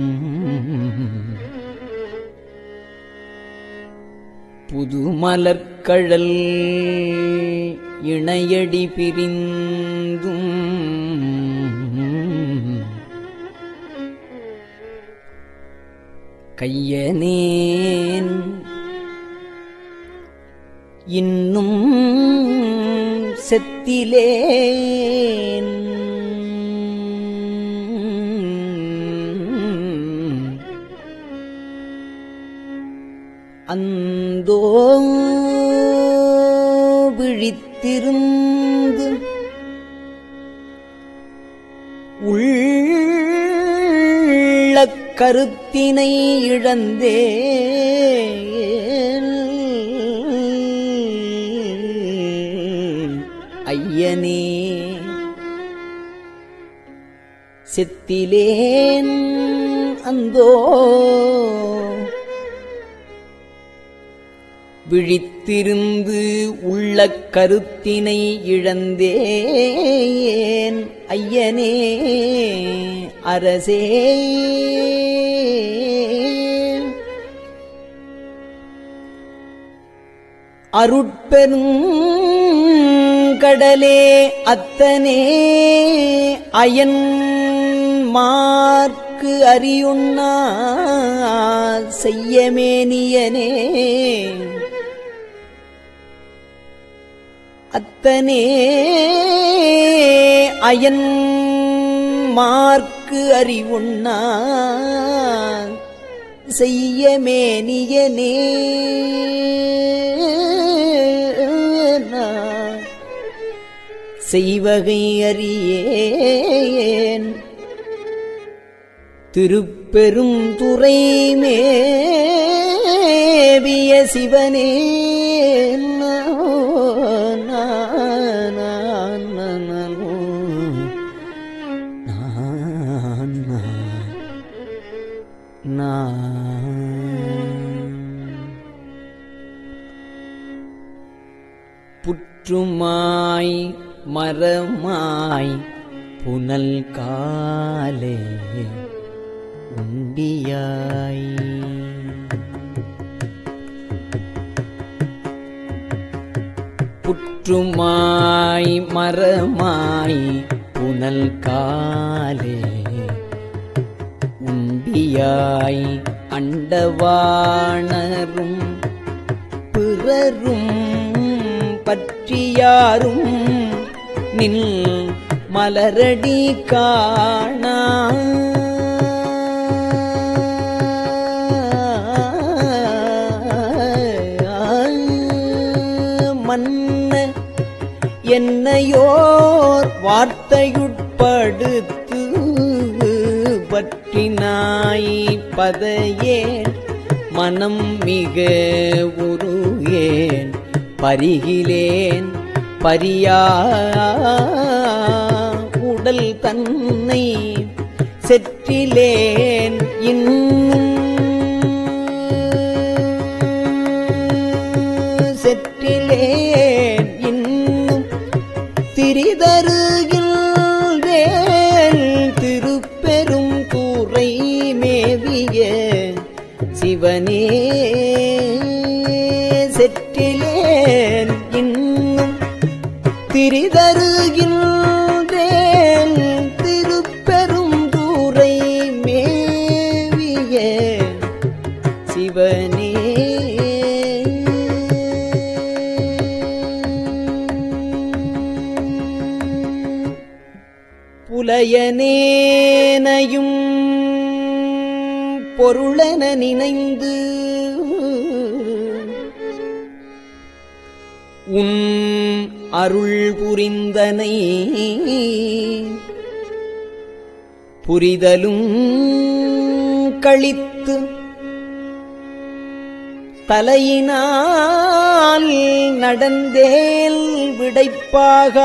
புதுமலர்கழல் இணையடி பிரிந்தும் கையனேன் இன்னும் செத்திலேன் அந்தோ விழித்திருந்து உள்ளக் கருத்தினை இழந்தேன் ஐயனே செத்திலேன் அந்தோ விழித்திருந்து உள்ளக் கருத்தினை இழந்தேன் ஐயனே அரசே அருட்பெருங்கடலே அத்தனே அயன் மார்க்கு அறியுண்ணா செய்யமேனியனே அத்தனே அயன் மார்க்கு அறிவுண்ணா செய்யமேனியனே செய்வகை அறியேன் திருப்பெரும் துறை மேவிய சிவனே புற்றுமாய் மரமாய் புனல் காலே உண்டியாய் புற்றுமாய் மரமாய் புனல் காலே உண்டியாய் அண்டவாணரும் பிறரும் பற்றியாரும் நின் மலரடி காணா மன்ன என்னையோர் வார்த்தையுட்படுத்து பற்றினாய் பதையேன் மனம் மிக உருகேன் பரிகிலேன் பரியா உடல் தன்னை செற்றிலேன் இன்னும் செற்றிலேன் இன்னும் திரிதருகின்றேன் திருப்பெரும் கூரை மேவிய சிவனே செற்றிலேன் இன்னும் திரிதருகின்றேன் திருப்பெரும் கூரை மேவிய சிவனே புலையனேனையும் பொருளென நினைந்து உன் அருள் புரிந்தனை புரிதலும் கழித்து தலையினால் நடந்தேல் விடைப்பாக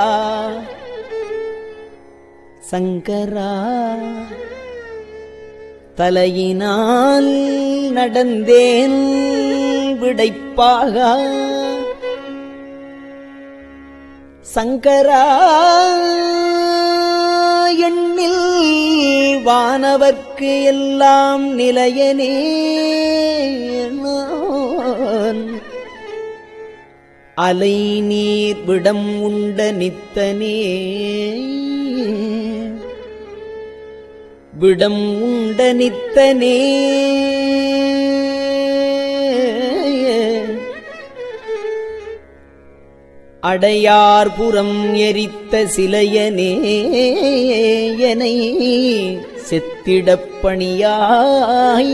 சங்கரா தலையினால் நடந்தேன் விடைப்பாக சங்கரா எண்ணில் வானவர்க்கு எல்லாம் நிலையனே அலை நீர் விடம் உண்ட நித்தனே விடம் உண்ட நித்தனே அடையார்புறம் எரித்த சிலையனே எனை செத்திடப் பணியாய்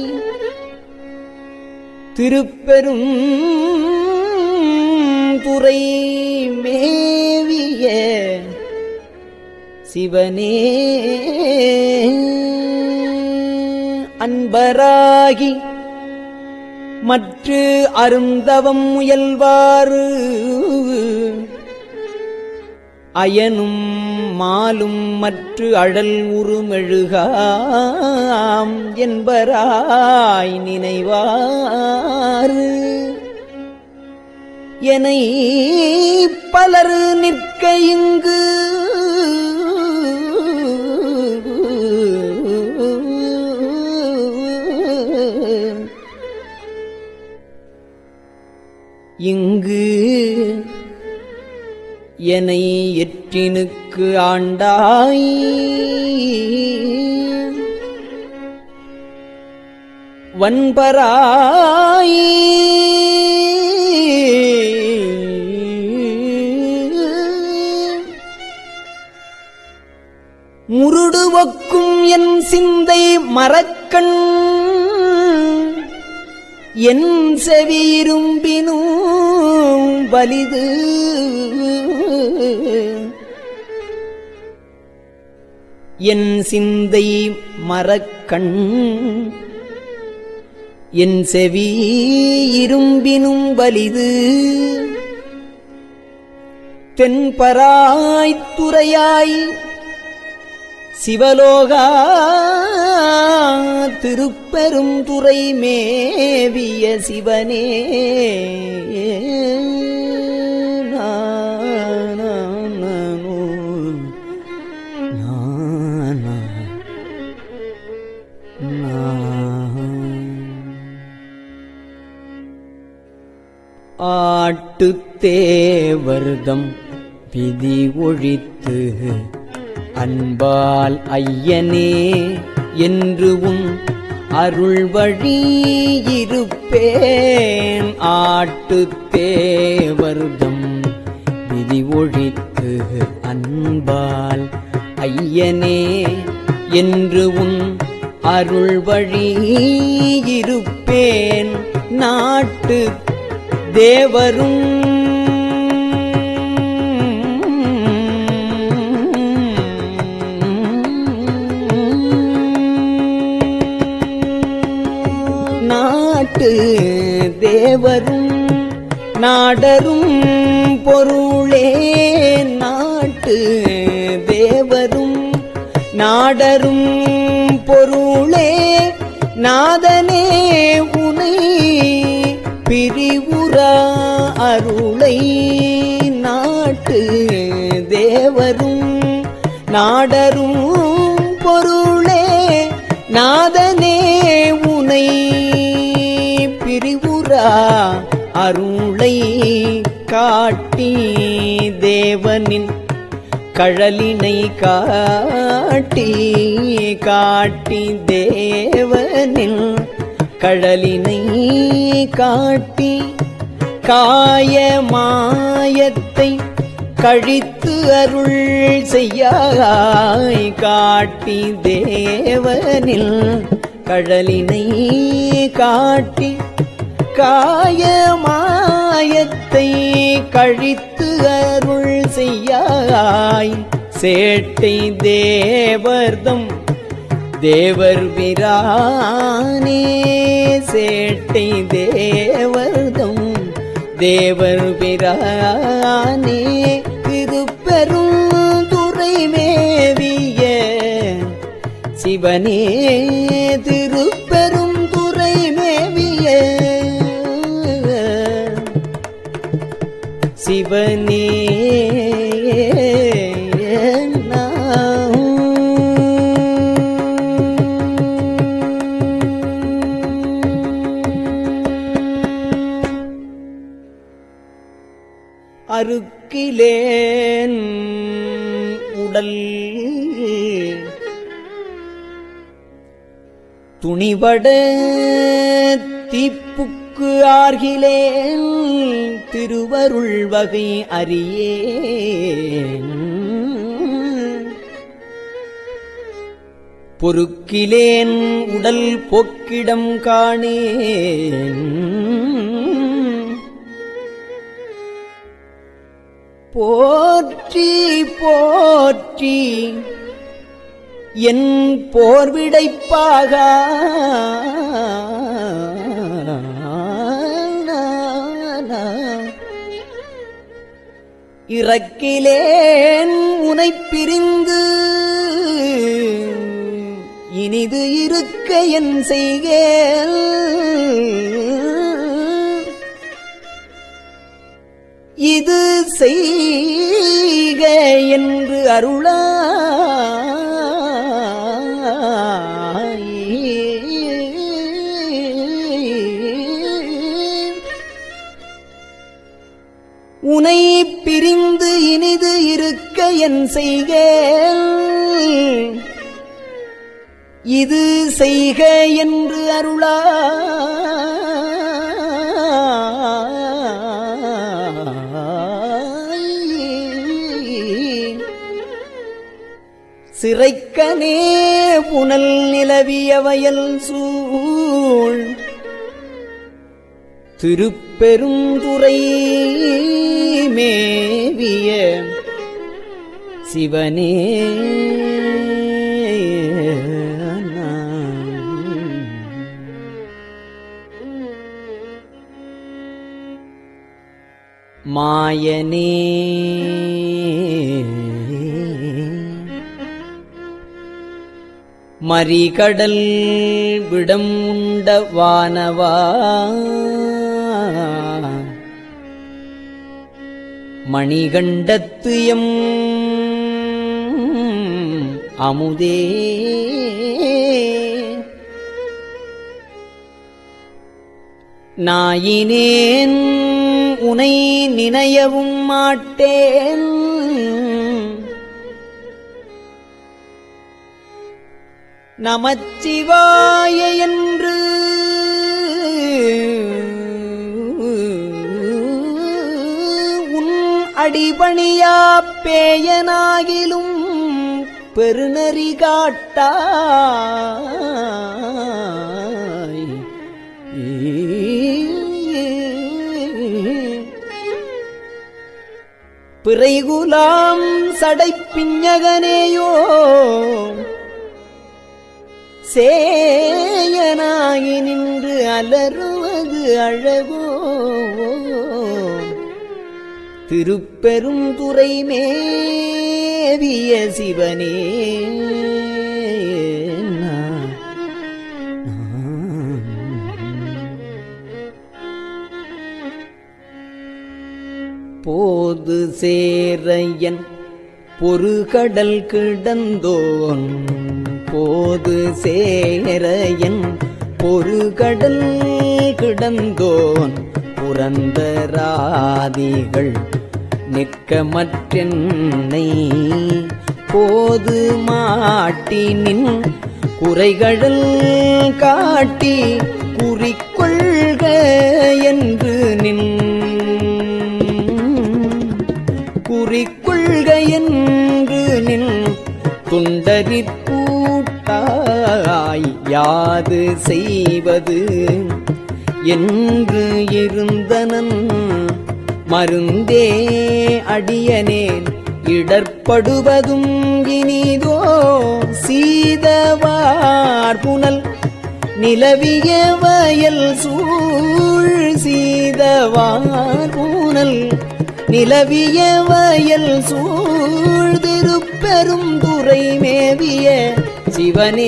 திருப்பெரும் துறை மேவிய சிவனே அன்பராகி மற்று அருந்தவம் முயல்வாறு அயனும் மாலும் மற்று அழல் உருமெழுகாம் என்பராய் நினைவாறு எனை பலர் நிற்க இங்கு இங்கு எனை எற்றினுக்கு ஆண்டாய் வன்பராய் முருடுவக்கும் என் சிந்தை மரக்கண் என் செவியிரும்பினும் வலிது என் சிந்தை மரக்கண் என் செவி இரும்பினும் வலிது தென்பராய் துறையாய் சிவலோகா திருப்பெரும் துறை மேவிய சிவனே ஆட்டுத்தேவர்தம் விதி ஒழித்து அன்பால் ஐயனே என்று உன் அருள் வழி இருப்பேன் ஆட்டுத்தேவர்தம் விதி ஒழித்து அன்பால் ஐயனே என்று உன் அருள் வழி இருப்பேன் நாட்டு தேவரும் நாட்டு தேவரும் நாடரும் பொருளே நாட்டு தேவரும் நாடரும் பொருளே நாதனே உனை பிரிவுரா அருளை நாட்டு தேவரும் நாடரும் பொருளே நாதனே உனை பிரிவுரா அருளை காட்டி தேவனின் கழலினை காட்டி காட்டி தேவனின் கழலினை காட்டி காய மாயத்தை கழித்து அருள் செய்யாய் காட்டி தேவனில் கழலினை காட்டி காய மாயத்தை கழித்து அருள் செய்யாய் சேட்டை தேவர்தம் தேவர் பிரானே சேட்டை தேவர்தம் தேவர் பிரானே திருப்பெரும் துறை மேவிய சிவ சிவனே திருப்பெரும் துறை மேவிய சிவனே அருக்கிலேன் உடல் துணிபட தீப்புக்கு ஆர்கிலேன் திருவருள் வகை அறியேன் பொறுக்கிலேன் உடல் போக்கிடம் காணேன் போற்றி போற்றி என் போர்விடைப்பாக இறக்கிலேன் உனைப் பிரிந்து இனிது இருக்க என் செய்கேன் இது செய்க என்று அருளாய் உனை பிரிந்து இனிது இருக்க என் செய்கேன் இது செய்க என்று அருளாய் சிறைக்கனே புனல் நிலவிய வயல் சூழ் திருப்பெருந்துறை மேவிய சிவனே மாயனே மறிகடல் விடம் உண்ட வானவா மணிகண்டத்து எம் அமுதே நாயினேன் உனை நினையவும் மாட்டேன் நமச்சிவாய என்று உன் அடிபணியா பேயனாகிலும் பெருநெறி காட்டாய் பிறைகுலாம் சடைப்பிஞகனேயோ சேயனாகி நின்று அலறுவது அழகோ திருப்பெருந்துறை மேவிய சிவனே போது சேரையன் பொறுகடல் கிடந்தோன் போது சேரையன் பொறுகடல் கிடந்தோன் புரந்தராதிகள் நிற்கமற்றென்னை போது மாட்டி நின் குறைகடல் காட்டி குறிக்கொள்க என்று நின் குறிக்கொள்க என்று நின் துண்டரிப்பூட்டாய் யாது செய்வது என்று இருந்தனன் மருந்தே அடியனேன் இடர்படுவதும் இனிதோ சீதவார் புனல் நிலவிய வயல் சூழ் சீதவார் புனல் நிலவிய வயல் சூழ் திருப்பெருந்துறை மேவிய சிவனே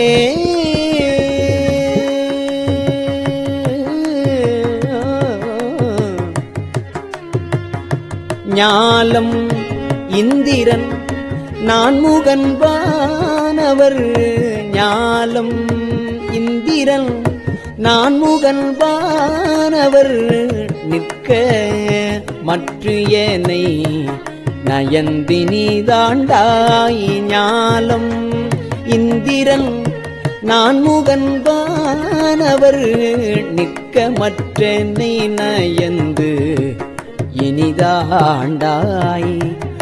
ஞாலம் இந்திரன் நான்முகன் வானவர் ஞாலம் இந்திரன் நான்முகன் வானவர் நிற்க மற்ற ஏனை நயந்தினி தாண்டாய் ஞாலம் இந்திரன் நான்முகன் வானவர் நிற்க மற்றனை நயந்து இனிதாண்டாய்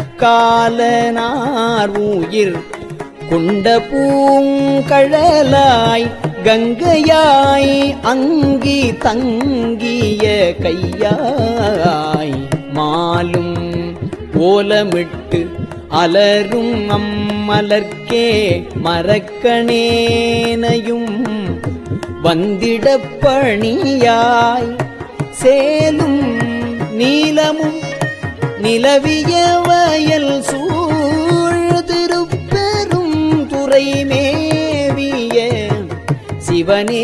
காலனார் உயிர் கொண்ட பூங்கழலாய் கங்கையாய் அங்கி தங்கிய கையாய் மாலும் ஓலமிட்டு அலரும் அம்மலர்க்கே மரக்கணேனையும் வந்திடப் பணியாய் சேலும் நீலமும் நிலவிய வயல் சூழ் திருப்பெரும் துறை மேவிய சிவனே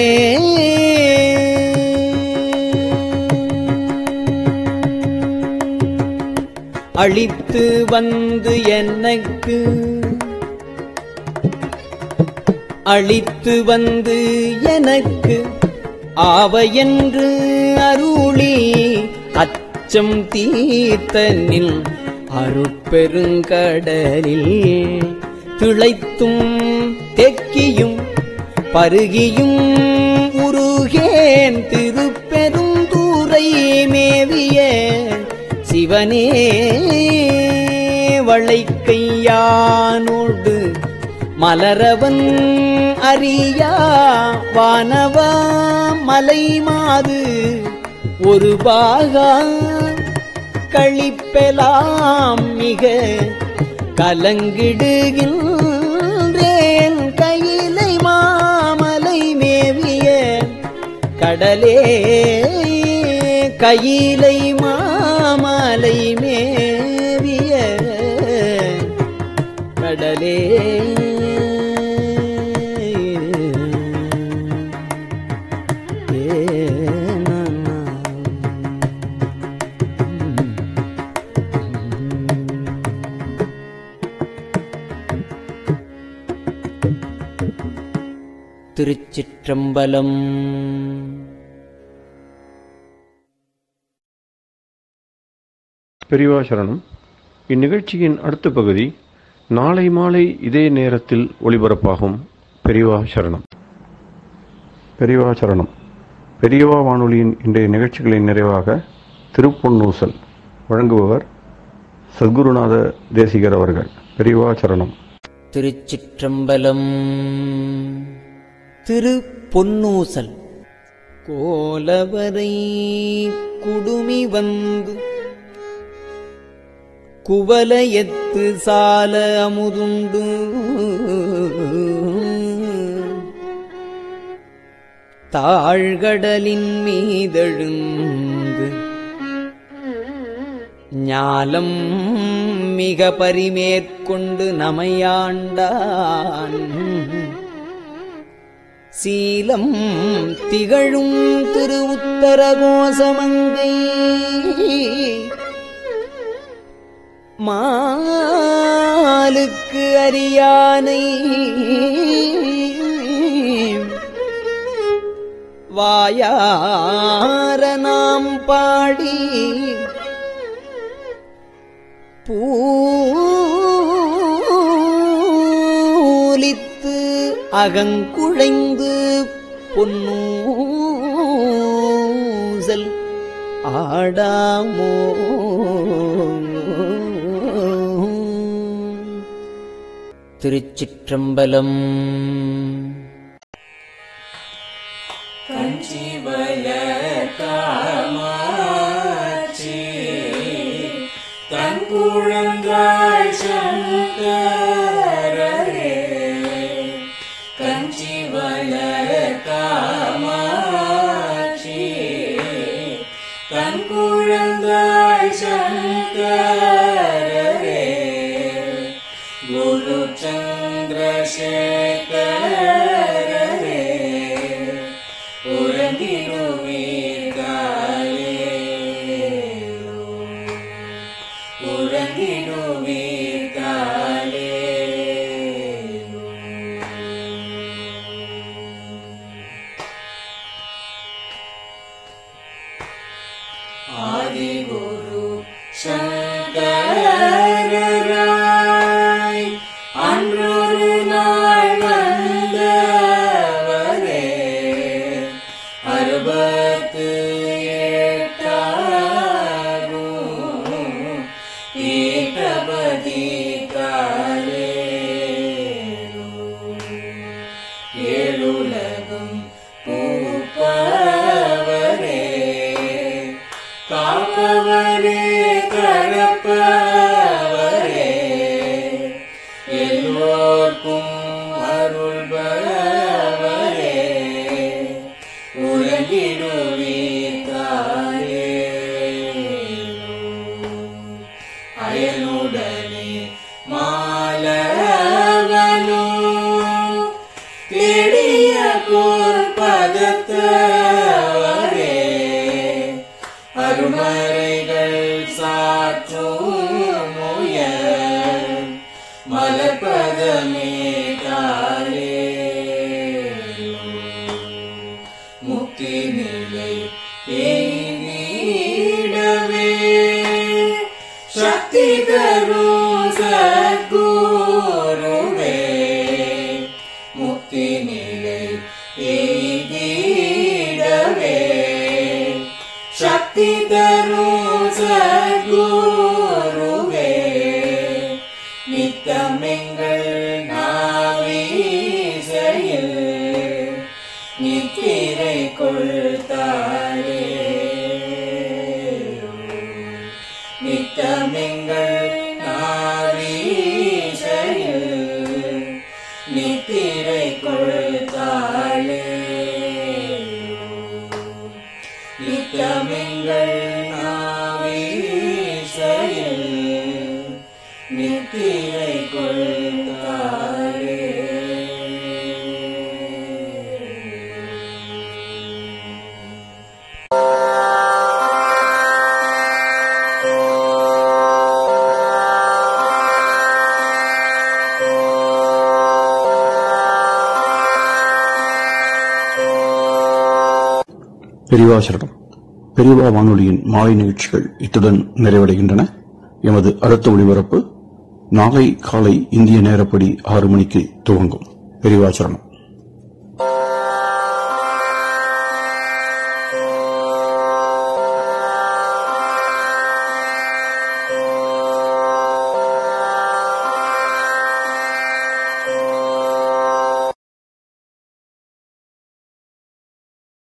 அளித்து வந்து எனக்கு அளித்து வந்து எனக்கு ஆவையென்று அருளி அச்சம் தீர்த்தனில் அருட்பெருங்கடலில் திளைத்தும் தெக்கியும் பருகியும் உருகேன் திருப்பெருந்தூரை மேவிய சிவனே வளைக்கையானோடு மலரவன் அறியா வானவா மலை மாது ஒரு பாகா கழிப்பெலாம் மிக கலங்கிடுகின்றேன் கையிலை மாமலை மேவிய கடலே கையிலை மாமலை மேவிய கடலே திருச்சிற்றம்பலம். பெரியவா சரணம். இந்நிகழ்ச்சியின் அடுத்த பகுதி நாளை மாலை இதே நேரத்தில் ஒளிபரப்பாகும். பெரியவா சரணம். பெரியவா சரணம். பெரியவா வானொலியின் இன்றைய நிகழ்ச்சிகளின் நிறைவாக திருப்பொன்னூசல் வழங்குபவர் சத்குருநாத தேசிகர் அவர்கள். பெரியவா சரணம். திருச்சிற்றம்பலம். திருப்பொன்னூசல். கோலவரை குடுமி வந்து குவலயத்து சால அமுதுண்டு தாழ்கடலின் மீதெழுந்து ஞாலம் மிக பரிமேற்கொண்டு நமையாண்டான் சீலம் திகழும் திரு உத்தரகோசமங்கை மாலுக்கு அரியானை வாயார நாம் பாடி பூலித்து அகங்குழைந்து பொன்னூசல் ஆடாமோ. திருச்சிற்றம்பலம். காமாட்சி தன் குழந்தாய் சங்கரே கஞ்சிவய காமாட்சி தன் குழந்தாய் சங்கரே குரு சந்திர சந்திரசேகரரே உறங்கிடுவீர்களே உறங்கிடுவீர்களே ஆதிகுரு சங்கரராய் அன்றொரு நாள் வந்தவரே 68 பீட்டபதி காலே ஏழுலகம் பூப்பவரே காப்பவரே கரப்பவரே எல்லோர்க்கும் அருள்பவரே உறங்கிடுவீர்களே அயனுடனே மாலவனோ தேடிய பொற்பதத்தவரே அருமறைகள் சாற்றும் முயல் மலர்பதமே காலே முக்தி நிலை எய்திடவே சக்தி தரும் சத்குருவே முக்தி நிலை எய்திடவே சக்தி தரும் சத்குருவே நித்தமெங்கள் நாவீசையில் நித்திரை கொள்தாரே நித்தமெங்கள் நாவீசையில் நித்திரை கொள்தாளே நித்தமெங்கள் நாவீசையில் நித்திரை கொள்தாளே பெரியவா சரணம். பெரியவா வானொலியின் மாலை நிகழ்ச்சிகள் இத்துடன் நிறைவடைகின்றன. எமது அடுத்த ஒளிபரப்பு நாளை காலை இந்திய நேரப்படி 6 மணிக்கு துவங்கும். பெரியவா சரணம்.